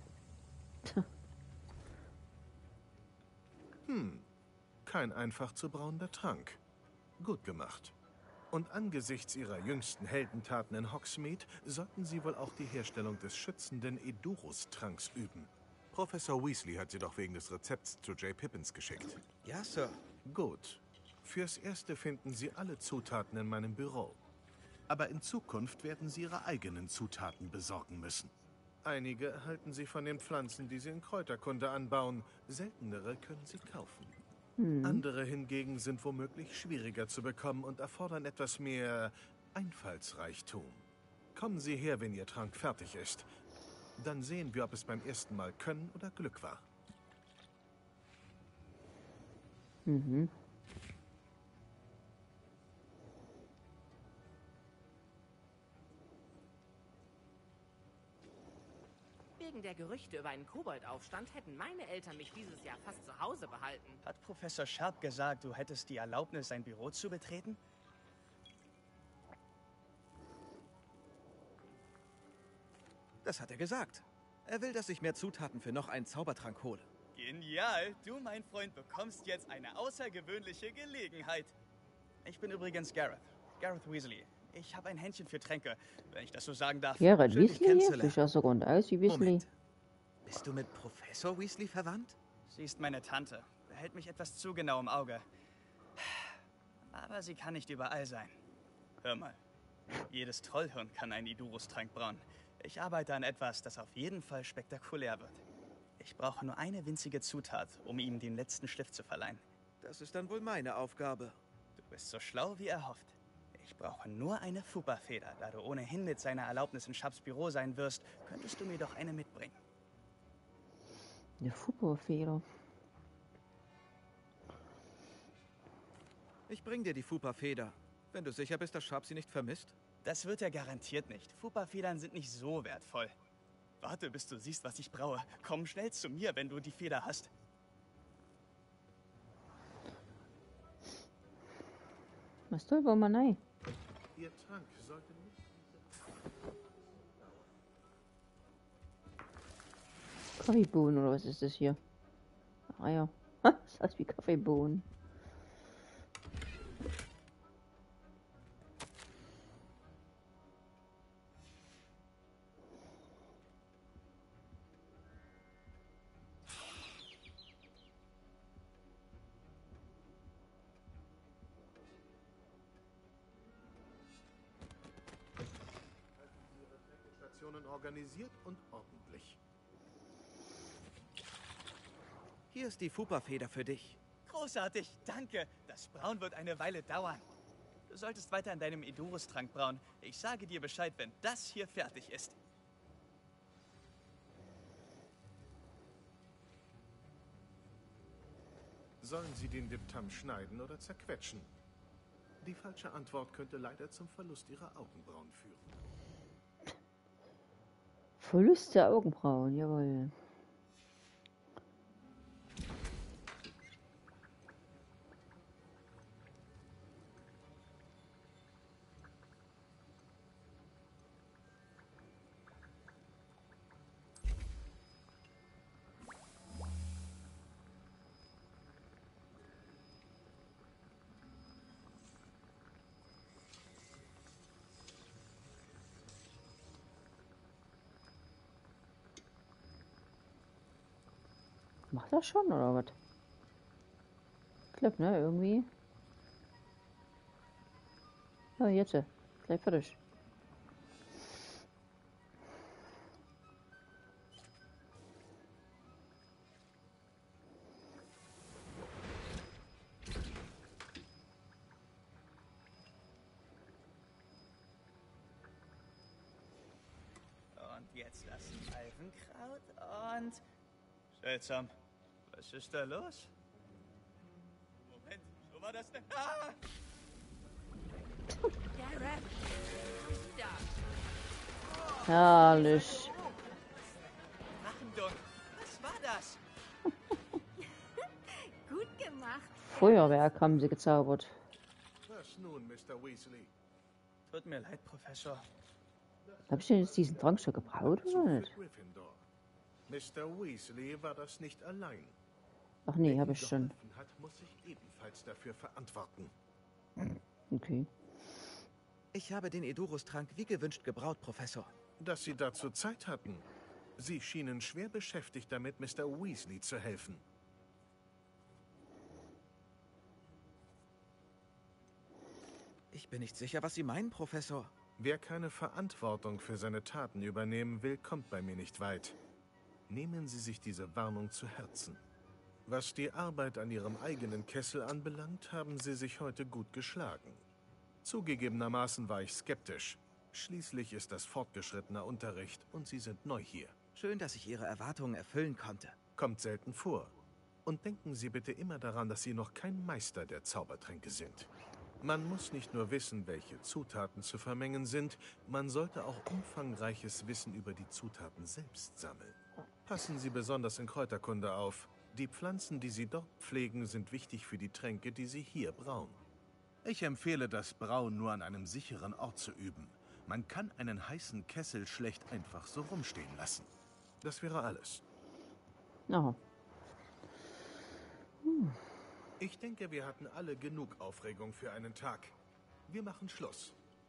Hm, kein einfach zu brauender Trank. Gut gemacht. Und angesichts Ihrer jüngsten Heldentaten in Hogsmeade sollten Sie wohl auch die Herstellung des schützenden Edurus-Tranks üben. Professor Weasley hat Sie doch wegen des Rezepts zu J. Pippins geschickt. Ja, Sir. Gut. Fürs Erste finden Sie alle Zutaten in meinem Büro. Aber in Zukunft werden Sie Ihre eigenen Zutaten besorgen müssen. Einige erhalten Sie von den Pflanzen, die Sie in Kräuterkunde anbauen. Seltenere können Sie kaufen. Hm. Andere hingegen sind womöglich schwieriger zu bekommen und erfordern etwas mehr Einfallsreichtum. Kommen Sie her, wenn Ihr Trank fertig ist. Dann sehen wir, ob es beim ersten Mal Können oder Glück war. Mhm. Wegen der Gerüchte über einen Koboldaufstand hätten meine Eltern mich dieses Jahr fast zu Hause behalten. Hat Professor Sharp gesagt, du hättest die Erlaubnis, sein Büro zu betreten? Das hat er gesagt. Er will, dass ich mehr Zutaten für noch einen Zaubertrank hole. Genial! Du, mein Freund, bekommst jetzt eine außergewöhnliche Gelegenheit. Ich bin übrigens Gareth. Gareth Weasley. Ich habe ein Händchen für Tränke, wenn ich das so sagen darf. Gerard Schön, dich Weasley hier? kennenzulernen. Sieht ja so rund aus wie Weasley. Moment. Bist du mit Professor Weasley verwandt? Sie ist meine Tante. Behält mich etwas zu genau im Auge. Aber sie kann nicht überall sein. Hör mal. Jedes Trollhirn kann einen Idurus-Trank brauen. Ich arbeite an etwas, das auf jeden Fall spektakulär wird. Ich brauche nur eine winzige Zutat, um ihm den letzten Schliff zu verleihen. Das ist dann wohl meine Aufgabe. Du bist so schlau, wie erhofft. Ich brauche nur eine Fupa-Feder. Da du ohnehin mit seiner Erlaubnis in Sharps Büro sein wirst, könntest du mir doch eine mitbringen. Eine Fupa-Feder. Ich bring dir die Fupa-Feder. Wenn du sicher bist, dass Sharp sie nicht vermisst? Das wird er garantiert nicht. Fupa-Federn sind nicht so wertvoll. Warte, bis du siehst, was ich braue. Komm schnell zu mir, wenn du die Feder hast. Was soll wohl mal nein? Ihr Trank sollte nicht... Kaffeebohnen oder was ist das hier? Ah ja. Das heißt wie Kaffeebohnen. Organisiert und ordentlich. Hier ist die Fupa-Feder für dich. Großartig, danke. Das Brauen wird eine Weile dauern. Du solltest weiter an deinem Idurus-Trank brauen. Ich sage dir Bescheid, wenn das hier fertig ist. Sollen Sie den Diptam schneiden oder zerquetschen? Die falsche Antwort könnte leider zum Verlust Ihrer Augenbrauen führen. Verlust der Augenbrauen, jawohl. Macht das schon, oder was? Klappt, ne? Irgendwie. Ja, jetzt. Gleich fertig. Und jetzt das Pfeifenkraut und... Seltsam. Was ist da los? Moment, so war das denn? Ah! Gareth! Herrlich. Drachendunk, was war das? Gut gemacht. Feuerwerk haben sie gezaubert. Was nun, Mister Weasley? Tut mir leid, Professor. Hab ich denn jetzt diesen Trank schon gebraut oder nicht? Gryffindor. Mister Weasley war das nicht allein. Ach nee, Wer habe ihm ich schon. geholfen hat, muss sich ebenfalls dafür verantworten. Okay. Ich habe den Idurus-Trank wie gewünscht gebraut, Professor. Dass Sie dazu Zeit hatten. Sie schienen schwer beschäftigt damit, Mister Weasley zu helfen. Ich bin nicht sicher, was Sie meinen, Professor. Wer keine Verantwortung für seine Taten übernehmen will, kommt bei mir nicht weit. Nehmen Sie sich diese Warnung zu Herzen. Was die Arbeit an ihrem eigenen Kessel anbelangt, haben sie sich heute gut geschlagen. Zugegebenermaßen war ich skeptisch. Schließlich ist das fortgeschrittener Unterricht und sie sind neu hier. Schön, dass ich Ihre Erwartungen erfüllen konnte. Kommt selten vor. Und denken Sie bitte immer daran, dass Sie noch kein Meister der Zaubertränke sind. Man muss nicht nur wissen, welche Zutaten zu vermengen sind, man sollte auch umfangreiches Wissen über die Zutaten selbst sammeln. Passen Sie besonders in Kräuterkunde auf. Die Pflanzen, die Sie dort pflegen, sind wichtig für die Tränke, die Sie hier brauen. Ich empfehle das Brauen nur an einem sicheren Ort zu üben. Man kann einen heißen Kessel schlecht einfach so rumstehen lassen. Das wäre alles. Aha. Hm. Ich denke, wir hatten alle genug Aufregung für einen Tag. Wir machen Schluss.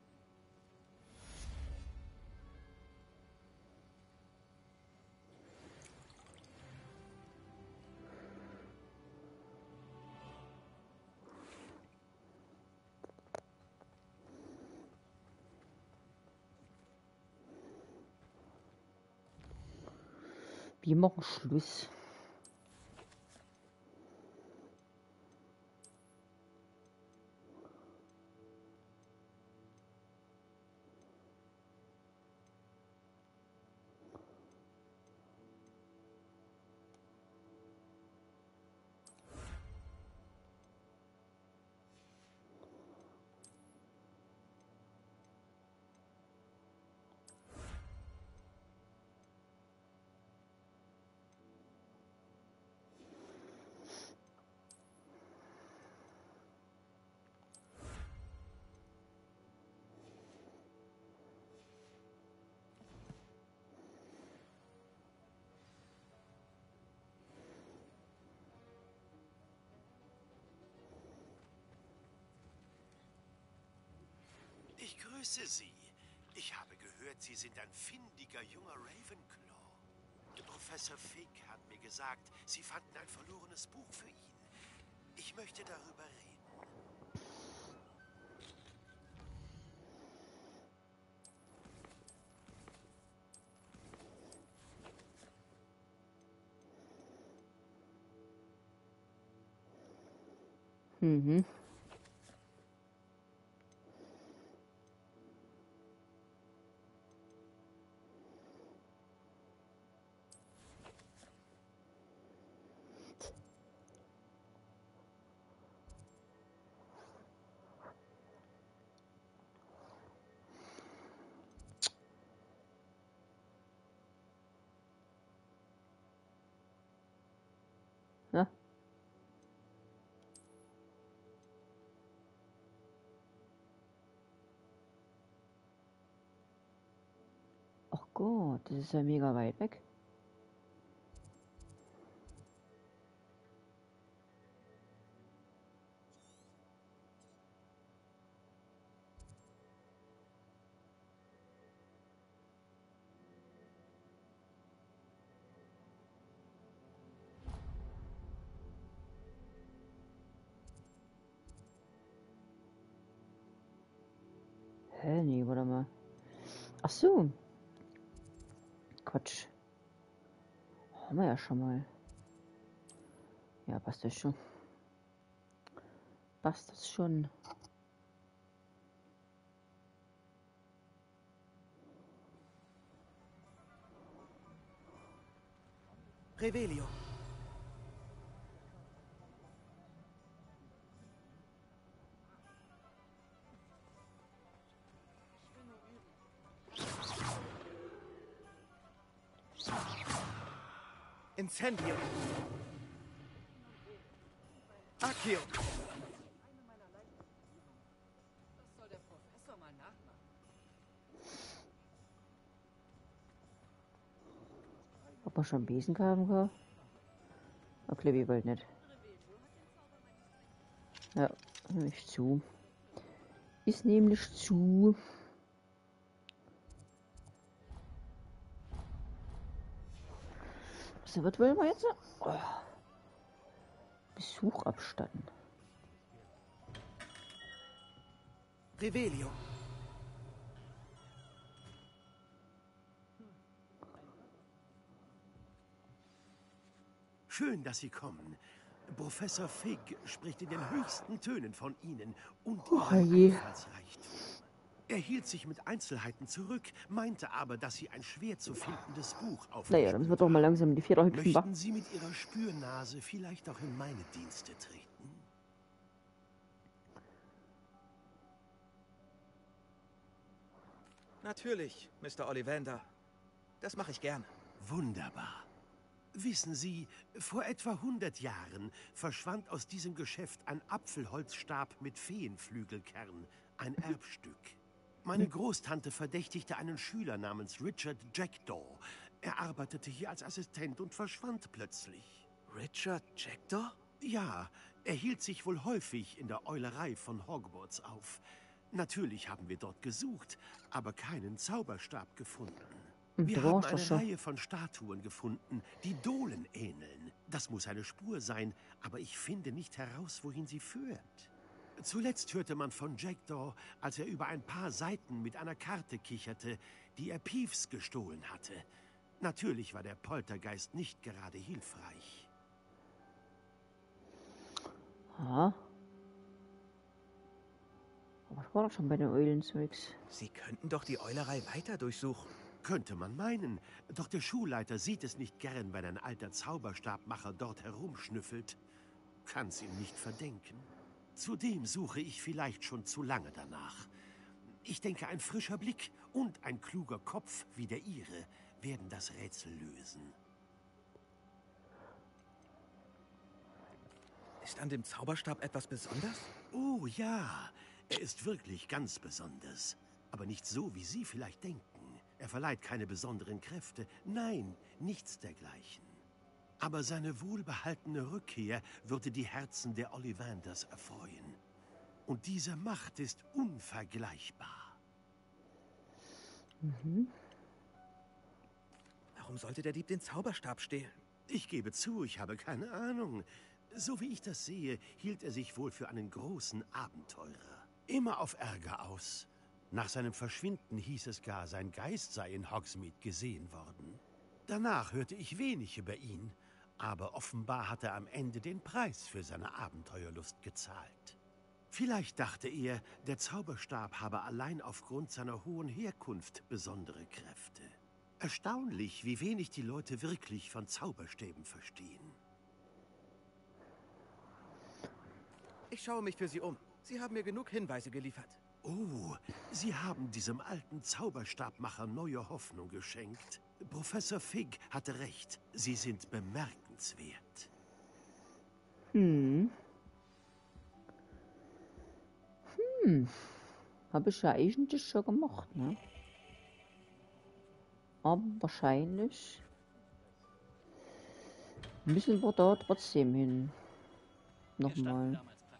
Wir machen Schluss. Ich grüße Sie. Ich habe gehört, Sie sind ein findiger junger Ravenclaw. Professor Fig hat mir gesagt, Sie fanden ein verlorenes Buch für ihn. Ich möchte darüber reden. Mhm. Ja. Ach Gott, das ist ja mega weit weg. Hä, nee, warte mal. Ach so. Quatsch. Haben wir ja schon mal. Ja, passt das schon. Passt das schon. Revelio. Incendio. Accio. Das soll der Professor mal nachmachen. Ob man schon Besen haben kann? Okay, wie bald nicht. Ja, nämlich zu. Ist nämlich zu. So, was wollen wir jetzt? Oh. Besuch abstatten. Revelio. Schön, dass Sie kommen. Professor Fig spricht in den höchsten Tönen von Ihnen und Oh, Ihrem je. Einfallsreichtum. Er hielt sich mit Einzelheiten zurück, meinte aber, dass Sie ein schwer zu findendes Buch auf. Naja, dann wird doch mal langsam in die Vierer hüpfen. wa? Möchten Sie mit Ihrer Spürnase vielleicht auch in meine Dienste treten? Natürlich, Mister Ollivander. Das mache ich gerne. Wunderbar. Wissen Sie, vor etwa hundert Jahren verschwand aus diesem Geschäft ein Apfelholzstab mit Feenflügelkern, ein Erbstück. Meine Großtante verdächtigte einen Schüler namens Richard Jackdaw. Er arbeitete hier als Assistent und verschwand plötzlich. Richard Jackdaw? Ja, er hielt sich wohl häufig in der Eulerei von Hogwarts auf. Natürlich haben wir dort gesucht, aber keinen Zauberstab gefunden. Und Wir da haben war's doch eine schon. Reihe von Statuen gefunden, die Dohlen ähneln. Das muss eine Spur sein, aber ich finde nicht heraus, wohin sie führt. Zuletzt hörte man von Jackdaw, als er über ein paar Seiten mit einer Karte kicherte, die er Peeves gestohlen hatte. Natürlich war der Poltergeist nicht gerade hilfreich. Ah. Aber ich war doch schon bei den Eulenzeugs. Sie könnten doch die Eulerei weiter durchsuchen. Könnte man meinen, doch der Schulleiter sieht es nicht gern, wenn ein alter Zauberstabmacher dort herumschnüffelt. Kann's ihm nicht verdenken. Zudem suche ich vielleicht schon zu lange danach. Ich denke, ein frischer Blick und ein kluger Kopf wie der Ihre werden das Rätsel lösen. Ist an dem Zauberstab etwas Besonderes? Oh ja, er ist wirklich ganz besonders. Aber nicht so, wie Sie vielleicht denken. Er verleiht keine besonderen Kräfte. Nein, nichts dergleichen. Aber seine wohlbehaltene Rückkehr würde die Herzen der Ollivanders erfreuen. Und diese Macht ist unvergleichbar. Mhm. Warum sollte der Dieb den Zauberstab stehlen? Ich gebe zu, ich habe keine Ahnung. So wie ich das sehe, hielt er sich wohl für einen großen Abenteurer. Immer auf Ärger aus. Nach seinem Verschwinden hieß es gar, sein Geist sei in Hogsmeade gesehen worden. Danach hörte ich wenig über ihn, aber offenbar hat er am Ende den Preis für seine Abenteuerlust gezahlt. Vielleicht dachte er, der Zauberstab habe allein aufgrund seiner hohen Herkunft besondere Kräfte. Erstaunlich, wie wenig die Leute wirklich von Zauberstäben verstehen. Ich schaue mich für Sie um. Sie haben mir genug Hinweise geliefert. Oh, Sie haben diesem alten Zauberstabmacher neue Hoffnung geschenkt. Professor Fig hatte recht. Sie sind bemerkenswert. Hm. Hm. Habe ich ja eigentlich schon gemacht, ne? Aber wahrscheinlich müssen wir da trotzdem hin. Nochmal.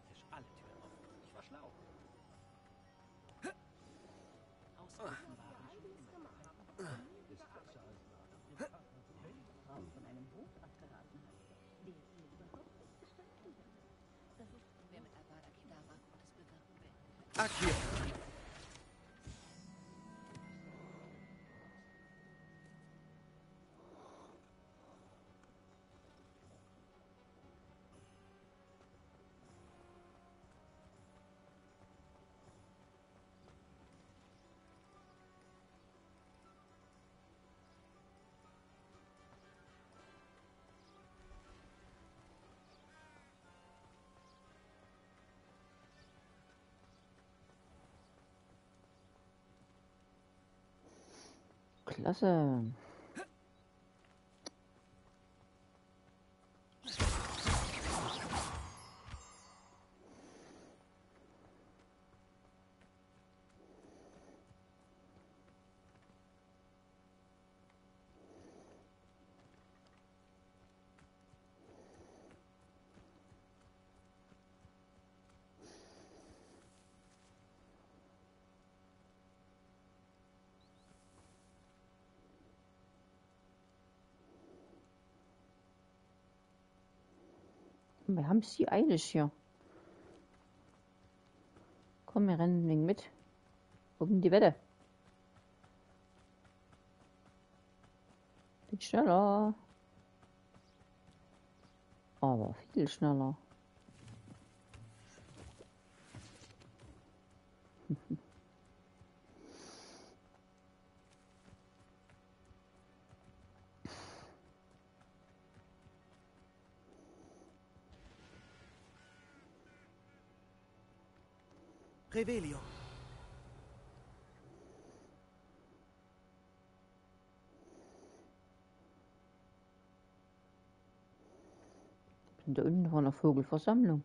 Akio. Klasse. Wir haben sie eilig hier. Komm, wir rennen wegen mit. Oben die Wette. Bin schneller. Aber viel schneller. Revelio. Da unten war eine Vogelversammlung.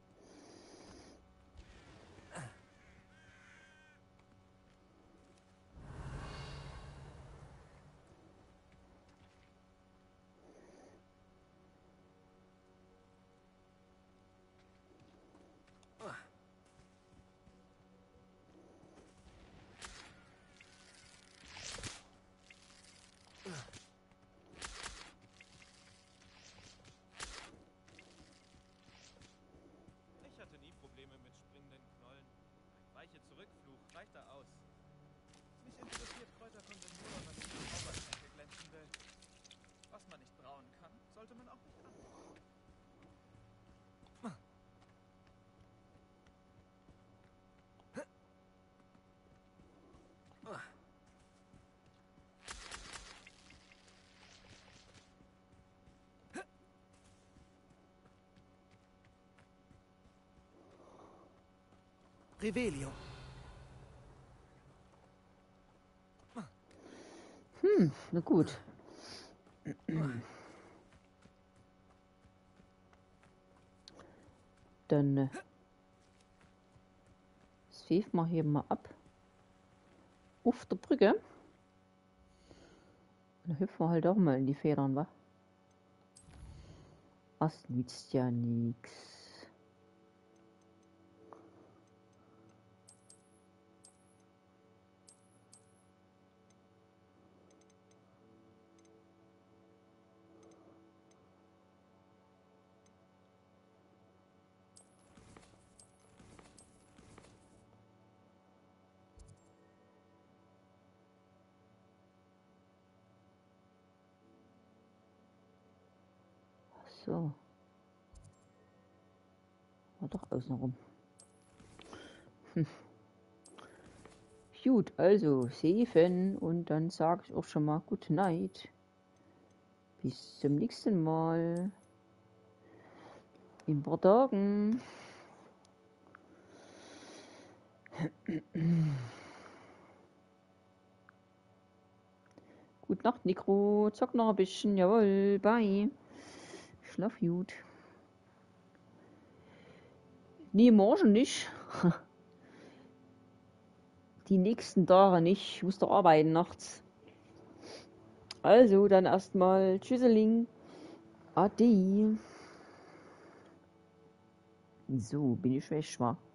Ich hatte nie Probleme mit springenden Knollen. Ein weiche Zurückfluch reicht da aus. Mich interessiert Kräuterkunde nur, was in der Zaubertränke glänzen will. Was man nicht brauen kann, sollte man auch nicht anbauen. Revelio. Hm, na gut. Dann äh, save wir hier mal ab. Auf der Brücke. Und dann hüpfen wir halt auch mal in die Federn, wa? Das nützt ja nix. So. War doch außenrum. Hm. Gut, also safen und dann sage ich auch schon mal Good Night. Bis zum nächsten Mal. In ein paar Tagen. Gute Nacht, Nikro. Zock noch ein bisschen. Jawohl, bye. Schlaf gut. Nee, morgen nicht. Die nächsten Tage nicht. Ich muss doch arbeiten nachts. Also, dann erstmal Tschüsseling. Ade. So, bin ich weg, wa?